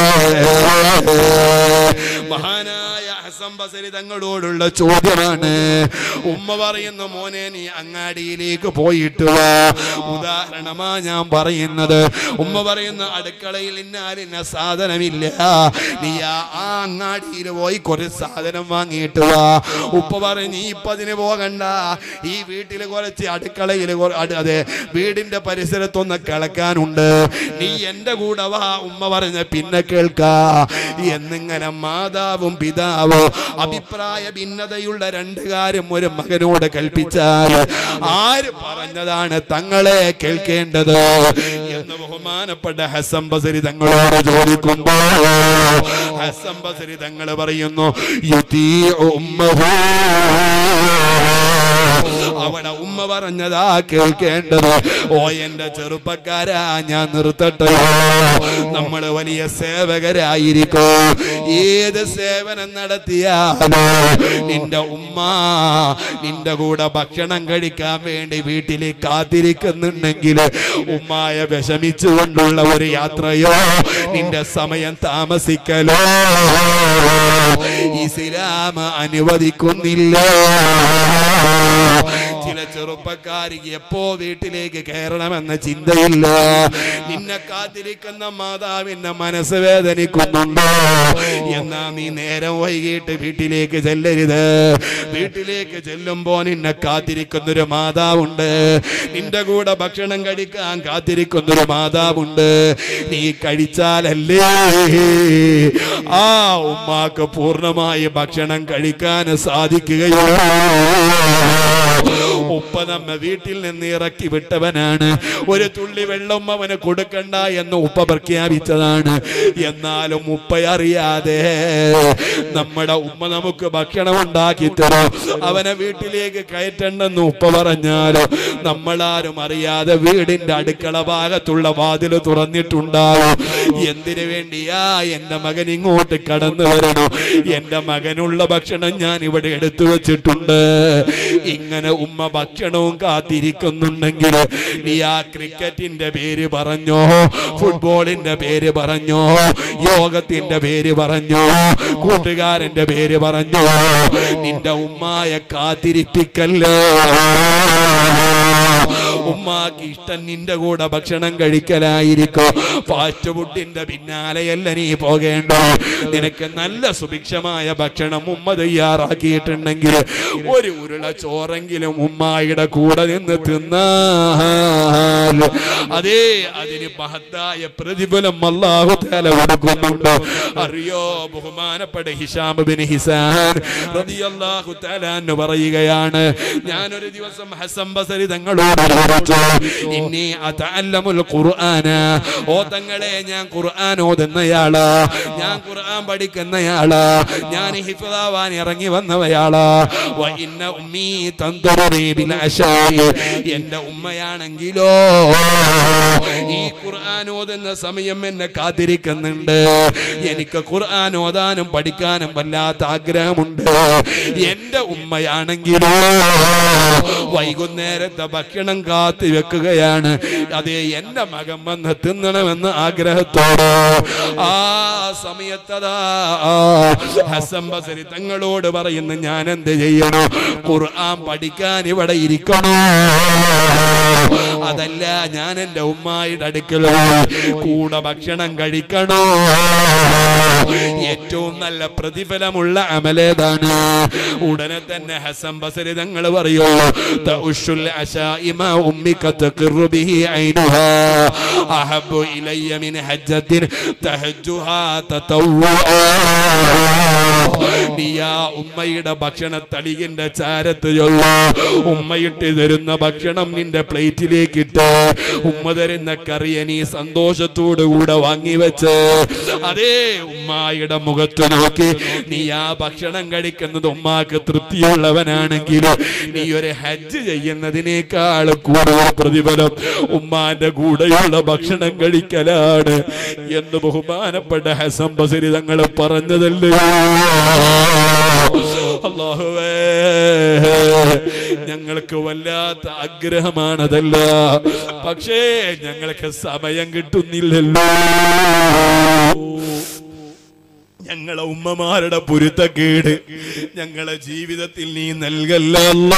മഹാനായ ഹസൻ ബസരി തങ്ങളോടുള്ള ചോദ്യമാണ്. ഉമ്മ പറയുന്നു, മോനെ നീ അങ്ങാടിയിലേക്ക് പോയിട്ട് വാ. ഉദാഹരണമാ ഞാൻ പറയുന്നത്. ഉമ്മ പറയുന്ന അടുക്കളയിൽ ഇന്നാലിന്ന സാധനമില്ല, നീ ആ അങ്ങാടിയിൽ പോയി കുറച്ച് സാധനം വാങ്ങിയിട്ട് വാ. ഉപ്പ പറയും, നീ ഇപ്പൊ അതിന് പോകണ്ട, ഈ വീട്ടിൽ കുറച്ച് അടുക്കളയിൽ അതെ വീടിന്റെ പരിസരത്തൊന്ന് കിളക്കാനുണ്ട്, നീ എന്റെ കൂടെ വാ. ഉമ്മ പറഞ്ഞ പിന്നെ കേൾക്കാ. എന്നിങ്ങനെ മാതാവും പിതാവും അഭിപ്രായ ഭിന്നതയുള്ള രണ്ട് കാര്യം ഒരു മകനോട് കൽപ്പിച്ചാൽ ആര് പറഞ്ഞതാണ് തങ്ങളെ കേൾക്കേണ്ടത് എന്ന് ബഹുമാനപ്പെട്ട ഹസൻ ബസരി തങ്ങളോട് ചോദിക്കുമ്പോൾ ഹസൻ ബസരി തങ്ങൾ പറയുന്നു, യുതീഉ ഉമ്മഹു, അവിടെ ഉമ്മ പറഞ്ഞതാ കേൾക്കേണ്ടത്. ഓ എന്റെ ചെറുപ്പക്കാരാ, ഞാൻ നിർത്തട്ടെ. നമ്മൾ വലിയ സേവകരായിരിക്കും. ഏത് സേവനം നടത്തിയാലും നിന്റെ ഉമ്മ നിന്റെ കൂടെ ഭക്ഷണം കഴിക്കാൻ വേണ്ടി വീട്ടിൽ കാത്തിരിക്കുന്നുണ്ടെങ്കിൽ ഉമ്മായ വിഷമിച്ചുകൊണ്ടുള്ള ഒരു യാത്രയോ നിന്റെ സമയം താമസിക്കലോ ഇസ്ലാം അനുവദിക്കുന്നില്ല. ചില ചെറുപ്പക്കാർക്ക് എപ്പോ വീട്ടിലേക്ക് കയറണമെന്ന ചിന്തയില്ല. നിന്നെ കാത്തിരിക്കുന്ന മാതാവിന്റെ മനസ്സ് വേദനിക്കുന്നുണ്ടോ? എന്നാ നീ നേരം വൈകിട്ട് വീട്ടിലേക്ക് ചെല്ലരുത്. വീട്ടിലേക്ക് ചെല്ലുമ്പോ നിന്നെ കാത്തിരിക്കുന്നൊരു മാതാവുണ്ട്, നിന്റെ കൂടെ ഭക്ഷണം കഴിക്കാൻ കാത്തിരിക്കുന്നൊരു മാതാവുണ്ട്. നീ കഴിച്ചാലല്ലേ ആ ഉമ്മാക്ക് പൂർണ്ണമായി ഭക്ഷണം കഴിക്കാൻ സാധിക്കുകയോ? ഉപ്പ നമ്മ വീട്ടിൽ നിന്ന് ഇറക്കി വിട്ടവനാണ്. ഒരു തുള്ളി വെള്ളം അവന് കൊടുക്കണ്ട എന്ന് ഉപ്പ പ്രഖ്യാപിച്ചതാണ്. എന്നാലും ഉപ്പയറിയാതെ നമ്മുടെ ഉമ്മ നമുക്ക് ഭക്ഷണം ഉണ്ടാക്കി തരും, അവനെ വീട്ടിലേക്ക് കയറ്റണ്ടെന്ന് ഉപ്പ പറഞ്ഞാലോ നമ്മളാരും അറിയാതെ വീടിന്റെ അടുക്കള ഭാഗത്തുള്ള വാതിൽ തുറന്നിട്ടുണ്ടാവും. എന്തിനു വേണ്ടിയാ? എന്റെ മകൻ ഇങ്ങോട്ട് കടന്നു വരണോ, എന്റെ മകനുള്ള ഭക്ഷണം ഞാൻ ഇവിടെ എടുത്തു വെച്ചിട്ടുണ്ട്. ഇങ്ങനെ ഉമ്മ ഭക്ഷണവും കാത്തിരിക്കുന്നുണ്ടെങ്കിൽ നീ ആ ക്രിക്കറ്റിന്റെ പേര് പറഞ്ഞോ, ഫുട്ബോളിന്റെ പേര് പറഞ്ഞോ, യോഗത്തിന്റെ പേര് പറഞ്ഞോ, കൂട്ടുകാരന്റെ പേര് പറഞ്ഞോ, നിന്റെ ഉമ്മായെ കാത്തിരിപ്പിക്കല്ലോ. ഉമ്മാക്ക് ഇഷ്ടം നിന്റെ കൂടെ ഭക്ഷണം കഴിക്കലായിരിക്കും. ഫാസ്റ്റ് ഫുഡിന്റെ പിന്നാലെയല്ല നീ പോകേണ്ട. നിനക്ക് നല്ല സുഭിക്ഷമായ ഭക്ഷണം ഉമ്മ തയ്യാറാക്കിയിട്ടുണ്ടെങ്കിൽ ഒരു ഉരുള ചോറെങ്കിലും ഉമ്മായുടെ കൂടെ നിന്ന് തിന്നാ അതേ അതിന് മഹത്തായ പ്രതിഫലം അല്ലാഹു തആല കൊടുക്കുന്നുണ്ട്. അറിയോ ബഹുമാനപ്പെട്ട ഹിശാം ബിൻ ഹിസാൻ റളിയല്ലാഹു തആല അൻഹു പറയുകയാണ്, ഞാൻ ഒരു ദിവസം ഹസൻ ബസരി തങ്ങളോട് ചോദിച്ചു, ഇന്നി അതഅല്ലമുൽ ഖുർആന, ഓ തങ്ങളെ ഞാൻ ഖുർആൻ ഓതുന്നയാളാ, ഞാൻ ഖുർആൻ പഠിക്കുന്നയാളാ, ഞാൻ ഹിഫ്ളാവാൻ ഇറങ്ങി വന്നവയാളാ. വ ഇന്ന ഉമ്മീ തൻദുറുനി ബിൽ അശായി, എന്റെ ഉമ്മയാണെങ്കിലോ ഈ ഖുർആൻ ഓതുന്ന സമയം എന്നെ കാത്തിരിക്കുന്നുണ്ട്. എനിക്ക് ഖുർആൻ ഓതാനും പഠിക്കാനും വല്ലാത്ത ആഗ്രഹമുണ്ട്. എന്റെ ഉമ്മയാണെങ്കിലോ വൈകുന്നേരത്തെ ഭക്ഷണം കാത്തു വെക്കുകയാണ്. അതേ എന്റെ മകൻ വന്ന് തിന്നണമെന്ന് ആഗ്രഹത്തോടെ. ആ സമയത്തതാ ഹസൻ ബസരി തങ്ങളോട് പറയുന്നു, ഞാൻ എന്ത് ചെയ്യണോ? ഖുർആൻ പഠിക്കാൻ ഇവിടെ ഇരിക്കണോ? അതല്ല, ഞാൻ എന്റെ ഉമ്മായുടെ അടുക്കൽ കൂടെ ഭക്ഷണം കഴിക്കണോ? ഏറ്റവും നല്ല പ്രതിഫലമുള്ള അമലേതാണ്. ഉടനെ തന്നെ ഹസൻ ബസരി തങ്ങൾ പറയൂ, തഉഷുൽ അശാഇമ ഉമ്മിക തഖിറു ബിഹി ഐനുഹാ അഹബ്ബു ഇലയ്യ മിൻ ഹജ്ജത്തിൻ തഹജ്ജുഹാ തതവ്വുആ. നീയാ ഉമ്മയുടെ ഭക്ഷണത്തടികിന്റെ ചാരത്ത് ചൊല്ല, ഉമ്മയിട്ട് തരുന്ന ഭക്ഷണം നിന്റെ പ്ലേറ്റിലേക്ക് ഇട്ട് ഉമ്മ തരുന്ന കറിയെ നീ സന്തോഷത്തോടു കൂടെ വാങ്ങിവെച്ച് അതേ ഉമ്മായുടെ മുഖത്ത് നോക്കി നീ ആ ഭക്ഷണം കഴിക്കുന്നത് ഉമ്മാക്ക് തൃപ്തിയുള്ളവനാണെങ്കിൽ നീ ഒരു ഹജ്ജ് ചെയ്യുന്നതിനേക്കാൾ കൂടുതൽ പ്രതിഫലം ഉമ്മാന്റെ കൂടെയുള്ള ഭക്ഷണം കഴിക്കലാണ് എന്ന് ബഹുമാനപ്പെട്ട ഹസൻ ബസരി തങ്ങൾ പറഞ്ഞതല്ലേ. അല്ലാഹുവേ, ഞങ്ങൾക്ക് വല്ലാത്ത ആഗ്രഹമാണതല്ല, പക്ഷേ ഞങ്ങൾക്ക് സമയം കിട്ടുന്നില്ലല്ലോ. ഞങ്ങളെ ഉമ്മമാരുടെ പൊരുത്തക്കേട് ഞങ്ങളെ ജീവിതത്തിൽ നീ നൽകല്ല.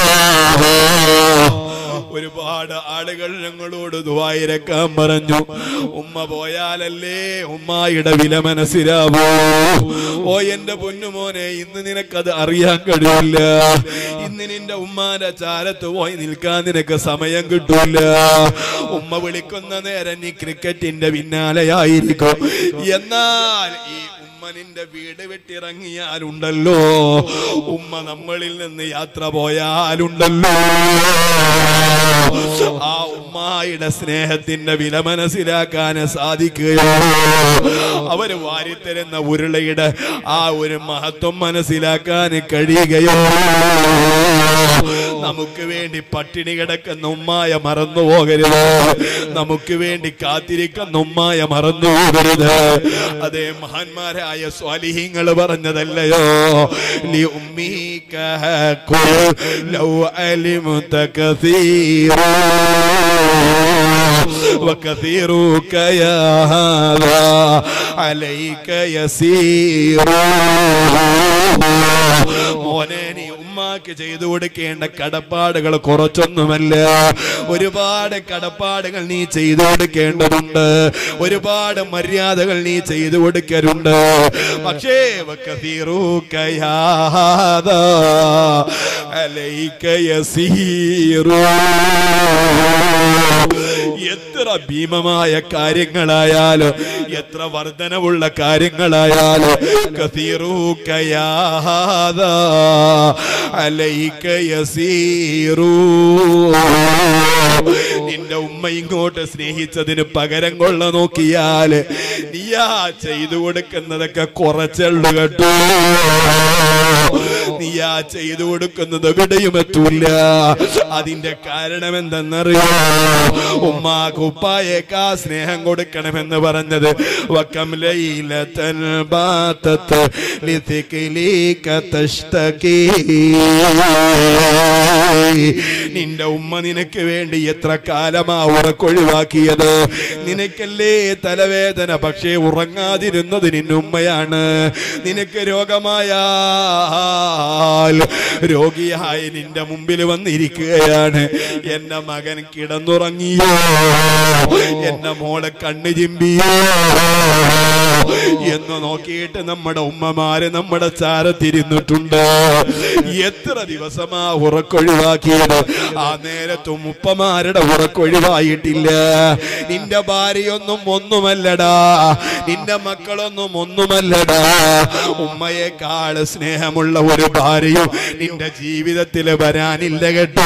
ഒരുപാട് ആളുകൾ ഞങ്ങളോട് ദുആയിരക്കാൻ പറഞ്ഞു. ഉമ്മ പോയാലല്ലേ ഉമ്മായുടെ വില മനസ്സിലാവൂ. ഓ എന്റെ പൊന്നുമോനെ, ഇന്ന് നിനക്കത് അറിയാൻ കഴിയില്ല. ഇന്ന് നിന്റെ ഉമ്മാന്റെ ചാരത്ത് പോയി നിൽക്കാൻ നിനക്ക് സമയം കിട്ടൂല. ഉമ്മ വിളിക്കുന്ന നേരം നീ ക്രിക്കറ്റിന്റെ പിന്നാലെയായിരിക്കും. എന്നാൽ ഈ നിന്റെ വീട് വിട്ടിറങ്ങിയാലുണ്ടല്ലോ, ഉമ്മ നമ്മളിൽ നിന്ന് യാത്ര പോയാലുണ്ടല്ലോ, ആ ഉമ്മായുടെ സ്നേഹത്തിന്റെ വില മനസ്സിലാക്കാൻ സാധിക്കുകയോ, അവര് വാരിത്തരുന്ന ഉരുളയുടെ ആ ഒരു മഹത്വം മനസ്സിലാക്കാൻ കഴിയുകയോ? നമുക്ക് വേണ്ടി പട്ടിണി കിടക്കുന്ന ഉമ്മായ മറന്നു പോകരുത്. നമുക്ക് വേണ്ടി കാത്തിരിക്കുന്ന ഉമ്മായ മറന്നു പോകരുത്. അതേ മഹാന്മാരായ സ്വാലിഹീങ്ങൾ പറഞ്ഞതല്ലയോ, ലി ഉമ്മീക ഖുൽ ലൗ അലിമുത കസീറാ വകസീറുക യാ ഹാദാ അലൈക യസീറാ. മോനെ, നീ ഉമ്മാക്ക് ചെയ്തു കൊടുക്കേണ്ട കടപ്പാടുകൾ കുറച്ചൊന്നുമല്ല. ഒരുപാട് കടപ്പാടുകൾ നീ ചെയ്തു കൊടുക്കേണ്ടതുണ്ട്. ഒരുപാട് മര്യാദകൾ നീ ചെയ്തു കൊടുക്കലുണ്ട്. പക്ഷേ വകസീറുക യാ ഹാദാ അലൈക യസീറാ. എത്ര ഭീമമായ കാര്യങ്ങളായാലും എത്ര വർധനവുള്ള കാര്യങ്ങളായാലും കസീറുക യാ ഹാദാ അലൈക യസീറൂ. നിന്റെ ഉമ്മ ഇങ്ങോട്ട് സ്നേഹിച്ചതിന് പകരം കൊള്ള നോക്കിയാൽ നീയാ ചെയ്തു കൊടുക്കുന്നതൊക്കെ കുറച്ചുള്ളു കേട്ടോ. നീയാ ചെയ്തു കൊടുക്കുന്നത് എവിടെയും എത്തൂല്ല. അതിന്റെ കാരണം എന്തെന്നറിയോ? ഉമ്മാക്ക് ഉപ്പായേക്കാ സ്നേഹം കൊടുക്കണമെന്ന് പറഞ്ഞത് വകം ലൈലതൻ ബാതത് ലിതിക്ലിക തഷ്തകീ. നിന്റെ ഉമ്മ നിനക്ക് വേണ്ടി എത്ര കാലമാ ഉറക്കൊഴിവാക്കിയത്. നിനക്കല്ലേ തലവേദന, പക്ഷേ ഉറങ്ങാതിരുന്നത് നിന്റെ ഉമ്മയാണ്. നിനക്ക് രോഗമായാൽ രോഗിയായി നിന്റെ മുമ്പിൽ വന്നിരിക്കുകയാണ്. എന്റെ മകൻ കിടന്നുറങ്ങിയോ, എന്റെ മോളെ കണ്ണു ചിമ്പിയോ എന്ന് നോക്കിയിട്ട് നമ്മുടെ ഉമ്മമാര് നമ്മുടെ ചാരത്തിരുന്നിട്ടുണ്ട്. എത്ര ദിവസമാ ഉറക്കൊഴിവാക്കിയത്. ആ നേരത്തും ഉപ്പമാരുടെ ഉറക്കൊഴിവായിട്ടില്ല. നിന്റെ ഭാര്യയൊന്നും ഒന്നുമല്ലടാ, നിന്റെ മക്കളൊന്നും ഒന്നുമല്ലടാ. ഉമ്മയെക്കാൾ സ്നേഹമുള്ള ഒരു ഭാര്യയും നിന്റെ ജീവിതത്തിൽ വരാനില്ല കേട്ടോ.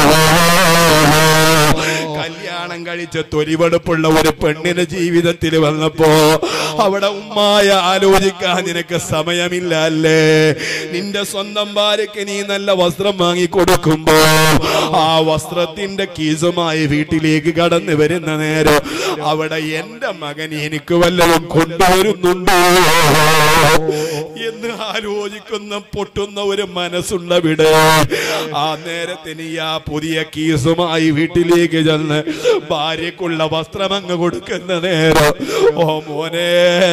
കല്യാണം കഴിച്ച തൊലിവെടുപ്പുള്ള ഒരു പെണ്ണിന്റെ ജീവിതത്തിൽ വന്നപ്പോ അവിടെ ഉമ്മായ ആലോചിക്കാൻ നിനക്ക് സമയമില്ല അല്ലേ? നിന്റെ സ്വന്തം ഭാര്യക്ക് നീ നല്ല വസ്ത്രം വാങ്ങിക്കൊടുക്കുമ്പോ ആ വസ്ത്രത്തിന്റെ കീസുമായി വീട്ടിലേക്ക് കടന്നു വരുന്ന നേരം അവിടെ എന്റെ മകൻ എനിക്ക് വല്ലതും കൊണ്ടുവരുന്നുണ്ടോ എന്ന് ആലോചിക്കുന്ന പൊട്ടുന്ന ഒരു മനസ്സുണ്ടവിടെ. ആ നേരത്തിന് ആ പുതിയ കീസുമായി വീട്ടിലേക്ക് ചെന്ന് ഭാര്യക്കുള്ള വസ്ത്രം അങ്ങ് കൊടുക്കുന്ന നേരം ഓ മോനെ,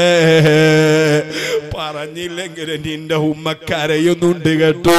പറഞ്ഞില്ലെങ്കിൽ നിന്റെ ഉമ്മ കരയുന്നുണ്ട് കേട്ടോ.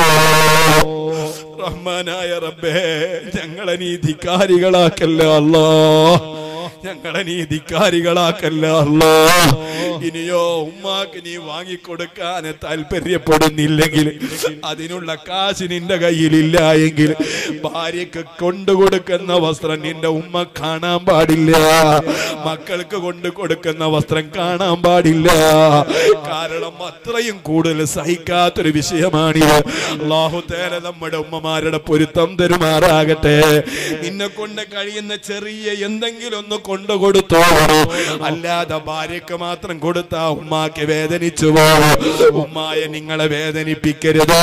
റഹ്മാനായ റബ്ബേ, ഞങ്ങളെ നീ ധിക്കാരികളാക്കല്ല അല്ലാ, ഞങ്ങളെ നീ ധിക്കാരികളാക്കല്ല അല്ലാ. ഇനിയോ ഉമ്മാക്ക് നീ വാങ്ങിക്കൊടുക്കാൻ താല്പര്യപ്പെടുന്നില്ലെങ്കിൽ, അതിനുള്ള കാശ് നിന്റെ കയ്യിലില്ല എങ്കിൽ ഭാര്യക്ക് കൊണ്ടുകൊടുക്കുന്ന വസ്ത്രം നിന്റെ ഉമ്മ കാണാൻ പാടില്ല, മക്കൾക്ക് കൊണ്ടു കൊടുക്കുന്ന വസ്ത്രം കാണാൻ പാടില്ല. കാരണം അത്രയും കൂടുതൽ സഹിക്കാത്തൊരു വിഷയമാണിത്. അല്ലാഹു തആല നമ്മുടെ ഉമ്മമാരുടെ പൊരുത്തം തരുമാറാകട്ടെ. നിന്നെ കൊണ്ട് കഴിയുന്ന ചെറിയ എന്തെങ്കിലും ഒന്ന് കൊണ്ടു കൊടുത്തോ, അല്ലാതെ ഭാര്യക്ക് മാത്രം കൊടുത്താ ഉമ്മാക്ക് വേദനിച്ചു പോകും. ഉമ്മായെ നിങ്ങളെ വേദനിപ്പിക്കരുത്.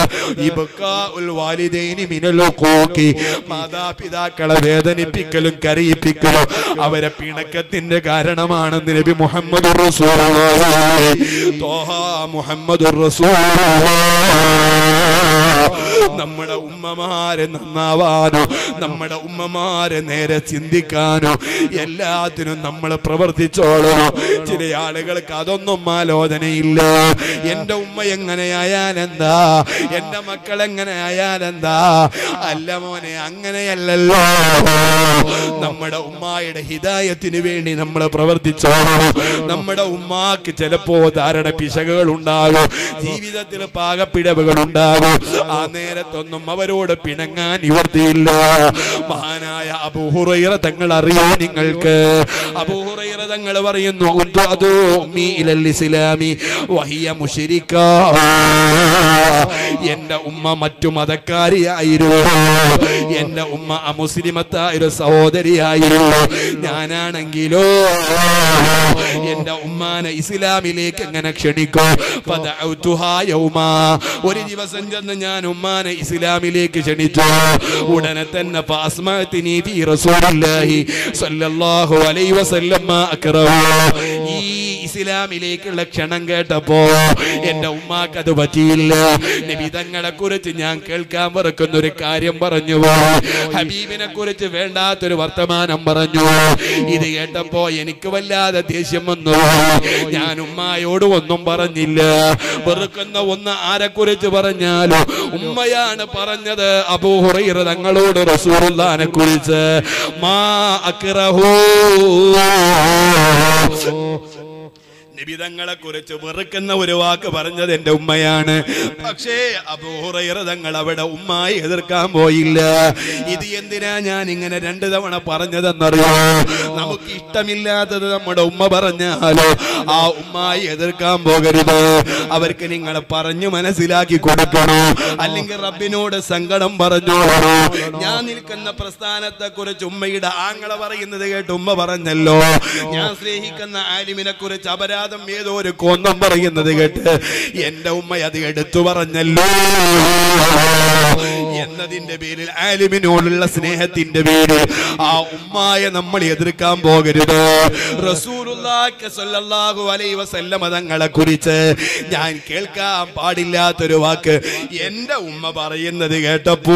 മാതാപിതാക്കളെ വേദനിപ്പിക്കലും കരയിപ്പിക്കലും അവരെ പിണക്കത്തിന്റെ കാരണമാണെന്ന് നബി മുഹമ്മദുർ റസൂലുള്ളാഹി ത്വാഹ മുഹമ്മദുർ റസൂലുള്ളാഹി. നമ്മുടെ ഉമ്മമാരെ നന്നാവാനോ, നമ്മുടെ ഉമ്മമാരെ നേരെ ചിന്തിക്കാനോ എല്ലാത്തിനും നമ്മൾ പ്രവർത്തിച്ചോളണം. ചില ആളുകൾക്ക് അതൊന്നും ആലോചനയില്ല. എന്റെ ഉമ്മ എങ്ങനെയായാലെന്താ, എന്റെ മക്കൾ എങ്ങനെയായാലെന്താ. അല്ല മോനെ, അങ്ങനെയല്ലല്ലോ. നമ്മുടെ ഉമ്മായുടെ ഹിദായത്തിന് വേണ്ടി നമ്മൾ പ്രവർത്തിച്ചോളണം. നമ്മുടെ ഉമ്മാക്ക് ചിലപ്പോ ധാരണ പിശകുകൾ ഉണ്ടാകും, ജീവിതത്തിൽ പാകപ്പിഴവുകൾ ഉണ്ടാകും. ആ നേരത്തൊന്നും അവരോട് പിണങ്ങാൻ നിവർത്തിയില്ല. മഹാനായ അബൂ ഹുറൈറ തങ്ങൾ അറിയോ നിങ്ങൾക്ക്? അബൂ ഹുറൈറ തങ്ങൾ പറയുന്നു, എന്റെ ഉമ്മ മറ്റു മതക്കാരിയായിരുന്നു, എന്റെ ഉമ്മ അമുസ്ലിമത്തായ ഒരു സഹോദരിയായിരുന്നു. ഞാനാണെങ്കിലോ എന്റെ ഉമ്മാനെ ഇസ്ലാമിലേക്ക് എങ്ങനെ ക്ഷണിക്കും? ഒരു ദിവസം ചെന്ന് ഞാൻ ഉമ്മാനെ ഇസ്ലാമിലേക്ക് ക്ഷണിച്ചു. ഉടനെ തന്നെ ഈ ഇസ്ലാമിലേക്കുള്ള ക്ഷണം കേട്ടപ്പോ എന്റെ ഉമ്മാക്ക് അത് പറ്റിയില്ല. നബി തങ്ങളെ കുറിച്ച് ഞാൻ കേൾക്കാൻ വെറുക്കുന്ന ഒരു കാര്യം പറഞ്ഞു, ഹബീബിനെ കുറിച്ച് വേണ്ടാത്തൊരു വർത്തമാനം പറഞ്ഞു. ഇത് കേട്ടപ്പോ എനിക്ക് വല്ലാതെ ദേഷ്യം വന്നു. ഞാൻ ഉമ്മായോട് ഒന്നും പറഞ്ഞില്ല. വെറുക്കുന്ന ഒന്ന് ആരെ കുറിച്ച് പറഞ്ഞാലും ഉമ്മയാണ് പറഞ്ഞത്. അബൂ ഹുറൈറ തങ്ങളോട് റസൂലുള്ളാഹിനെ കുറിച്ച് മാ അക്റഹു, നിബിതങ്ങളെ കുറിച്ച് വെറുക്കുന്ന ഒരു വാക്ക് പറഞ്ഞത് എന്റെ ഉമ്മയാണ്. പക്ഷേ അബൂ ഹുറൈറ തങ്ങൾ അവിടെ ഉമ്മായി എതിർക്കാൻ പോയില്ല. ഇത് എന്തിനാ ഞാൻ ഇങ്ങനെ രണ്ടു തവണ പറഞ്ഞതെന്നറിയോ? നമുക്ക് ഇഷ്ടമില്ലാത്തത് നമ്മുടെ ഉമ്മ പറഞ്ഞാലോ ആ ഉമ്മായി എതിർക്കാൻ പോകരുത്. അവർക്ക് നിങ്ങൾ പറഞ്ഞു മനസ്സിലാക്കി കൊടുക്കണോ, അല്ലെങ്കിൽ റബ്ബിനോട് സങ്കടം പറഞ്ഞോളണോ. ഞാൻ നിൽക്കുന്ന പ്രസ്ഥാനത്തെ കുറിച്ച് ഉമ്മയുടെ ആങ്ങളെ പറയുന്നത് കേട്ട് ഉമ്മ പറഞ്ഞല്ലോ, ഞാൻ സ്നേഹിക്കുന്ന ആലിമിനെ കുറിച്ച് അപരാധം ഏതോ ഒരു കോന്നം പറയുന്നത് കേട്ട് എന്റെ ഉമ്മ അത് എടുത്തു പറഞ്ഞല്ലോ എന്നതിന്റെ പേരിൽ, ആലിമിനോടുള്ള സ്നേഹത്തിന്റെ പേരിൽ ആ ഉമ്മായെ നമ്മൾ എതിർക്കാൻ പോകരുത്. റസൂലുള്ളാഹി സ്വല്ലല്ലാഹു അലൈഹി വസല്ലം തങ്ങളെ കുറിച്ച് ഞാൻ കേൾക്കാൻ പാടില്ലാത്തൊരു വാക്ക് എന്റെ ഉമ്മ പറയുന്നത് കേട്ടപ്പോ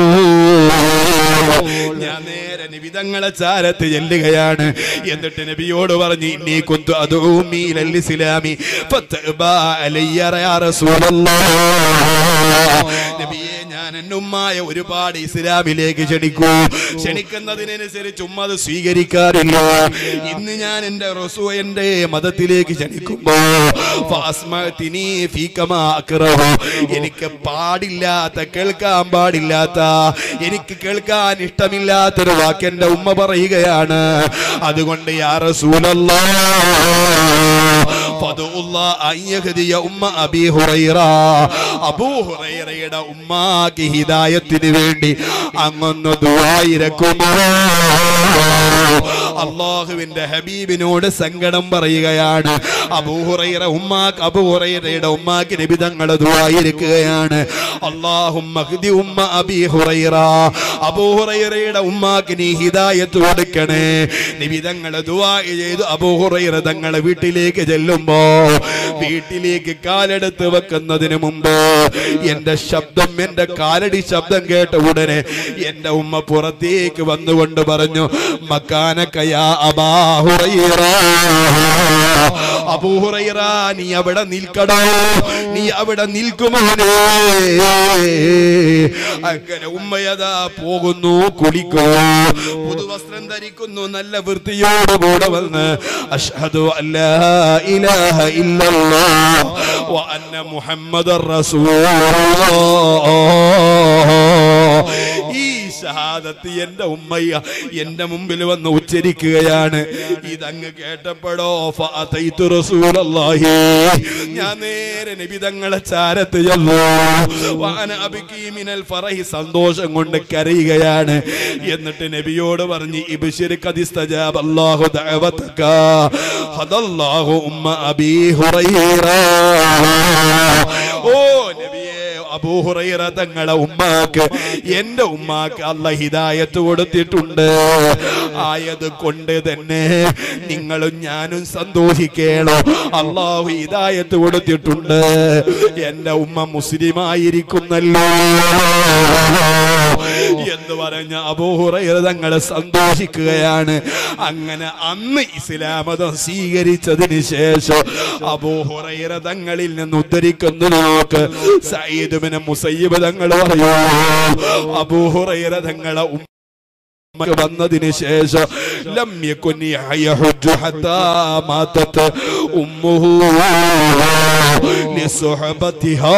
ഞാൻ നേരെ നബി തങ്ങളെ ചാരത്ത് ചെല്ലുകയാണ്. എന്നിട്ട് നബിയോട് പറഞ്ഞു, ഇന്നീ കുന്തു അദൂമി ഇലൽ ഇസ്ലാം ഇസ്ലാമി ഫതബാ അലയ്യ യാ റസൂലല്ലാഹ്. നബിയെ ഞാൻ എൻ്റെ ഉമ്മയെ ഒരുപാട് ഇസ്ലാമിലേക്ക് ക്ഷണിക്കൂ, ക്ഷണിക്കുന്നതിനനുസരിച്ച് ഉമ്മ അത് സ്വീകരിക്കാറില്ല. ഇന്ന് ഞാൻ എൻ്റെ റസൂ എൻ്റെ മതത്തിലേക്ക് ക്ഷണിക്കുമ്പോ ഫഅസ്മഅ്തിനി ഫീകമാ അക്റഹു, എനിക്ക് പാടില്ലാത്ത കേൾക്കാൻ പാടില്ലാത്ത എനിക്ക് കേൾക്കാൻ ഇഷ്ടമില്ലാത്തൊരു വാക്ക് എൻ്റെ ഉമ്മ പറയുകയാണ്. അതുകൊണ്ട് യാ റസൂലല്ലാഹ് ഫദുല്ലാഹ് അൻ യഹ്ദിയ ഉമ്മ അബീ ഹുറൈറ, അബൂ ഹുറൈറയുടെ ഉമ്മാക്ക് ഹിദായത്തിന് വേണ്ടി അങ്ങൊന്ന് ദുആ ഇരക്കുമോ? അല്ലാഹുവിന്റെ ഹബീബിനോട് സങ്കടം പറയുകയാണ്. അബൂ ഹുറൈറ ഉമ്മാക്ക് അബൂ ഹുറൈറയുടെ ഉമ്മാക്ക് നബി തങ്ങൾ ദുആ ഇരക്കുകയാണ്. അല്ലാഹുമ്മ ഹ്ദി ഉമ്മ അബീ ഹുറൈറ, അബൂ ഹുറൈറയുടെ ഉമ്മാക്ക് നീ ഹിദായത്ത് കൊടുക്കണേ. നബി തങ്ങൾ ദുആ ചെയ്തു. അബൂ ഹുറൈറ തങ്ങളെ വീട്ടിലേക്ക് ചെല്ലുമ്പോ വീട്ടിലേക്ക് കാലെടുത്ത് വെക്കുന്നതിന് മുമ്പ് എന്റെ ശബ്ദം എന്റെ കാലടി ശബ്ദം കേട്ട ഉടനെ എന്റെ ഉമ്മ പുറത്തേക്ക് വന്നുകൊണ്ട് പറഞ്ഞു, മക്കാനക യാ അബാ ഹുറൈറ, അബൂ ഹുറൈറ നീ അവിടെ നിൽക്കടോ, നീ അവിടെ നിൽക്കുമോനെ. അങ്ങനെ ഉമ്മയതാ പോകുന്നു, കുളിക്കുന്നു, പുതുവസ്ത്രം ധരിക്കുന്നു, നല്ല വൃത്തിയോടുകൂടെ വന്ന് അഷ്ഹദു അല്ലാ ഇലാഹ ഇല്ലല്ലാഹ് വ അന്ന മുഹമ്മദർ റസൂലുള്ളാഹ്, ഈ ഷഹാദത്ത് എന്റെ ഉമ്മയ്യ എന്റെ മുമ്പിൽ വന്ന് ഉച്ചരിക്കുകയാണ്. ഇതങ്ങ് കേട്ടപ്പോഴോ ഫഅതൈതു റസൂലല്ലാഹി, ഞാൻ നേരെ നബി തങ്ങളെ ചാരത്ത് ചെന്നു. വഅന അബ്കി മിനൽ ഫറഹി, സന്തോഷം കൊണ്ട് കരയുകയാണ്. എന്നിട്ട് നബിയോട് പറഞ്ഞു, ഇബ്ശിർ ഖദ് ഇസ്തജാബ അല്ലാഹു ദഅവതക ഹദല്ലാഹു ഉമ്മ അബീ ഹുറൈറ. ഓ നബിയേ, അബൂ ഹുറൈറ തങ്ങളെ ഉമ്മാക്ക് എന്റെ ഉമ്മാക്ക് അല്ലാഹ് ഹിദായത്ത് കൊടുത്തിട്ടുണ്ട്. ആയത് കൊണ്ട് തന്നെ നിങ്ങളും ഞാനും സന്തോഷിക്കണം. അല്ലാഹു ഹിദായത്ത് കൊടുത്തിട്ടുണ്ട്. എന്റെ ഉമ്മ മുസ്ലിമായിരിക്കുന്നല്ലോ എന്ന് പറഞ്ഞ അബൂ ഹുറൈറ തങ്ങളെ സന്തോഷിക്കുകയാണ്. അങ്ങനെ അന്ന് ഇസ്ലാം മതം സ്വീകരിച്ചതിന് ശേഷം അബൂ ഹുറൈറ തങ്ങളിൽ നിന്ന് ഉദ്ധരിക്കുന്നു. നോക്ക്, സഈദ് ഇബ്നു മുസയ്യിബ് തങ്ങൾ പറയൂ, അബൂ ഹുറൈറ തങ്ങളെ വന്നതിന് ശേഷം ലം യകുൻ യഹുജ്ജു ഹത്താ മാതത് ഉമ്മുഹു ലിസുഹബതിഹാ,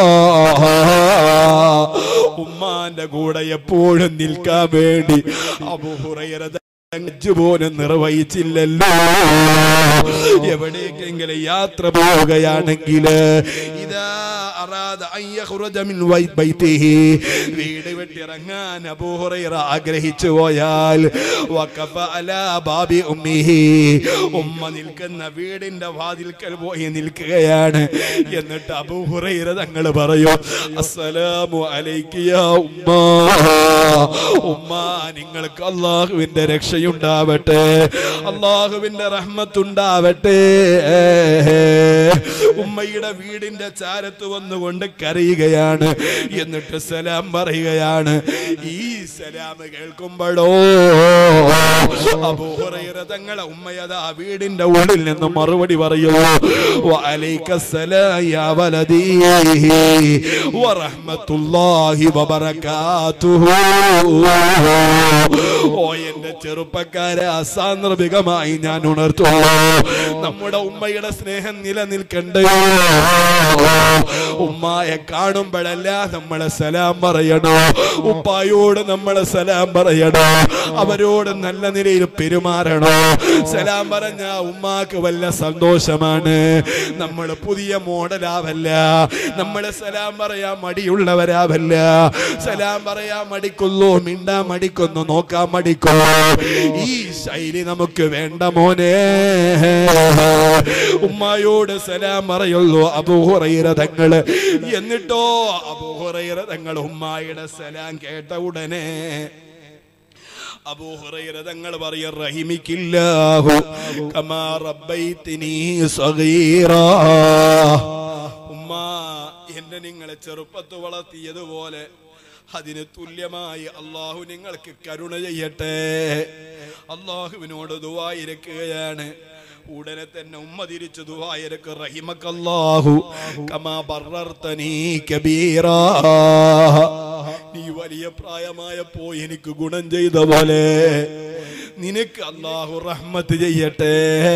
ഉമ്മാന്റെ കൂടെ എപ്പോഴും നിൽക്കാൻ വേണ്ടി അബൂ ഹുറൈറ പോലും നിർവഹിച്ചില്ലല്ലോ. എവിടേക്കെങ്കിലും യാത്ര പോവുകയാണെങ്കിൽ ഇതാ അറാദ അൻ യഖ്റുജ മിൻ ബൈതിഹി, വീട് വിട്ടിറങ്ങാൻ അബൂ ഹുറൈറ ആഗ്രഹിച്ചു പോയാൽ വഖഫ അലാ ബാബി ഉമ്മിഹി, ഉമ്മ നിൽക്കുന്ന വീടിന്റെ വാതിൽക്കൽ പോയി നിൽക്കുകയാണ്. എന്നിട്ട് അബൂ ഹുറൈറ തങ്ങൾ പറയും, അസ്സലാമു അലൈകി യാ ഉമ്മ, ഉമ്മ നിങ്ങൾക്ക് അല്ലാഹുവിന്റെ രക്ഷയുണ്ടാവട്ടെ, അല്ലാഹുവിന്റെ റഹ്മത്തുണ്ടാവട്ടെ. ഉമ്മയുടെ വീടിന്റെ ചാരത്ത് വന്നുകൊണ്ട് കരയുകയാണ്. എന്നിട്ട് സലാം പറയുകയാണ്. ഈ സലാം കേൾക്കുമ്പോഴോ അബൂ ഹുറൈറ തങ്ങളെ ഉമ്മയതാ വീടിന്റെ ഉള്ളിൽ നിന്ന് മറുപടി പറയുന്നു, വഅലൈക്കസ്സലാം യാ വലദീ വറഹ്മത്തുള്ളാഹി വബറകാതുഹു. ഓ എന്റെ ചെറുപ്പക്കാരെ, അസാന്ദർഭികമായി ഞാൻ ഉണർത്തുന്നു, നമ്മുടെ ഉമ്മയുടെ സ്നേഹം നിലനിൽക്കണ്ടേ. ഉമ്മയെ കാണുമ്പോഴല്ല നമ്മളെ സലാം പറയണോ, ഉപ്പായോട് നമ്മളെ സലാം പറയണോ, അവരോട് നല്ല നിലയിൽ പെരുമാറണോ. സലാം പറഞ്ഞ ഉമ്മാക്ക് വല്ല സന്തോഷമാണ്. നമ്മൾ പുതിയ മോഡലാവല്ല, നമ്മളെ സലാം പറയാൻ മടിയുള്ളവരാവല്ല. സലാം പറയാൻ മടിക്കുന്നു, മിണ്ടാൻ മടിക്കുന്നു, നോക്കാൻ മടിക്കുന്നു. ഈ ശൈലി നമുക്ക് വേണ്ട മോനെ. ഉമ്മായോട് സലാം പറയുള്ളൂ അബൂ ഹുറൈറ തങ്ങള്. എന്നിട്ടോ അബൂ ഹുറൈറ തങ്ങൾ ഉമ്മായുടെ സലാം കേട്ട ഉടനെ അബൂ ഹുറൈറ തങ്ങൾ പറയും, റഹിമിക്കില്ലാഹു കമാ റബ്ബൈതിനി സഗീറാ. ഉമ്മ, എന്നെ നിങ്ങളെ ചെറുപ്പത്ത് വളർത്തിയതുപോലെ അതിന് തുല്യമായി അള്ളാഹു നിങ്ങൾക്ക് കരുണ ചെയ്യട്ടെ. അള്ളാഹുവിനോട് ദുആ ഇരക്കുകയാണ്. ഉടനെ തന്നെ ഉമ്മ തിരിച്ചു ദുആയിരക്ക് റഹിമക്കല്ലാഹു കമാ ബറർതനീ കബീറാ, നീ വലിയ പ്രായമായപ്പോ എനിക്ക് ഗുണം ചെയ്ത പോലെ നിനക്ക് അല്ലാഹു റഹ്മത്ത് ചെയ്യട്ടെ.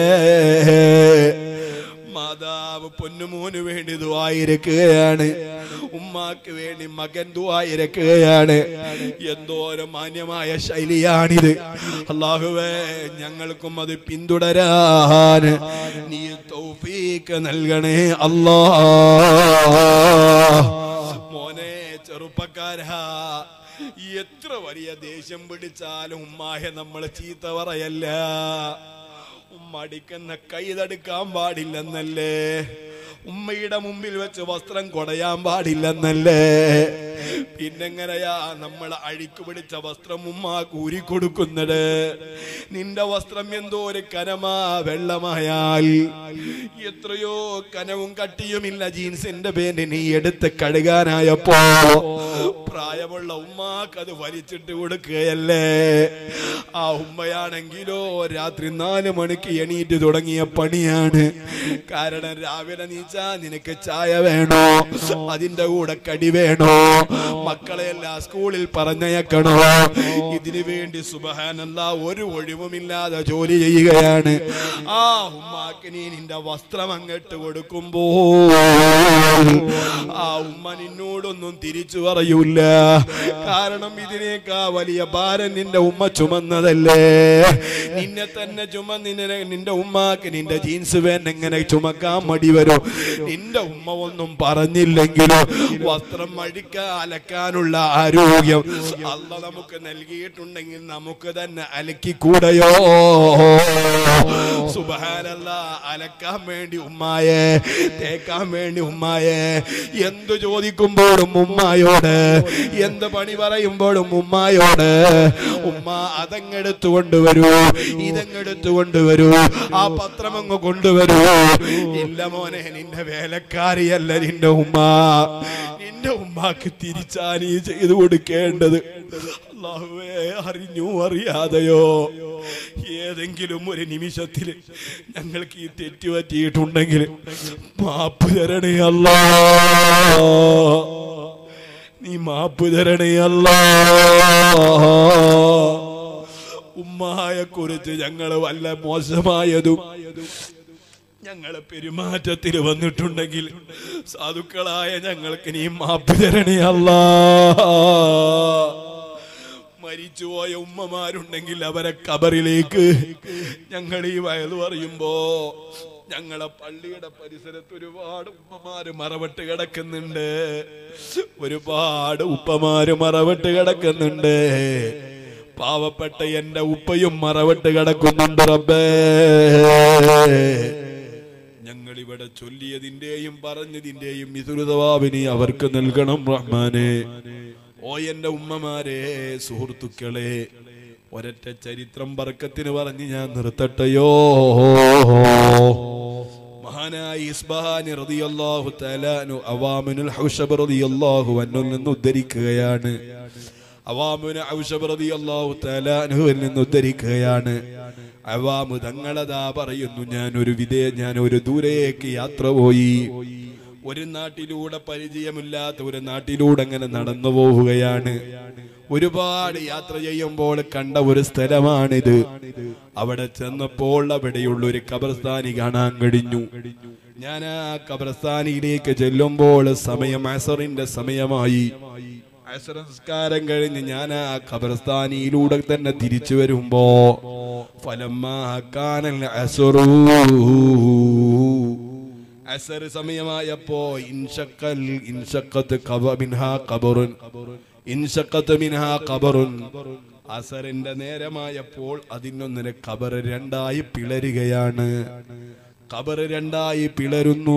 മാതാവ് പൊന്നുമോന് വേണ്ടി ദുആയിരക്കുകയാണ്, ഉമ്മാക്ക് വേണ്ടി മകൻ ദുആയിരക്കുകയാണ്. എന്തോരം മാന്യമായ ശൈലിയാണിത്. അല്ലാഹുവേ, ഞങ്ങൾക്കും അത് പിന്തുടരാൻ നീ തൗഫീഖ് നൽകണേ അല്ലാഹ്. മോനെ ചെറുപ്പക്കാരാ, എത്ര വലിയ ദേഷ്യം പിടിച്ചാലും ഉമ്മായെ നമ്മൾ ചീത്ത പറയല്ല. ഉമ്മ അടിക്കുന്ന കൈതടുക്കാൻ പാടില്ലെന്നല്ലേ, ഉമ്മയുടെ മുമ്പിൽ വെച്ച് വസ്ത്രം കൊടയാൻ പാടില്ലെന്നല്ലേ. പിന്നെങ്ങനെയാ നമ്മൾ അഴിക്കു പിടിച്ച വസ്ത്രം ഉമ്മ കൂരിക്കൊടുക്കുന്നത്? നിന്റെ വസ്ത്രം എന്തോ ഒരു കനമാ വെള്ളമായാൽ എത്രയോ കനവും കട്ടിയുമില്ല ജീൻസിന്റെ പേര് നീ എടുത്ത് കഴുകാനായപ്പോ പ്രായമുള്ള ഉമ്മാക്ക് അത് വലിച്ചിട്ട് കൊടുക്കുകയല്ലേ. ആ ഉമ്മയാണെങ്കിലോ രാത്രി നാല് മണിക്ക് എണീറ്റ് തുടങ്ങിയ പണിയാണ്. കാരണം രാവിലെ നീച്ചാ നിനക്ക് ചായ വേണോ, അതിന്റെ കൂടെ കടി വേണോ, മക്കളെല്ലാം സ്കൂളിൽ പറഞ്ഞയക്കണോ, ഇതിനു വേണ്ടി സുബ്ഹാനല്ലാഹ് ഒരു ഒഴിവുമില്ലാതെ ജോലി ചെയ്യുകയാണ്. ആ ഉമ്മാക്ക് നീ നിന്റെ വസ്ത്രം അങ്ങട്ട് കൊടുക്കുമ്പോ ആ ഉമ്മ നിന്നോടൊന്നും തിരിച്ചു പറയൂല. കാരണം ഇതിനേക്കാ വലിയ ഭാരം നിന്റെ ഉമ്മ ചുമന്നതല്ലേ. നിന്നെ തന്നെ ചുമന്നിനെ നിന്റെ ഉമ്മാക്ക് നിന്റെ ജീൻസ് വേൻ എങ്ങനെ ചുമക്കാൻ മടി വരും? നിന്റെ ഉമ്മ ഒന്നും പറഞ്ഞില്ലെങ്കിലോ വസ്ത്രം അഴിക്കാൻ അലക്കാനുള്ള ആരോഗ്യം അല്ലാഹ് നമുക്ക് നൽകിയിട്ടുണ്ടെങ്കിൽ നമുക്ക് തന്നെ അലക്കിക്കൂടയോ? സുബ്ഹാനല്ലാഹ്, അലക്കാൻ വേണ്ടി ഉമ്മായെ, തേക്കാൻ വേണ്ടി ഉമ്മായെ, എന്തു ചോദിക്കുമ്പോഴും ഉമ്മായോട്, എന്ത് പണി പറയുമ്പോഴും ഉമ്മായോട്, ഉമ്മ അതങ്ങെടുത്തു കൊണ്ടുവരൂ, ഇതങ്ങെടുത്തു കൊണ്ടുവരൂ, ആ പത്രം അങ്ങ് കൊണ്ടുവരൂ. ഇല്ല മോനെ, നിന്റെ വേലക്കാരിയല്ല നിന്റെ ഉമ്മ. നിന്റെ ഉമ്മാക്ക് തിരിച്ചാ നീ ചെയ്തു കൊടുക്കേണ്ടത്. അല്ലാഹുവേ, അറിഞ്ഞു അറിയാതെയോ ഏതെങ്കിലും ഒരു നിമിഷത്തിൽ ഞങ്ങൾക്ക് ഈ തെറ്റ് പറ്റിയിട്ടുണ്ടെങ്കിൽ മാപ്പ് തരണേ അല്ലാഹ്, നീ മാപ്പ് തരണേ അല്ലാഹ്. ഉമ്മയെ കുറിച്ച് ഞങ്ങൾ വല്ല മോശമായതും ഞങ്ങളെ പെരുമാറ്റത്തിൽ വന്നിട്ടുണ്ടെങ്കിൽ സാധുക്കളായ ഞങ്ങൾക്ക് നീ മാപ്പ് തരണേ അല്ലാഹ്. മരിച്ചുപോയ ഉമ്മമാരുണ്ടെങ്കിൽ അവരെ ഖബറിലേക്ക് ഞങ്ങൾ ഈ വയത് പറയുമ്പോ ഞങ്ങളെ പള്ളിയുടെ പരിസരത്ത് ഒരുപാട് ഉമ്മമാര് മറവിട്ട് കിടക്കുന്നുണ്ട്, ഒരുപാട് ഉപ്പമാര് മറവിട്ട് കിടക്കുന്നുണ്ട്. പാവപ്പെട്ട എന്റെ ഉപ്പയും മറവിട്ട് കിടക്കുന്നുണ്ട്. റബ്ബേ, ഞങ്ങൾ ഇവിടെ ചൊല്ലിയതിന്റെയും പറഞ്ഞതിന്റെയും മിതുരുതവാവിനി അവർക്ക് നൽകണം റഹ്മാനെ. ഓ എന്റെ ഉമ്മമാരെ, സുഹൃത്തുക്കളെ, ഒരൊറ്റ ചരിത്രം ബർക്കത്തിന് പറഞ്ഞ് ഞാൻ നിർത്തട്ടെയോ. മഹാനായ ഇസ്ബഹാനി റളിയല്ലാഹു തആല അൻഹു അവാമിനുൽ ഹൗശബ് റളിയല്ലാഹു അൻഹു നിന്ന് ഉദ്ധരിക്കുകയാണ്. അവാമുന് ഹൗശബ് റളിയല്ലാഹു തആല അൻഹുവിൽ നിന്ന് ഉദ്ധരിക്കുകയാണ്. അവാമു തങ്ങളതാ പറയുന്നു, ഞാൻ ഒരു വിദേ ഞാൻ ഒരു ദൂരേക്ക് യാത്ര പോയി. ഒരു നാട്ടിലൂടെ പരിചയമില്ലാത്ത ഒരു നാട്ടിലൂടെ അങ്ങനെ നടന്നു പോവുകയാണ്. ഒരുപാട് യാത്ര ചെയ്യുമ്പോൾ കണ്ട ഒരു സ്ഥലമാണിത്. അവിടെ ചെന്നപ്പോൾ അവിടെയുള്ള ഒരു ഖബർസ്ഥാനി കാണാൻ കഴിഞ്ഞു. ഞാൻ ആ ഖബർസ്ഥാനിയിലേക്ക് ചെല്ലുമ്പോൾ സമയം അസറിന്റെ സമയമായി. അസർ നിസ്കാരം കഴിഞ്ഞ് ഞാൻ ആ ഖബർസ്ഥാനിയിലൂടെ തന്നെ തിരിച്ചു വരുമ്പോ ഫലമ്മാ കാനൽ അസ്റു, അസർ സമയമായപ്പോ ഇൻഷക്കൽ ഇൻഷക്കത്ത് മിൻഹാ ഖബറുൻ ഇൻഷക്കത്ത് മിൻഹാ ഖബറുൻ, അസറിന്റെ നേരമായപ്പോൾ അതിനൊന്നിന ഖബർ രണ്ടായി പിളരുകയാണ്. ഖബർ രണ്ടായി പിളരുന്നു.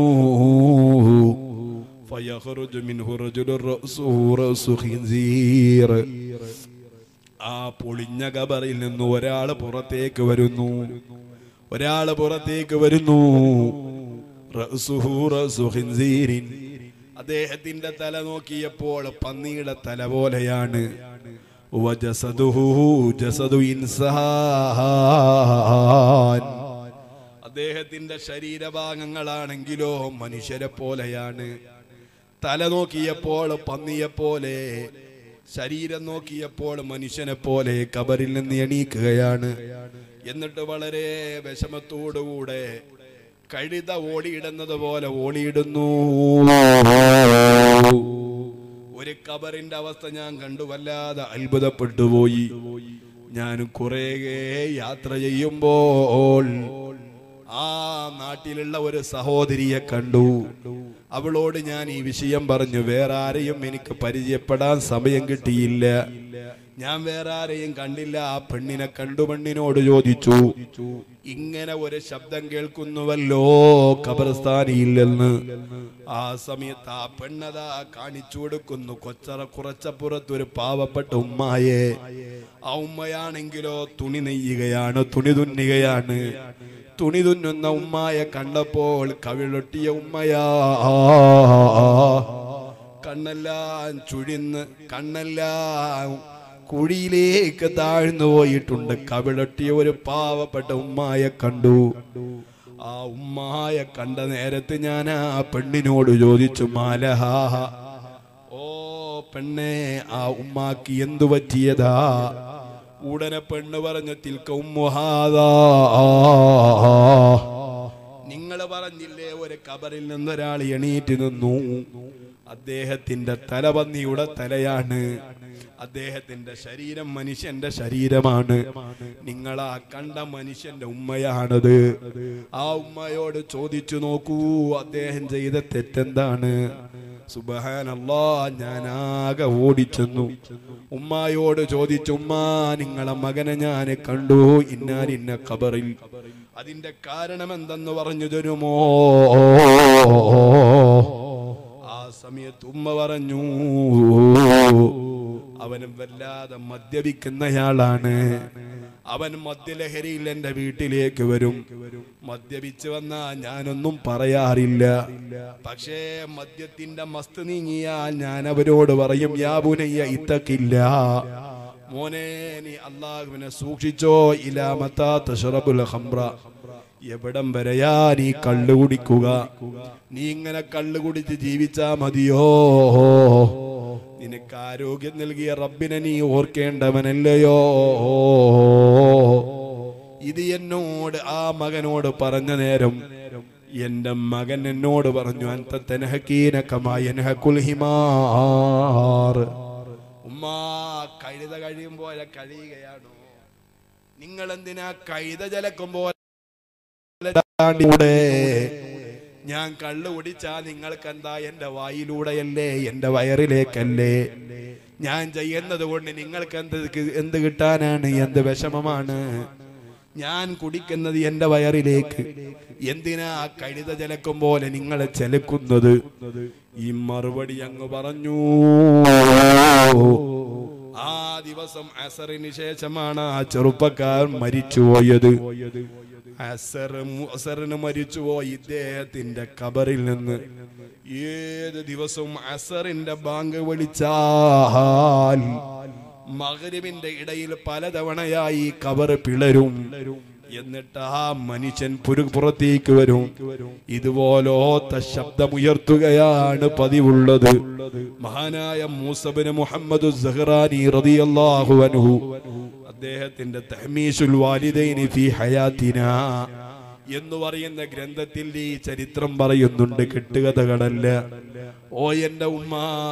ഫയഖ്റുജു മിൻഹു റജുലുർ റഅ്സുഹു റഅ്സു ഖിൻസീർ, ആ പൊളിഞ്ഞ ഖബറിൽ നിന്ന് ഒരാൾ പുറത്തേക്ക് വരുന്നു. ഒരാൾ പുറത്തേക്ക് വരുന്നു. റഅ്സുഹു റഅ്സു ഖിൻസീരിൻ, അദ്ദേഹത്തിന്റെ തല നോക്കിയപ്പോൾ പന്നിയുടെ തല പോലെയാണ്. വജസദുഹു ജസദു ഇൻസാൻ, അദ്ദേഹത്തിന്റെ ശരീരഭാഗങ്ങളാണെങ്കിലോ മനുഷ്യരെ പോലെയാണ്. തല നോക്കിയപ്പോൾ പന്നിയെ പോലെ, ശരീരം നോക്കിയപ്പോൾ മനുഷ്യനെ പോലെ ഖബറിൽ നിന്ന് എണീക്കുകയാണ്. എന്നിട്ട് വളരെ വിഷമത്തോടുകൂടെ കഴുത ഓടിയിടുന്നത് പോലെ ഓടിയിടുന്നു. ഒരു ഖബറിന്റെ അവസ്ഥ ഞാൻ കണ്ടു, വല്ലാതെ അത്ഭുതപ്പെട്ടു പോയി. ഞാൻ കുറെ യാത്ര ചെയ്യുമ്പോൾ ആ നാട്ടിലുള്ള ഒരു സഹോദരിയെ കണ്ടു. അവളോട് ഞാൻ ഈ വിഷയം പറഞ്ഞു. വേറെ ആരെയും എനിക്ക് പരിചയപ്പെടാൻ സമയം കിട്ടിയില്ല. ഞാൻ വേറെ ആരെയും കണ്ടില്ല. ആ പെണ്ണിനെ കണ്ടു. പെണ്ണിനോട് ചോദിച്ചു, ഇങ്ങനെ ഒരു ശബ്ദം കേൾക്കുന്നുവല്ലോ ഖബർസ്ഥാനിയില്ലെന്ന്. ആ സമയത്ത് ആ പെണ്ണതാ കാണിച്ചു കൊടുക്കുന്നു കൊച്ചറ കുറച്ചപ്പുറത്തൊരു പാവപ്പെട്ട ഉമ്മായെ. ആ ഉമ്മയാണെങ്കിലോ തുണി നെയ്യുകയാണ്, തുണി തുന്നുകയാണ്. തുണി തുന്നുന്ന ഉമ്മായെ കണ്ടപ്പോൾ കവിളൊട്ടിയ ഉമ്മയാ, കണ്ണെല്ലാം ചുഴിന്ന് കണ്ണെല്ലാം കുഴിയിലേക്ക് താഴ്ന്നു പോയിട്ടുണ്ട്. കവിളൊട്ടിയ ഒരു പാവപ്പെട്ട ഉമ്മായെ കണ്ടു. ആ ഉമ്മായെ കണ്ട നേരത്ത് ഞാൻ ആ പെണ്ണിനോട് ചോദിച്ചു, മാലഹാ, ഓ പെണ്ണെ, ആ ഉമ്മാക്ക് എന്തു പറ്റിയതാ? ഉടനെ പെണ്ണ് പറഞ്ഞു, തിൽക്ക ഉമ്മുഹാദാ, നിങ്ങൾ പറഞ്ഞില്ലേ ഒരു ഖബറിൽ നിന്നൊരാൾ എണീറ്റ് നിന്നു. അദ്ദേഹത്തിന്റെ തലപന്നിയുടെ തലയാണ്, അദ്ദേഹത്തിന്റെ ശരീരം മനുഷ്യന്റെ ശരീരമാണ്. നിങ്ങളാ കണ്ട മനുഷ്യന്റെ ഉമ്മയാണത്. ആ ഉമ്മയോട് ചോദിച്ചു നോക്കൂ, അദ്ദേഹം ചെയ്ത തെറ്റെന്താണ്? സുബ്ഹാനല്ലാഹ്, ഞാൻ ആകെ ഓടിച്ചെന്നു. ഉമ്മായോട് ചോദിച്ചു, ഉമ്മ, നിങ്ങളെ മകനെ ഞാൻ കണ്ടു ഇന്നാലിന്ന ഖബറിൽ, അതിന്റെ കാരണം എന്തെന്ന് പറഞ്ഞു തരുമോ? ആ സമയത്ത് ഉമ്മ പറഞ്ഞു, അവനും വല്ലാതെ മദ്യപിക്കുന്നയാളാണ്. അവൻ മദ്യലഹരിയിൽ എന്റെ വീട്ടിലേക്ക് വരും. മദ്യപിച്ച് വന്നാ ഞാനൊന്നും പറയാറില്ല. പക്ഷേ മദ്യത്തിന്റെ മസ്ത് നീങ്ങിയാൽ ഞാൻ അവരോട് പറയും, യാ ബുനയ്യ ഇത്തഖില്ല, മോനെ നീ അല്ലാഹുവിനെ സൂക്ഷിച്ചോ. ഇലാ മതാ തശ്റബുൽ ഖംറ, എവിടം വരെയാ നീ കള്ളു കുടിക്കുക? നീ ഇങ്ങനെ കള്ളു കുടിച്ച് ജീവിച്ചാ മതിയോ? നിനക്ക് ആരോഗ്യം നൽകിയ റബ്ബിനെ നീ ഓർക്കേണ്ടവനല്ലയോ? ഇത് എന്നോട് ആ മകനോട് പറഞ്ഞ നേരം എന്റെ മകൻ എന്നോട് പറഞ്ഞു, അൻത തൻഹകീന കമാ യൻഹകുൽ ഹിമാർ. ഉമ്മ, കഴുത കഴിയുമ്പോൾ കഴിയുകയാണോ? നിങ്ങൾ എന്തിനാ കഴുത ജലക്കുമ്പോൾ? ഞാൻ കള്ളു കുടിച്ചാ നിങ്ങൾക്ക് എന്താ? എന്റെ വായിലൂടെയല്ലേ, എന്റെ വയറിലേക്കല്ലേ. ഞാൻ ചെയ്യുന്നത് കൊണ്ട് നിങ്ങൾക്ക് എന്ത് എന്ത് കിട്ടാനാണ്? എന്ത് വിഷമമാണ്? ഞാൻ കുടിക്കുന്നത് എന്റെ വയറിലേക്ക്. എന്തിനാ കഴുത ചെലക്കും പോലെ നിങ്ങളെ ചെലക്കുന്നത്? ഈ മറുപടി അങ്ങ് പറഞ്ഞു. ആ ദിവസം അസറിന് ശേഷമാണ് ആ ചെറുപ്പക്കാരൻ മരിച്ചുപോയത്. അസറിന് മരിച്ചുപോയി ഇദ്ദേഹത്തിന്റെ ഖബറിൽ നിന്ന്. ഏത് ദിവസവും അസറിന്റെ ബാങ്ക് വിളിച്ചാൽ മഗ്രിബിന്റെ ഇടയിൽ പലതവണയായി ഖബർ പിളരും. എന്നിട്ട് ആ മനുഷ്യൻ പുറത്തേക്ക് വരും. ഇതുപോലത്തെ ശബ്ദമുയർത്തുകയാണ് പതിവുള്ളത്. മഹാനായ മൂസബിന് മുഹമ്മദ് സഹ്റാനി റളിയല്ലാഹു അൻഹു അദ്ദേഹത്തിന്റെ തഹ്മീസുൽ വാലിദൈനി ഫീ ഹയാത്തിനാ എന്ന് പറയുന്ന ഗ്രന്ഥത്തിൽ ഈ ചരിത്രം പറയുന്നുണ്ട്, കെട്ടുകഥകളല്ല. ഓ എന്റെ ഉമ്മ,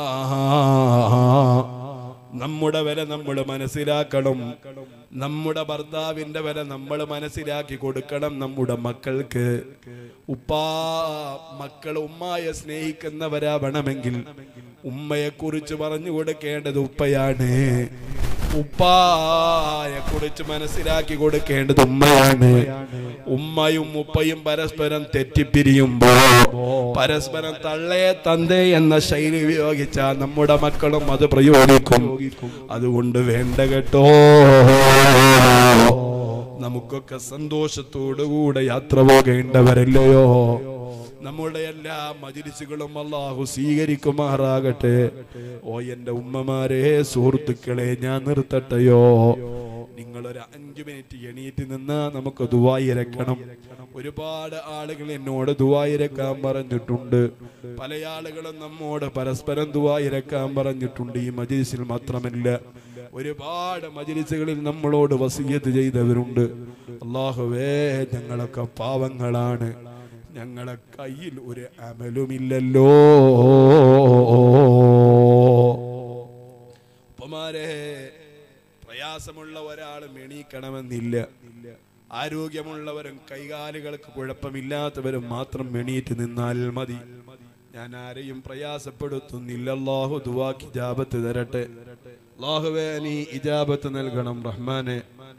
നമ്മുടെ വില നമ്മൾ മനസ്സിലാക്കണം. നമ്മുടെ ഭർത്താവിന്റെ വില നമ്മൾ മനസ്സിലാക്കി കൊടുക്കണം നമ്മുടെ മക്കൾക്ക്. ഉപ്പാ മക്കൾ ഉമ്മയെ സ്നേഹിക്കുന്നവരാവണമെങ്കിൽ ഉമ്മയെ കുറിച്ച് പറഞ്ഞു കൊടുക്കേണ്ടത് ഉപ്പയാണ്. ഉപ്പായെ കുറിച്ച് മനസ്സിലാക്കി കൊടുക്കേണ്ടത് ഉമ്മയാണ്. ഉമ്മയും ഉപ്പയും പരസ്പരം തെറ്റിപ്പിരിയുമ്പോ പരസ്പരം തള്ളേ തന്തേ എന്ന ശൈലി ഉപയോഗിച്ചാൽ നമ്മുടെ മക്കളും അത് പ്രയോഗിക്കും. അതുകൊണ്ട് വേണ്ട കേട്ടോ, നമുക്കൊക്കെ സന്തോഷത്തോടുകൂടെ യാത്ര പോകേണ്ടവരല്ലയോ? നമ്മുടെ എല്ലാ മജ്‌ലിസുകളും അല്ലാഹു സ്വീകരിക്കുമാറാകട്ടെ. ഓ എന്റെ ഉമ്മമാരെ, സുഹൃത്തുക്കളെ, ഞാൻ നിർത്തട്ടെയോ? നിങ്ങളൊരു അഞ്ചു മിനിറ്റ് എണീറ്റ് നിന്ന് നമുക്ക് ദുആ ഇരക്കണം. ഒരുപാട് ആളുകൾ എന്നോട് ദുആ ഇരക്കാൻ പറഞ്ഞിട്ടുണ്ട്. പല ആളുകളും നമ്മോട് പരസ്പരം ദുആ ഇരക്കാൻ പറഞ്ഞിട്ടുണ്ട്. ഈ മജ്‌ലിസിൽ മാത്രമല്ല, ഒരുപാട് മജ്‌ലിസുകളിൽ നമ്മളോട് വസിയത്ത് ചെയ്തവരുണ്ട്. അല്ലാഹുവേ, ഞങ്ങളൊക്കെ പാവങ്ങളാണ്, ഞങ്ങളെ കയ്യിൽ ഒരു അമലുമില്ലല്ലോ. ഉപ്പമാരെ, പ്രയാസമുള്ള ഒരാൾ എണീക്കണമെന്നില്ല. ആരോഗ്യമുള്ളവരും കൈകാലുകൾക്ക് കുഴപ്പമില്ലാത്തവരും മാത്രം എണീറ്റ് നിന്നാൽ മതി. ഞാൻ ആരെയും പ്രയാസപ്പെടുത്തുന്നില്ല. അല്ലാഹു ദുആക്ക് ഇജാബത്ത് തരട്ടെ. അല്ലാഹുവേ, നീ ഇജാബത്ത് നൽകണം റഹ്മാനെ.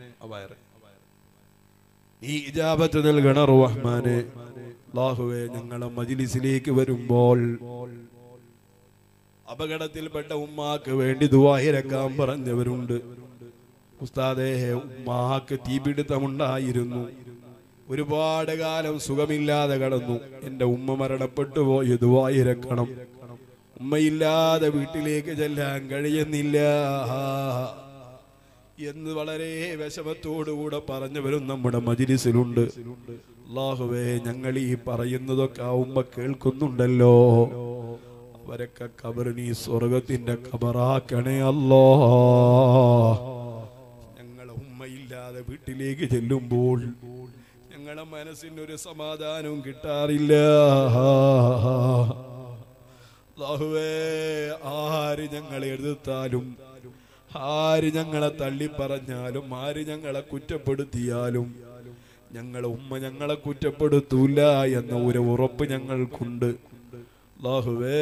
നീ ഇജാബത്ത് നൽകണം റഹ്മാനെ. അല്ലാഹുവേ, ഞങ്ങളെ മജ്‌ലിസിലേക്ക് വരുമ്പോൾ അപകടത്തിൽപ്പെട്ട ഉമ്മാക്ക് വേണ്ടി ദുആ ഇരക്കാൻ പറഞ്ഞവരുണ്ട്. ഉസ്താദേ, ഉമ്മാക്ക് തീപിടുത്തമുണ്ടായിരുന്നു, ഒരുപാട് കാലം സുഖമില്ലാതെ കടന്നു. എന്റെ ഉമ്മ മരണപ്പെട്ടു പോയി, ദുആ ഇരക്കണം. ഉമ്മയില്ലാതെ വീട്ടിലേക്ക് ചെല്ലാൻ കഴിയുന്നില്ല എന്ന് വളരെ വിഷമത്തോടുകൂടെ പറഞ്ഞവരും നമ്മുടെ മജ്‌ലിസിലുണ്ട്. അല്ലാഹുവേ, ഞങ്ങൾ ഈ പറയുന്നതൊക്കെ ആ ഉമ്മ കേൾക്കുന്നുണ്ടല്ലോ. അവരൊക്കെ ഖബർ നീ സ്വർഗത്തിന്റെ ഖബറാക്കണേ അല്ലാ. ഞങ്ങളെ ഉമ്മയില്ലാതെ വീട്ടിലേക്ക് ചെല്ലുമ്പോൾ ഞങ്ങളുടെ മനസ്സിനൊരു സമാധാനവും കിട്ടാറില്ല. അല്ലാഹുവേ, ആര് ഞങ്ങളെ എതിർത്താലും, ആര് ഞങ്ങളെ തള്ളിപ്പറഞ്ഞാലും, ആര് ഞങ്ങളെ കുറ്റപ്പെടുത്തിയാലും ഞങ്ങളെ ഉമ്മ ഞങ്ങളെ കുറ്റപ്പെടുത്തൂല എന്ന ഒരു ഉറപ്പ് ഞങ്ങൾക്കുണ്ട്. അല്ലാഹുവേ,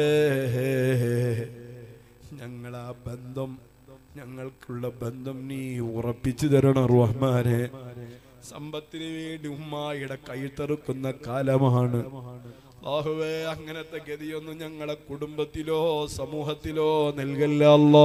ഞങ്ങളാ ബന്ധം, ഞങ്ങൾക്കുള്ള ബന്ധം നീ ഉറപ്പിച്ചു തരണം റഹ്മാനെ. സമ്പത്തിന് വേണ്ടി ഉമ്മായുടെ കൈത്തറുക്കുന്ന കാലമാണ്. അല്ലാഹുവേ, അങ്ങനത്തെ ഗതിയൊന്നും ഞങ്ങളെ കുടുംബത്തിലോ സമൂഹത്തിലോ നൽകല്ല അല്ലാ.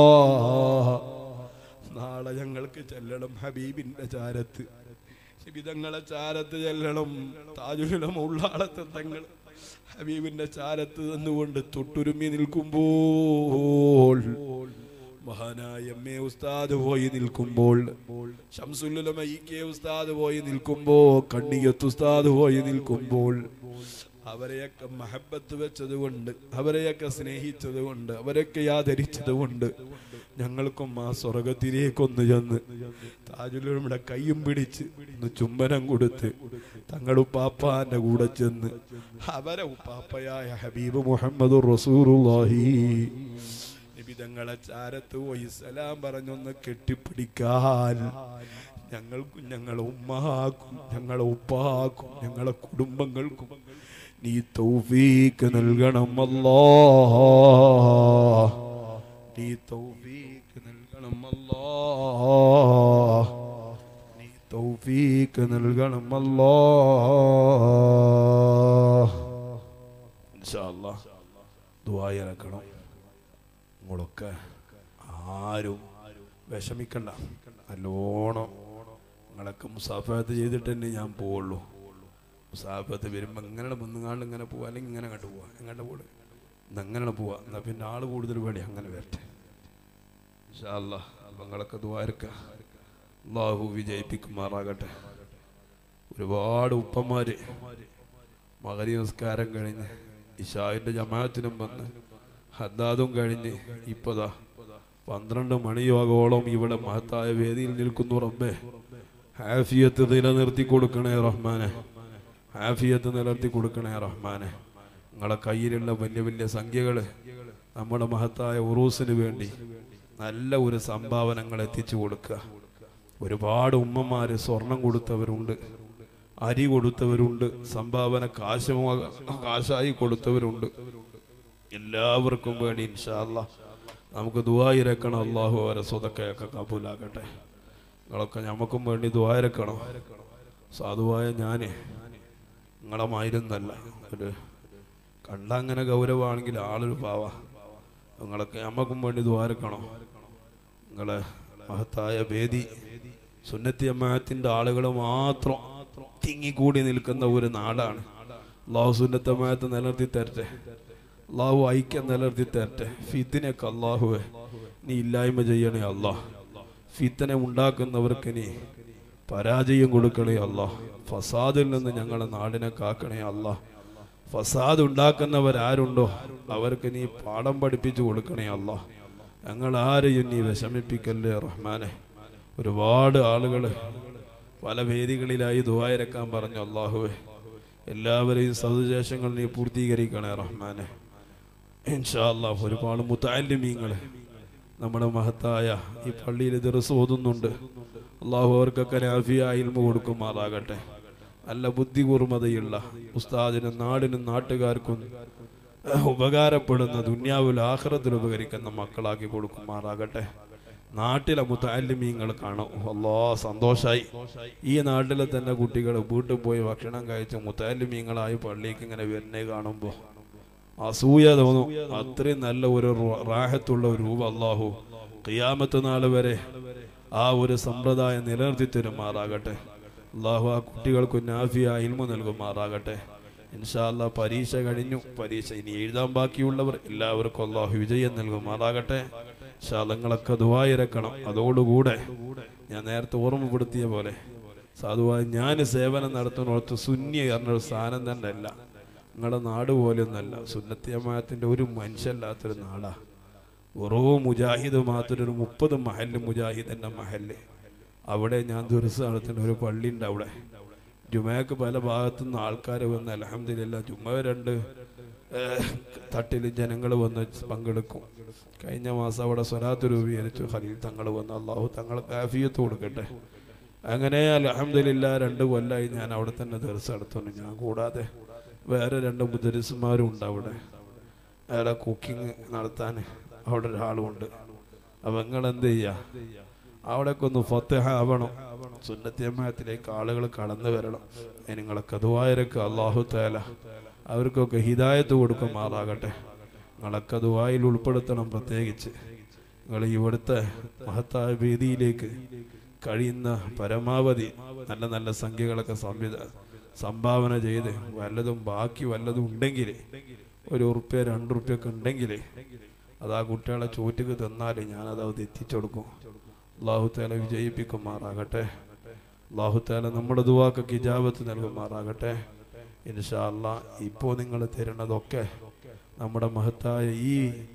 നാളെ ഞങ്ങൾക്ക് ചെല്ലണം ഹബീബിന്റെ ചാരത്ത്, വിധങ്ങളെ ചാരത്ത് ചെല്ലണം. താജുലുലമ ഉള്ളാളത്തെ തങ്ങൾ ഹബീബിന്റെ ചാരത്ത് നിന്നുകൊണ്ട് തൊട്ടുരുമ്മി നിൽക്കുമ്പോൾ, മഹാനായ എം എ ഉസ്താദ് പോയി നിൽക്കുമ്പോൾ, ശംസുൽ ഉലമ ഇ കെ ഉസ്താദ് പോയി നിൽക്കുമ്പോൾ, കണ്ണിയത്ത് ഉസ്താദ് പോയി നിൽക്കുമ്പോൾ, അവരെയൊക്കെ മഹബത്ത് വെച്ചത് കൊണ്ട്, അവരെയൊക്കെ സ്നേഹിച്ചത് കൊണ്ട്, അവരൊക്കെ ആദരിച്ചത് കൊണ്ട് ഞങ്ങൾക്കും ആ സ്വർഗത്തിലേക്കൊന്ന് ചെന്ന് താജുലുലമയുടെ കയ്യും പിടിച്ച് ഒന്ന് ചുംബനം കൊടുത്ത് തങ്ങളുപ്പാപ്പാന്റെ കൂടെ ചെന്ന് അവരെ ഉപ്പാപ്പയായ ഹബീബ് മുഹമ്മദുർ റസൂലുള്ളാഹി നബി തങ്ങളെ ചാരത്ത് പോയി സലാം പറഞ്ഞൊന്ന് കെട്ടിപ്പിടിക്കാൻ ഞങ്ങൾക്കും ഞങ്ങളെ ഉമ്മാക്കും ഞങ്ങളെ ഉപ്പാക്കും ഞങ്ങളെ കുടുംബങ്ങൾക്കും നീ തൗഫീഖ് നൽകണം അല്ലാഹ്. നീ തൗഫീഖ് നൽകണം അല്ലാഹ്. നീ തൗഫീഖ് നൽകണം അല്ലാഹ്. ഇൻഷാ അല്ലാഹ് ദുആ ഇറക്കണം. നിങ്ങളൊക്കെ ആരും വിഷമിക്കണ്ട, നല്ലോണം നിങ്ങളൊക്കെ മുസാഫത്ത് ചെയ്തിട്ട് തന്നെ ഞാൻ പോവുള്ളൂ. മുസാഫത്ത് വരുമ്പോൾ ഇങ്ങനെ മുന്നുകാണ്ട് ഇങ്ങനെ പോവാ, അല്ലെങ്കിൽ ഇങ്ങനെ അങ്ങോട്ട് പോവാ, എങ്ങോട്ട് പോട് ഇന്നങ്ങനെ പോവാ, എന്നാൽ പിന്നെ ആൾ കൂടുതൽ പേടി അങ്ങനെ വരട്ടെ ഇൻഷാ അല്ലാഹ്. അപ്പം നിങ്ങളൊക്കെ ദുആയിരക്കുക, അല്ലാഹു വിജയിപ്പിക്കുമാറാകട്ടെ. ഒരുപാട് ഉപ്പന്മാർ മഗ്‌രിബ് നിസ്കാരം കഴിഞ്ഞ് ഇശാഇന്റെ ജമാഅത്തിനും വന്ന് ഹദ്ദാദും കഴിഞ്ഞ് ഇപ്പതാ പന്ത്രണ്ട് മണിയോളം ഇവിടെ മഹത്തായ വേദിയിൽ നിൽക്കുന്നു. റബ്ബേ, ആഫിയത്ത് നിലനിർത്തി കൊടുക്കണേ റഹ്മാനെ, ആഫിയത്ത് നിലനിർത്തി കൊടുക്കണേ റഹ്മാനെ. നിങ്ങളെ കയ്യിലുള്ള വലിയ വലിയ സംഖ്യകൾ നമ്മുടെ മഹത്തായ ഉറൂസിന് വേണ്ടി നല്ല ഒരു സംഭാവനകൾ എത്തിച്ചു കൊടുക്കുക. ഒരുപാട് ഉമ്മമാര് സ്വർണം കൊടുത്തവരുണ്ട്, അരി കൊടുത്തവരുണ്ട്, സംഭാവന കാശമോ കാശായി കൊടുത്തവരുണ്ട്. എല്ലാവർക്കും വേണ്ടി ഇൻഷാ അല്ലാഹ് നമുക്ക് ദുആ ഇറക്കണം. അല്ലാഹു അവരെ സ്വതക്കയൊക്കെ കബൂലാക്കട്ടെ. നിങ്ങളൊക്കെ നമുക്കും വേണ്ടി ദുആ ഇറക്കണം. സാധുവായ ഞാൻ നിങ്ങളെ മായിരുന്നല്ല, ഒരു കണ്ടങ്ങനെ ഗൗരവമാണെങ്കിൽ ആളൊരു പാവ. നിങ്ങളൊക്കെ നമുക്കും വേണ്ടി ദുആ ഇറക്കണം. നിങ്ങളെ മഹത്തായ വേദി സുന്നത്തി ജമാഅത്തിന്റെ ആളുകൾ മാത്രം തിങ്ങിക്കൂടി നിൽക്കുന്ന ഒരു നാടാണ്. അല്ലാഹു സുന്നത്ത് ജമാഅത്ത് നിലനിർത്തി തരട്ടെ, അല്ലാഹു ഐക്യം നിലനിർത്തി തരട്ടെ. ഫിത്നയൊക്കെ അല്ലാഹുവേ നീ ഇല്ലായ്മ ചെയ്യണേ അല്ലാഹ്. ഫിത്ന ഉണ്ടാക്കുന്നവർക്ക് നീ പരാജയം കൊടുക്കണേ അല്ലാ. ഫസാദിൽ നിന്ന് ഞങ്ങളെ നാടിനെ കാക്കണേ അല്ലാ. ഫസാദ് ഉണ്ടാക്കുന്നവരാരുണ്ടോ അവർക്ക് നീ പാഠം പഠിപ്പിച്ചു കൊടുക്കണേ അല്ലാ. ഞങ്ങൾ ആരെയും നീ വിഷമിപ്പിക്കല്ലേ റഹ്മാനെ. ഒരുപാട് ആളുകൾ പല വേദികളിലായി ദുആ ഇറക്കാൻ പറഞ്ഞു. അല്ലാഹുവേ, എല്ലാവരെയും സവിശേഷങ്ങൾ നീ പൂർത്തീകരിക്കണേ റഹ്മാനെ. ഇൻഷാ അല്ലാഹ് ഒരുപാട് മുതഅല്ലിമീങ്ങൾ നമ്മുടെ മഹത്തായ ഈ പള്ളിയിൽ ദർസ് ഓതുന്നുണ്ട്. അല്ലാഹു അവർക്കൊക്കെ നാഫിയ ഇൽമു കൊടുക്കുമാറാകട്ടെ. നല്ല ബുദ്ധി കൂർമ്മതയുള്ള ഉസ്താദിനും നാടിനും നാട്ടുകാർക്കും ഉപകാരപ്പെടുന്ന ദുനിയാവിൽ ആഖിറത്തിൽ ഉപകരിക്കുന്ന മക്കളാക്കി കൊടുക്കുമാറാകട്ടെ. നാട്ടിലെ മുതഅല്ലിമീങ്ങൾ കാണും. അല്ലാ സന്തോഷായി. ഈ നാട്ടിലെ തന്നെ കുട്ടികൾ വീട്ടിൽ പോയി ഭക്ഷണം കഴിച്ച് മുതഅല്ലിമീങ്ങളായി പള്ളിക്ക് ഇങ്ങനെ വരുന്നേ കാണുമ്പോൾ അസൂയ തോന്നും. അത്രയും നല്ല ഒരു റാഹത്തുള്ള ഒരു രൂപ അല്ലാഹു ഖിയാമത്ത് നാൾ വരെ ആ ഒരു സമ്പ്രദായം നിലനിർത്തി തരുമാറാകട്ടെ. അല്ലാഹു ആ കുട്ടികൾക്ക് നാഫിയ ഇൽമു നൽകുമാറാകട്ടെ. ഇൻഷാ അല്ലാഹ് പരീക്ഷ കഴിഞ്ഞു. പരീക്ഷ ഇനി എഴുതാൻ ബാക്കിയുള്ളവർ എല്ലാവർക്കും അല്ലാഹു വിജയം നൽകുമാറാകട്ടെ. ഇൻഷാ അല്ലാഹ് നിങ്ങളൊക്കെ ദുആ ഇറക്കണം. അതോടുകൂടെ ഞാൻ നേരത്തെ ഓർമ്മപ്പെടുത്തിയ പോലെ സാധുവായി ഞാൻ സേവനം നടത്തുന്നിടത്ത് സുന്നി പറഞ്ഞൊരു സ്ഥാനം തന്നെ അല്ല. നിങ്ങളുടെ നാട് പോലെയൊന്നല്ല. സുന്നത്തി ജമാഅത്തിന്റെ ഒരു മനുഷ്യല്ലാത്തൊരു നാടാ. ഓരോ മുജാഹിദ് മാത്രം ഒരു മുപ്പത് മഹല്ല് മുജാഹിദിന്റെ മഹല്ല്. അവിടെ ഞാൻ ദുർസ് നടത്തുന്ന ഒരു പള്ളി ഉണ്ട്. അവിടെ ജുമയ്ക്ക് പല ഭാഗത്തുനിന്ന് ആൾക്കാർ വന്ന് അൽഹംദുലില്ലാ ജുമ രണ്ട് തട്ടിൽ ജനങ്ങൾ വന്ന് പങ്കെടുക്കും. കഴിഞ്ഞ മാസം അവിടെ സ്വലാത്ത് രൂപീകരിച്ചു. ഖലീൽ തങ്ങൾ വന്ന് അള്ളാഹു തങ്ങൾക്ക് ആഫിയത്ത് കൊടുക്കട്ടെ. അങ്ങനെ അൽഹംദുലില്ലാ രണ്ട് കൊല്ലമായി ഞാൻ അവിടെ തന്നെ ദർസ് നടത്തുന്നു. ഞാൻ കൂടാതെ വേറെ രണ്ട് മുദരിസ്മാരും ഉണ്ട് അവിടെ. അവിടെ കുക്കിംഗ് നടത്താൻ അവിടെ ഒരാളുമുണ്ട്. അപ്പം നിങ്ങൾ എന്ത് ചെയ്യുക, അവിടെയൊക്കെ ഒന്ന് ഫത്ഹ ആവണം. സുന്നത്തി ജമാഅത്തിലേക്ക് ആളുകൾ കടന്നു വരണം. നിങ്ങളൊക്കെ ദുആയിരക്ക് അല്ലാഹു തആല അവർക്കൊക്കെ ഹിദായത്ത് കൊടുക്കുമാറാകട്ടെ. നിങ്ങളൊക്കെ ദുആയിൽ ഉൾപ്പെടുത്തണം. പ്രത്യേകിച്ച് നിങ്ങൾ ഇവിടുത്തെ മഹത്തായ വേദിയിലേക്ക് കഴിയുന്ന പരമാവധി നല്ല നല്ല സംഖ്യകളൊക്കെ സംവിധ സംഭാവന ചെയ്ത് വല്ലതും ബാക്കി വല്ലതും ഉണ്ടെങ്കിൽ ഒരു ഉറുപ്പ്യ രണ്ട് ഉറുപ്പ്യൊക്കെ ഉണ്ടെങ്കിൽ അത് ആ കുട്ടികളെ ചോറ്റക്ക് തന്നാൽ ഞാനത് അത് എത്തിച്ചു കൊടുക്കും. അല്ലാഹു തആല വിജയിപ്പിക്കുമാറാകട്ടെ. അല്ലാഹു തആല നമ്മുടെ ദുആക്ക് ഇജാബത്ത് നൽകുമാറാകട്ടെ. ഇൻഷാ അല്ലാഹ് ഇപ്പോൾ നിങ്ങൾ തരുന്നതൊക്കെ നമ്മുടെ മഹത്തായ ഈ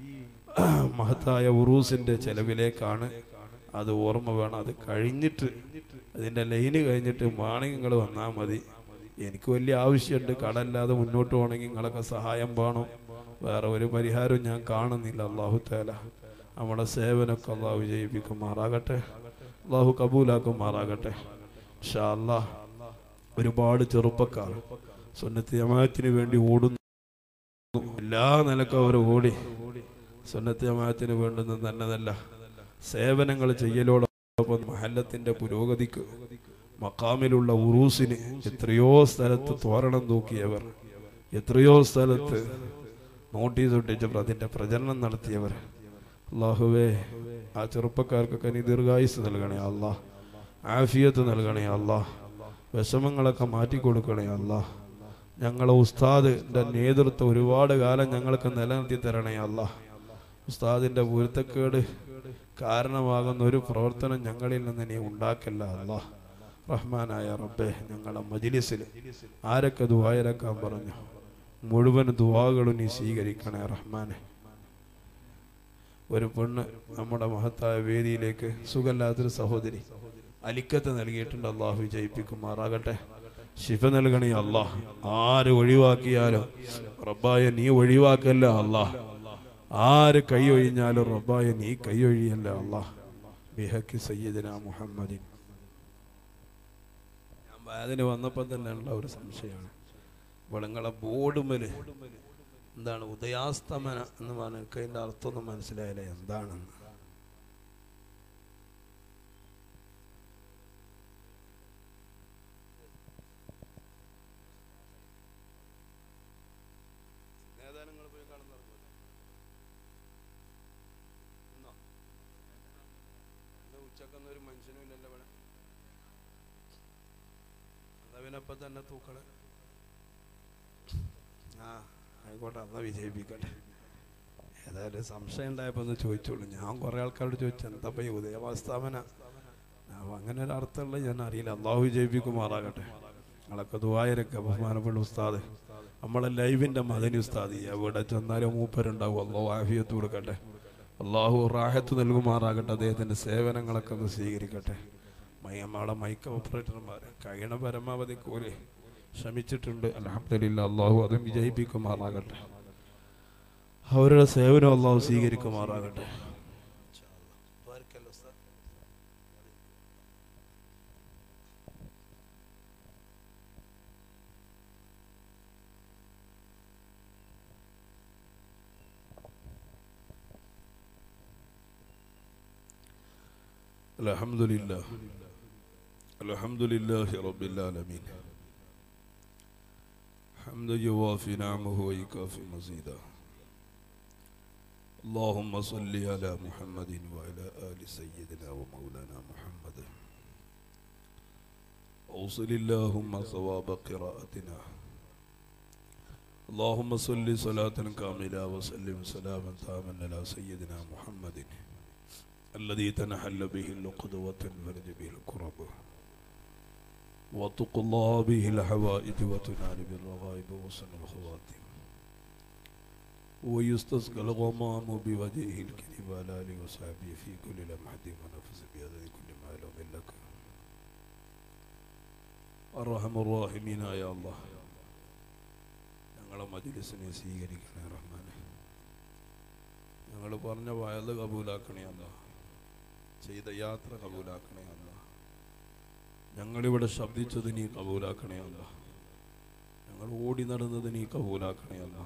മഹത്തായ ഉറൂസിന്റെ ചെലവിലേക്കാണ്. അത് ഓർമ്മ വേണം. അത് കഴിഞ്ഞിട്ട് അതിൻ്റെ ലൈന് കഴിഞ്ഞിട്ട് വേണമെങ്കിൽ നിങ്ങൾ വന്നാൽ മതി. എനിക്ക് വലിയ ആവശ്യമുണ്ട്. കടല്ലാതെ മുന്നോട്ട് പോകണമെങ്കിൽ നിങ്ങളൊക്കെ സഹായം വേണം. വേറെ ഒരു പരിഹാരവും ഞാൻ കാണുന്നില്ല. അല്ലാഹു തആല നമ്മുടെ സേവനമൊക്കെ അല്ലാഹു വിജയിപ്പിക്കുമാറാകട്ടെ. അല്ലാഹു കബൂലാക്കുമാറാകട്ടെ. ഇൻഷാ അല്ലാഹ് ഒരുപാട് ചെറുപ്പക്കാർ സുന്നത്തി ജമാഅത്തിന് വേണ്ടി ഓടുന്നു. എല്ലാ നിലക്കും അവർ ഓടി സുന്നത്തി ജമാഅത്തിന് വേണ്ടുന്ന നല്ല നല്ല സേവനങ്ങൾ ചെയ്യലോടൊപ്പം മഹല്ലത്തിന്റെ പുരോഗതിക്ക് മക്കാമിലുള്ള ഉറൂസിന് എത്രയോ സ്ഥലത്ത് തോരണം തൂക്കിയവർ, എത്രയോ സ്ഥലത്ത് നോട്ടീസ് ഒട്ടിച്ച് അതിന്റെ പ്രചരണം നടത്തിയവർ. അല്ലാഹുവേ, ആ ചെറുപ്പക്കാർക്കൊക്കെ നീ ദീർഘായുസ് നൽകണേ അല്ലാഹ്. ആഫിയത്ത് നൽകണേ അല്ലാഹ്. വിഷമങ്ങളൊക്കെ മാറ്റിക്കൊടുക്കണേ അല്ലാഹ്. ഞങ്ങളെ ഉസ്താദിന്റെ നേതൃത്വം ഒരുപാട് കാലം ഞങ്ങൾക്ക് നിലനിർത്തി തരണേ അല്ലാഹ്. ഉസ്താദിന്റെ പൊരുത്തക്കേട് കാരണമാകുന്ന ഒരു പ്രവർത്തനം ഞങ്ങളിൽ നിന്ന് നീ ഉണ്ടാക്കല്ല അല്ലാഹ്. റഹ്മാനായ റബ്ബേ, ഞങ്ങളെ മജ്ലിസിൽ ആരൊക്കെ ദുആ ഇറക്കാൻ പറഞ്ഞു മുഴുവൻ ദുആകളും നീ സ്വീകരിക്കണേ റഹ്മാനെ. ഒരു പെണ്ണ് നമ്മുടെ മഹത്തായ വേദിയിലേക്ക് സുഖമില്ലാത്തൊരു സഹോദരി അലിക്കത്ത് നൽകിയിട്ടുണ്ട്. അല്ലാഹു വിജയിപ്പിക്കുമാറാകട്ടെ. ശിഫ നൽകണേ അല്ലാഹ്. ആര് ഒഴിവാക്കിയാലും റബ്ബായ നീ ഒഴിവാക്കല്ല അല്ലാഹ്. ആര് കൈ ഒഴിഞ്ഞാലും റബ്ബായ നീ കൈ ഒഴിയല്ല അല്ലാഹ്. ബിഹഖി സയ്യിദിനാ മുഹമ്മദിൻ. ഞാൻ അതിന് വന്നപ്പോൾ തന്നെ ഉള്ള ഒരു സംശയമാണ്. വളങ്ങളെ ബോർഡുമേൽ എന്താണ് ഉദയാസ്തമന എന്ന് പറഞ്ഞ അതിൻ്റെ അർത്ഥമൊന്നും മനസ്സിലായില്ല എന്താണെന്ന്. ഉച്ചക്കൊന്നും ഒരു മനുഷ്യനും ഇല്ലല്ലോ ഇവിടെ. അതവനപ്പം തന്നെ തൂക്കളെ. ആ ആയിക്കോട്ടെ, എന്നാ വിജയിപ്പിക്കട്ടെ. ഏതായാലും സംശയം ഉണ്ടായപ്പോൾ ഒന്ന് ചോദിച്ചോളൂ. ഞാൻ കുറേ ആൾക്കാരോട് ചോദിച്ചു എന്താ ഈ ഉദയവാസ്താവന. അപ്പോൾ അങ്ങനെ ഒരു അർത്ഥമുള്ള ഞാൻ അറിയില്ല. അള്ളാഹു വിജയിപ്പിക്കുമാറാകട്ടെ. നിങ്ങളൊക്കെ ദുആയിരൊക്കെ ബഹുമാനപ്പെട്ട ഉസ്താദ്, നമ്മളെ ലൈവിൻ്റെ മദനി ഉസ്താദ് എവിടെ ചെന്നാലും മൂപ്പരുണ്ടാവും. അള്ളാഹു ആഫിയത്ത് കൊടുക്കട്ടെ, അള്ളാഹു റാഹത്ത് നൽകുമാറാകട്ടെ, അദ്ദേഹത്തിൻ്റെ സേവനങ്ങളൊക്കെ ഒന്ന് സ്വീകരിക്കട്ടെ. നമ്മളെ മൈക്ക് ഓപ്പറേറ്റർമാർ കഴിയണ പരമാവധി കൂലി ശ്രമിച്ചിട്ടുണ്ട്. അൽഹംദുലില്ലാ, അള്ളാഹു അതും വിജയിപ്പിക്കുമാറാകട്ടെ, അവരുടെ സേവനം അള്ളാഹു സ്വീകരിക്കുമാറാകട്ടെ. അൽഹംദുലില്ലാ അൽഹംദുലില്ലാഹി റബ്ബിൽ ആലമീൻ ഹംദൻ യുവാഫി നിഅമഹു വയുകാഫി മസീദാ. اللهم صل على محمد وعلى آل سيدنا ومولانا محمد. أوصل اللهم ثواب قراءتنا. اللهم صل صلاة كاملة وسلم سلاما تاما على سيدنا محمد الذي تنحل به اللقد وتنفرج به الكرب وتقضى به الحوائج وتنال بالرغائب وحسن الخواتم ويستسقى الغمام بوجهه الكريم وعلى آله وصحبه في كل لمحة ونفس بيده كل معلوم لك. الرحم الراحمين يا الله, ഞങ്ങളെ മജ്‌ലിസിനെ സ്വീകരിക്കണേ റഹ്മാനെ. ഞങ്ങൾ പറഞ്ഞ വയല് കബൂലാക്കണേ അല്ലാ, ചെയ്ത യാത്ര കബൂലാക്കണേ അല്ലാ, ഞങ്ങളിവിടെ ശബ്ദിച്ചത് നീ കബൂലാക്കണേ അല്ലാ, ഞങ്ങൾ ഓടി നടന്നത് നീ കബൂലാക്കണേ അല്ലാ.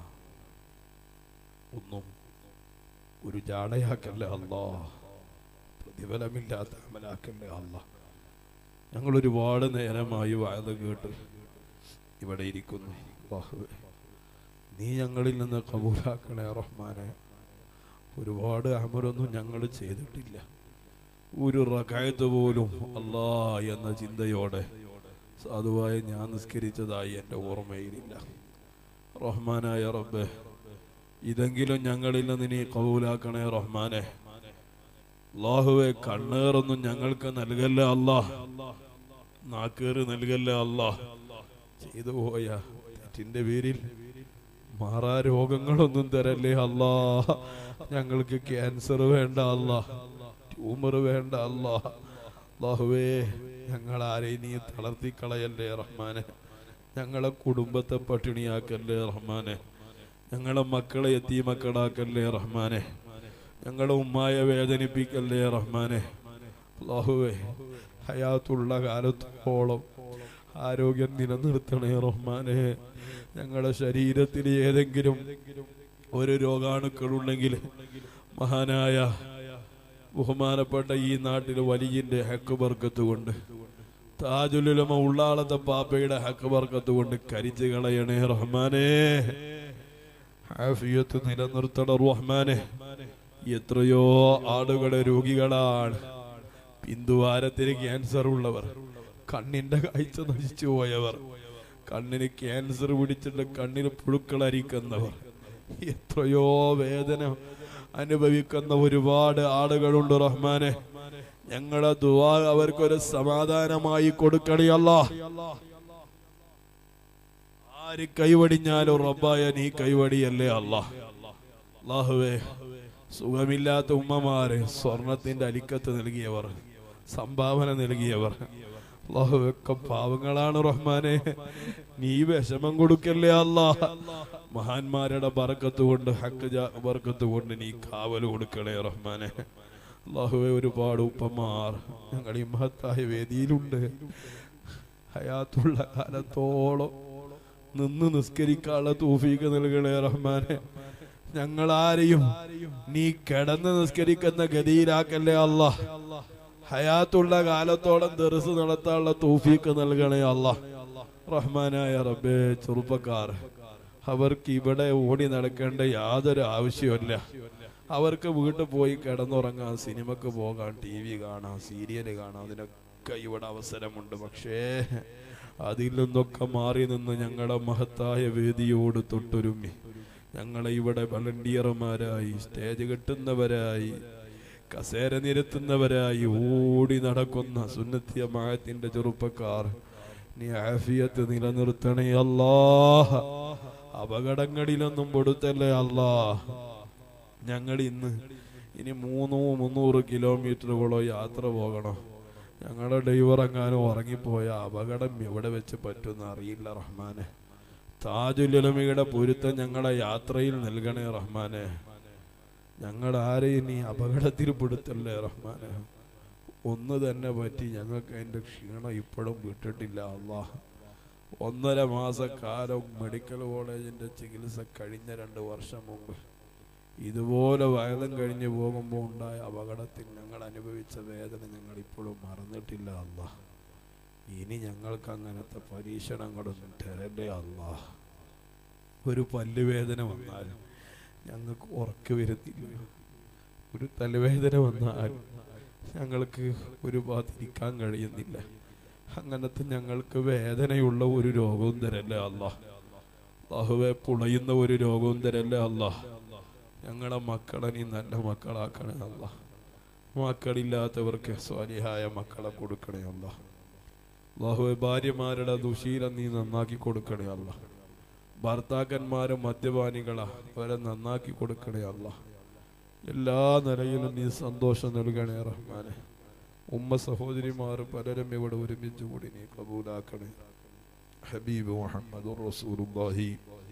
ഒന്നും ഒരു ജാടയാക്കല്ലേ അല്ലാ, പ്രതിഫലമില്ലാത്ത അമലാക്കല്ലേ അല്ലാ. ഞങ്ങൾ ഒരുപാട് നേരമായി വഅദ് കേട്ട് ഇവിടെ ഇരിക്കുന്നു. അല്ലാഹുവേ, നീ ഞങ്ങളിൽ നിന്ന് കബൂലാക്കണേ റഹ്മാനെ. ഒരുപാട് അമലൊന്നും ഞങ്ങൾ ചെയ്തിട്ടില്ല, ഒരു റകഅത്ത് പോലും അല്ലാ എന്ന ചിന്തയോടെ സാധുവായി ഞാൻ നിസ്കരിച്ചതായി എൻ്റെ ഓർമ്മയിലില്ല. റഹ്മാനായ റബ്ബേ, ഇതെങ്കിലും ഞങ്ങളിൽ നിന്ന് നീ കബൂലാക്കണേ റഹ്മാനെ. അല്ലാഹുവേ, കണ്ണേറൊന്നും ഞങ്ങൾക്ക് നൽകല്ലേ അല്ലാ, നാക്കേറ് നൽകല്ലേ അല്ലാ. ചെയ്തു പോയ തെറ്റിന്റെ പേരിൽ മാറാ രോഗങ്ങളൊന്നും തരല്ലേ അല്ലാ. ഞങ്ങൾക്ക് ക്യാൻസർ വേണ്ട അല്ലാ, ട്യൂമർ വേണ്ട അല്ലാ. അല്ലാഹുവേ, ഞങ്ങളാരെയും നീ തളർത്തിക്കളയല്ലേ റഹ്മാനെ. ഞങ്ങളെ കുടുംബത്തെ പട്ടിണിയാക്കല്ലേ റഹ്മാനെ. ഞങ്ങളെ മക്കളെ യതീമക്കളാക്കല്ലേ റഹ്മാനെ. ഞങ്ങളെ ഉമ്മായെ വേദനിപ്പിക്കല്ലേ റഹ്മാനെ. അല്ലാഹുവേ, ഹയാത്തുള്ള കാലത്തോളം ആരോഗ്യം നിലനിർത്തണേ റഹ്മാനെ. ഞങ്ങളുടെ ശരീരത്തിൽ ഏതെങ്കിലും ഒരു രോഗാണുക്കളുണ്ടെങ്കിൽ മഹാനായ ബഹുമാനപ്പെട്ട ഈ നാട്ടിലെ വലിയന്റെ ഹക്ക് ബർക്കത്ത് കൊണ്ട്, താജുൽ ഉലമ ഉള്ളാളത്തെ പാപ്പയുടെ ഹക്ക് ബർക്കത്ത് കൊണ്ട് കരിച്ചു കളയണേ റഹ്മാനെ. ആഫിയത്ത് നിലനിർത്തണം റഹ്മാനെ. എത്രയോ ആളുകളെ രോഗികളാണ്, ബിന്ദുവാരത്തിന് ക്യാൻസർ ഉള്ളവർ, കണ്ണിന്റെ കാഴ്ച നശിച്ചു പോയവർ, കണ്ണിന് ക്യാൻസർ പിടിച്ചിട്ട് കണ്ണിന് പുഴുക്കളരിക്കുന്നവർ, എത്രയോ വേദന അനുഭവിക്കുന്ന ഒരുപാട് ആളുകളുണ്ട് റഹ്മാനെ. ഞങ്ങളെ ദുആ അവർക്കൊരു സമാധാനമായി കൊടുക്കണേ അല്ലാ. ആര് കൈവടിഞ്ഞാലും റബ്ബായ നീ കൈവടിയല്ലേ അല്ലാ. അല്ലാഹുവേ, സുഖമില്ലാത്ത ഉമ്മമാര്, സ്വർണത്തിന്റെ അലിക്കത്ത് നൽകിയവർ, സംഭാവന നൽകിയവർ, അല്ലാഹുവൊക്കെ പാവങ്ങളാണ് റഹ്മാനെ. നീ വിഷമം കൊടുക്കല്ലേ അല്ലാ. മഹാന്മാരുടെ ബർക്കത്ത് കൊണ്ട്, ഹക്ക് ബർക്കത്ത് കൊണ്ട് നീ കാവൽ കൊടുക്കണേ റഹ്മാനെ. അല്ലാഹുവേ, ഒരുപാട് ഉപ്പമാർ ഞങ്ങൾ ഈ മഹത്തായ വേദിയിലുണ്ട്. ഹയാത്തുള്ള കാലത്തോളം നിന്ന് നിസ്കരിക്കാനുള്ള തൗഫീഖ് നൽകണേ റഹ്മാനെ. ഞങ്ങളാരെയും നീ കിടന്ന് നിസ്കരിക്കുന്ന ഗതിയിലാക്കല്ലേ അല്ലാ. ഹയാത്തുള്ള കാലത്തോളം ദർസ് നടത്താനുള്ള തൗഫീഖ് നൽകണേ അല്ലാ. റഹ്മാനായ റബ്ബേ, ചെറുപ്പക്കാർ അവർക്ക് ഇവിടെ ഓടി നടക്കേണ്ട യാതൊരു ആവശ്യമില്ല. അവർക്ക് വീട്ടിൽ പോയി കിടന്നുറങ്ങാൻ, സിനിമക്ക് പോകാൻ, ടി വി കാണാം, സീരിയൽ കാണാം, അതിനൊക്കെ ഇവിടെ അവസരമുണ്ട്. പക്ഷേ അതിൽ നിന്നൊക്കെ മാറി നിന്ന് ഞങ്ങളുടെ മഹത്തായ വേദിയോട് തൊട്ടുരുമ്മി ഞങ്ങളെ ഇവിടെ വളണ്ടിയർമാരായി, സ്റ്റേജ് കെട്ടുന്നവരായി, കസേര നിരത്തുന്നവരായി ഓടി നടക്കുന്ന സുന്നത്തി ജമാഅത്തിന്റെ ചെറുപ്പക്കാർ നീ ആഫിയത്ത് നിലനിർത്തണേ അല്ലാഹ്. അപകടങ്ങളിലൊന്നും പെടുത്തല്ലേ അല്ലാഹ്. ഞങ്ങൾ ഇന്ന് ഇനി മൂന്നോ മുന്നൂറ് കിലോമീറ്ററുകളോ യാത്ര പോകണം. ഞങ്ങളുടെ ഡ്രൈവർ എങ്ങാനും ഉറങ്ങിപ്പോയ അപകടം എവിടെ വെച്ച് പറ്റുമെന്ന് അറിയില്ല റഹ്മാനെ. താജുൽ ഉലമയുടെ പൊരുത്തം ഞങ്ങളെ യാത്രയിൽ നൽകണേ റഹ്മാനെ. ഞങ്ങൾ ആരെയും നീ അപകടത്തിൽ പെടുത്തല്ലേ റഹ്മാനെ. ഒന്ന് തന്നെ പറ്റി ഞങ്ങൾക്ക് അതിൻ്റെ ക്ഷീണം ഇപ്പോഴും വിട്ടിട്ടില്ല അല്ലാഹ്. ഒന്നര മാസക്കാലം മെഡിക്കൽ കോളേജിൻ്റെ ചികിത്സ കഴിഞ്ഞ രണ്ട് വർഷം മുമ്പ് ഇതുപോലെ വയലും കഴിഞ്ഞ് പോകുമ്പോൾ ഉണ്ടായ അപകടത്തിൽ ഞങ്ങൾ അനുഭവിച്ച വേദന ഞങ്ങൾ ഇപ്പോഴും മറന്നിട്ടില്ല അല്ലാഹ്. ഇനി ഞങ്ങൾക്ക് അങ്ങനത്തെ പരീക്ഷണങ്ങളൊന്നും തരല്ലേ അല്ലാഹ്. ഒരു പല്ലുവേദന വന്നാൽ ഞങ്ങൾക്ക് ഉറക്കം വരുന്നില്ല. ഒരു തലവേദന വന്നാൽ ഞങ്ങൾക്ക് ഒരു ഭാഗത്തിരിക്കാൻ കഴിയുന്നില്ല. അങ്ങനത്തെ ഞങ്ങൾക്ക് വേദനയുള്ള ഒരു രോഗവും തരല്ലേ അല്ലാഹ്. അല്ലാഹുവേ, പുളയുന്ന ഒരു രോഗവും തരല്ലേ അല്ലാഹ്. ഞങ്ങളെ മക്കളെ നീ നല്ല മക്കളാക്കണേ അല്ലാഹ്. മക്കളില്ലാത്തവർക്ക് സ്വാലിഹായ മക്കളെ കൊടുക്കണേ അല്ലാഹ്. അല്ലാഹുവേ, ഭാര്യമാരുടെ ദുശീലം നീ നന്നാക്കി കൊടുക്കണേ അല്ലാഹ്. ഭർത്താക്കന്മാരും മദ്യപാനികളാ, അവരെ നന്നാക്കി കൊടുക്കണേ അല്ലാഹ്. എല്ലാ നിലയിലും നീ സന്തോഷം നൽകണേ റഹ്മാനെ. ഉമ്മ സഹോദരിമാർ പലരും ഇവിടെ ഒരുമിച്ച് കൂടി നീ കബൂലാക്കണേ. ഹബീബ് മുഹമ്മദുർ റസൂലുള്ളാഹി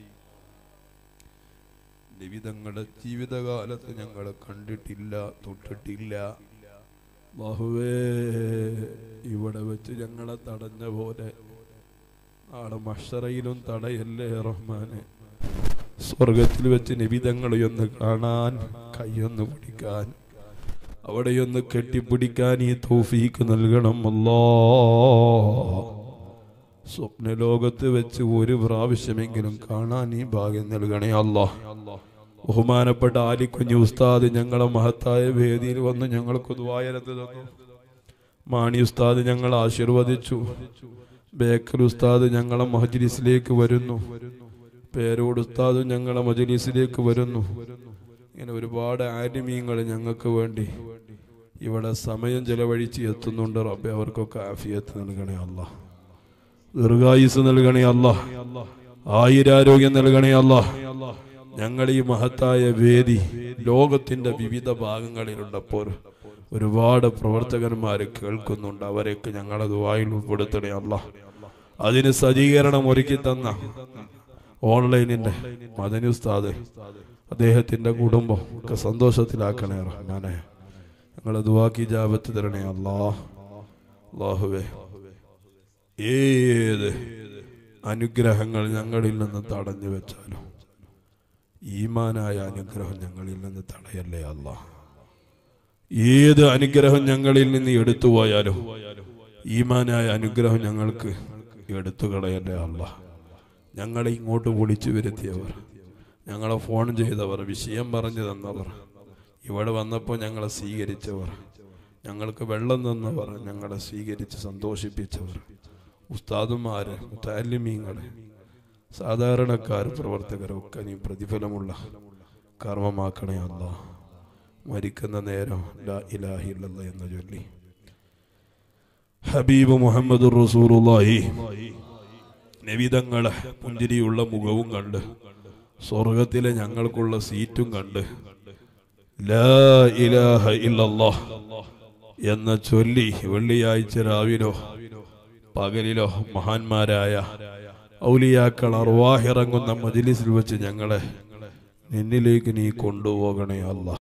നിവിധങ്ങളുടെ ജീവിതകാലത്ത് ഞങ്ങൾ കണ്ടിട്ടില്ല, തൊട്ടിട്ടില്ല. അല്ലാഹുവേ, ഇവിടെ വെച്ച് ഞങ്ങളെ തടഞ്ഞ പോലെ നാളെ മഹ്ശറയിലും തടയല്ലേ റഹ്മാനെ. സ്വർഗത്തിൽ വെച്ച് നിബിധങ്ങളെയൊന്ന് കാണാൻ, കൈയൊന്ന് പിടിക്കാൻ, അവിടെയൊന്ന് കെട്ടിപ്പിടിക്കാൻ ഈ തൗഫീഖ് നൽകണം അല്ലാഹ്. സ്വപ്നലോകത്ത് വെച്ച് ഒരു പ്രാവശ്യമെങ്കിലും കാണാൻ ഈ ഭാഗ്യം നൽകണേ അല്ലാഹ്. ബഹുമാനപ്പെട്ട ആലിക്കുഞ്ഞി ഉസ്താദ് ഞങ്ങളെ മഹത്തായ വേദിയിൽ വന്ന് ഞങ്ങൾക്ക് ദുആയത്ത് തന്നു. മാണി ഉസ്താദ് ഞങ്ങളെ ആശീർവദിച്ചു. ബേക്കൽ ഉസ്താദ് ഞങ്ങളെ മജ്ലിസിലേക്ക് വരുന്നു. പേരോട് ഉസ്താദ് ഞങ്ങളെ മജ്ലിസിലേക്ക് വരുന്നു. ഇങ്ങനെ ഒരുപാട് ആലിമീങ്ങൾ ഞങ്ങൾക്ക് വേണ്ടി ഇവിടെ സമയം ചെലവഴിച്ച് എത്തുന്നുണ്ട്. റബ്ബേ, അവർക്കൊക്കെ ആഫിയത്ത് നൽകണേ അല്ലാഹ്. ദീർഘായുസ് നൽകണേ അല്ലാഹ്. ആയുരാരോഗ്യം നൽകണേ അല്ലാഹ്. ഞങ്ങൾ ഈ മഹത്തായ വേദി ലോകത്തിന്റെ വിവിധ ഭാഗങ്ങളിലുള്ളപ്പോൾ ഒരുപാട് പ്രവർത്തകന്മാർ കേൾക്കുന്നുണ്ട്. അവരെയൊക്കെ ഞങ്ങളെ ദുആയിൽ ഉൾപ്പെടുത്തണേ അല്ലാഹ്. അതിന് സജ്ജീകരണം ഒരുക്കി തന്ന ഓൺലൈനിന്റെ മദനി ഉസ്താദ്, അദ്ദേഹത്തിന്റെ കുടുംബം ഒക്കെ സന്തോഷത്തിലാക്കണേ റഹ്മാനെ. ഞങ്ങളെ ദുആക്ക് ഇജാബത്ത് തരണേ അല്ലാഹ്. അല്ലാഹുവേ, ഏത് അനുഗ്രഹങ്ങൾ ഞങ്ങളിൽ നിന്ന് തടഞ്ഞു വെച്ചാലും ഈമാനായ അനുഗ്രഹം ഞങ്ങളിൽ നിന്ന് തടയല്ലേ അല്ലാഹ്. ഏത് അനുഗ്രഹം ഞങ്ങളിൽ നിന്ന് എടുത്തു പോയാലും ഈമാനായ അനുഗ്രഹം ഞങ്ങൾക്ക് എടുത്തു കളയല്ലേ അല്ലാഹ്. ഞങ്ങളെ ഇങ്ങോട്ട് വിളിച്ചു വരുത്തിയവർ, ഞങ്ങളെ ഫോൺ ചെയ്തവർ, വിഷയം പറഞ്ഞു തന്നവർ, ഇവിടെ വന്നപ്പോൾ ഞങ്ങളെ സ്വീകരിച്ചവർ, ഞങ്ങൾക്ക് വെള്ളം തന്നവർ, ഞങ്ങളെ സ്വീകരിച്ച് സന്തോഷിപ്പിച്ചവർ, ഉസ്താദുമാർ, മുതഅല്ലിമീങ്ങൾ, സാധാരണക്കാർ, പ്രവർത്തകരൊക്കെ നീ പ്രതിഫലമുള്ള കർമ്മമാക്കണേ അല്ലാഹ്. മരിക്കുന്ന നേരം ലാ ഇലാഹ ഇല്ലല്ലാഹ് എന്ന് ചൊല്ലി ഹബീബ് മുഹമ്മദുർ റസൂലുള്ളാഹി നബിതങ്ങളെ പുഞ്ചിരിയുള്ള മുഖവും കണ്ട് സ്വർഗത്തിലെ ഞങ്ങൾക്കുള്ള സീറ്റും കണ്ട് ലാ ഇലാഹ ഇല്ലല്ലാഹ് എന്ന ചൊല്ലി വെള്ളിയാഴ്ച രാവിലോ പകലിലോ മഹാന്മാരായ ഔലിയാക്കൾ അർവാഹിറങ്ങുന്ന മജ്ലിസിൽ വെച്ച് ഞങ്ങളെ നിന്നിലേക്ക് നീ കൊണ്ടുപോകണേ അല്ലാഹ്.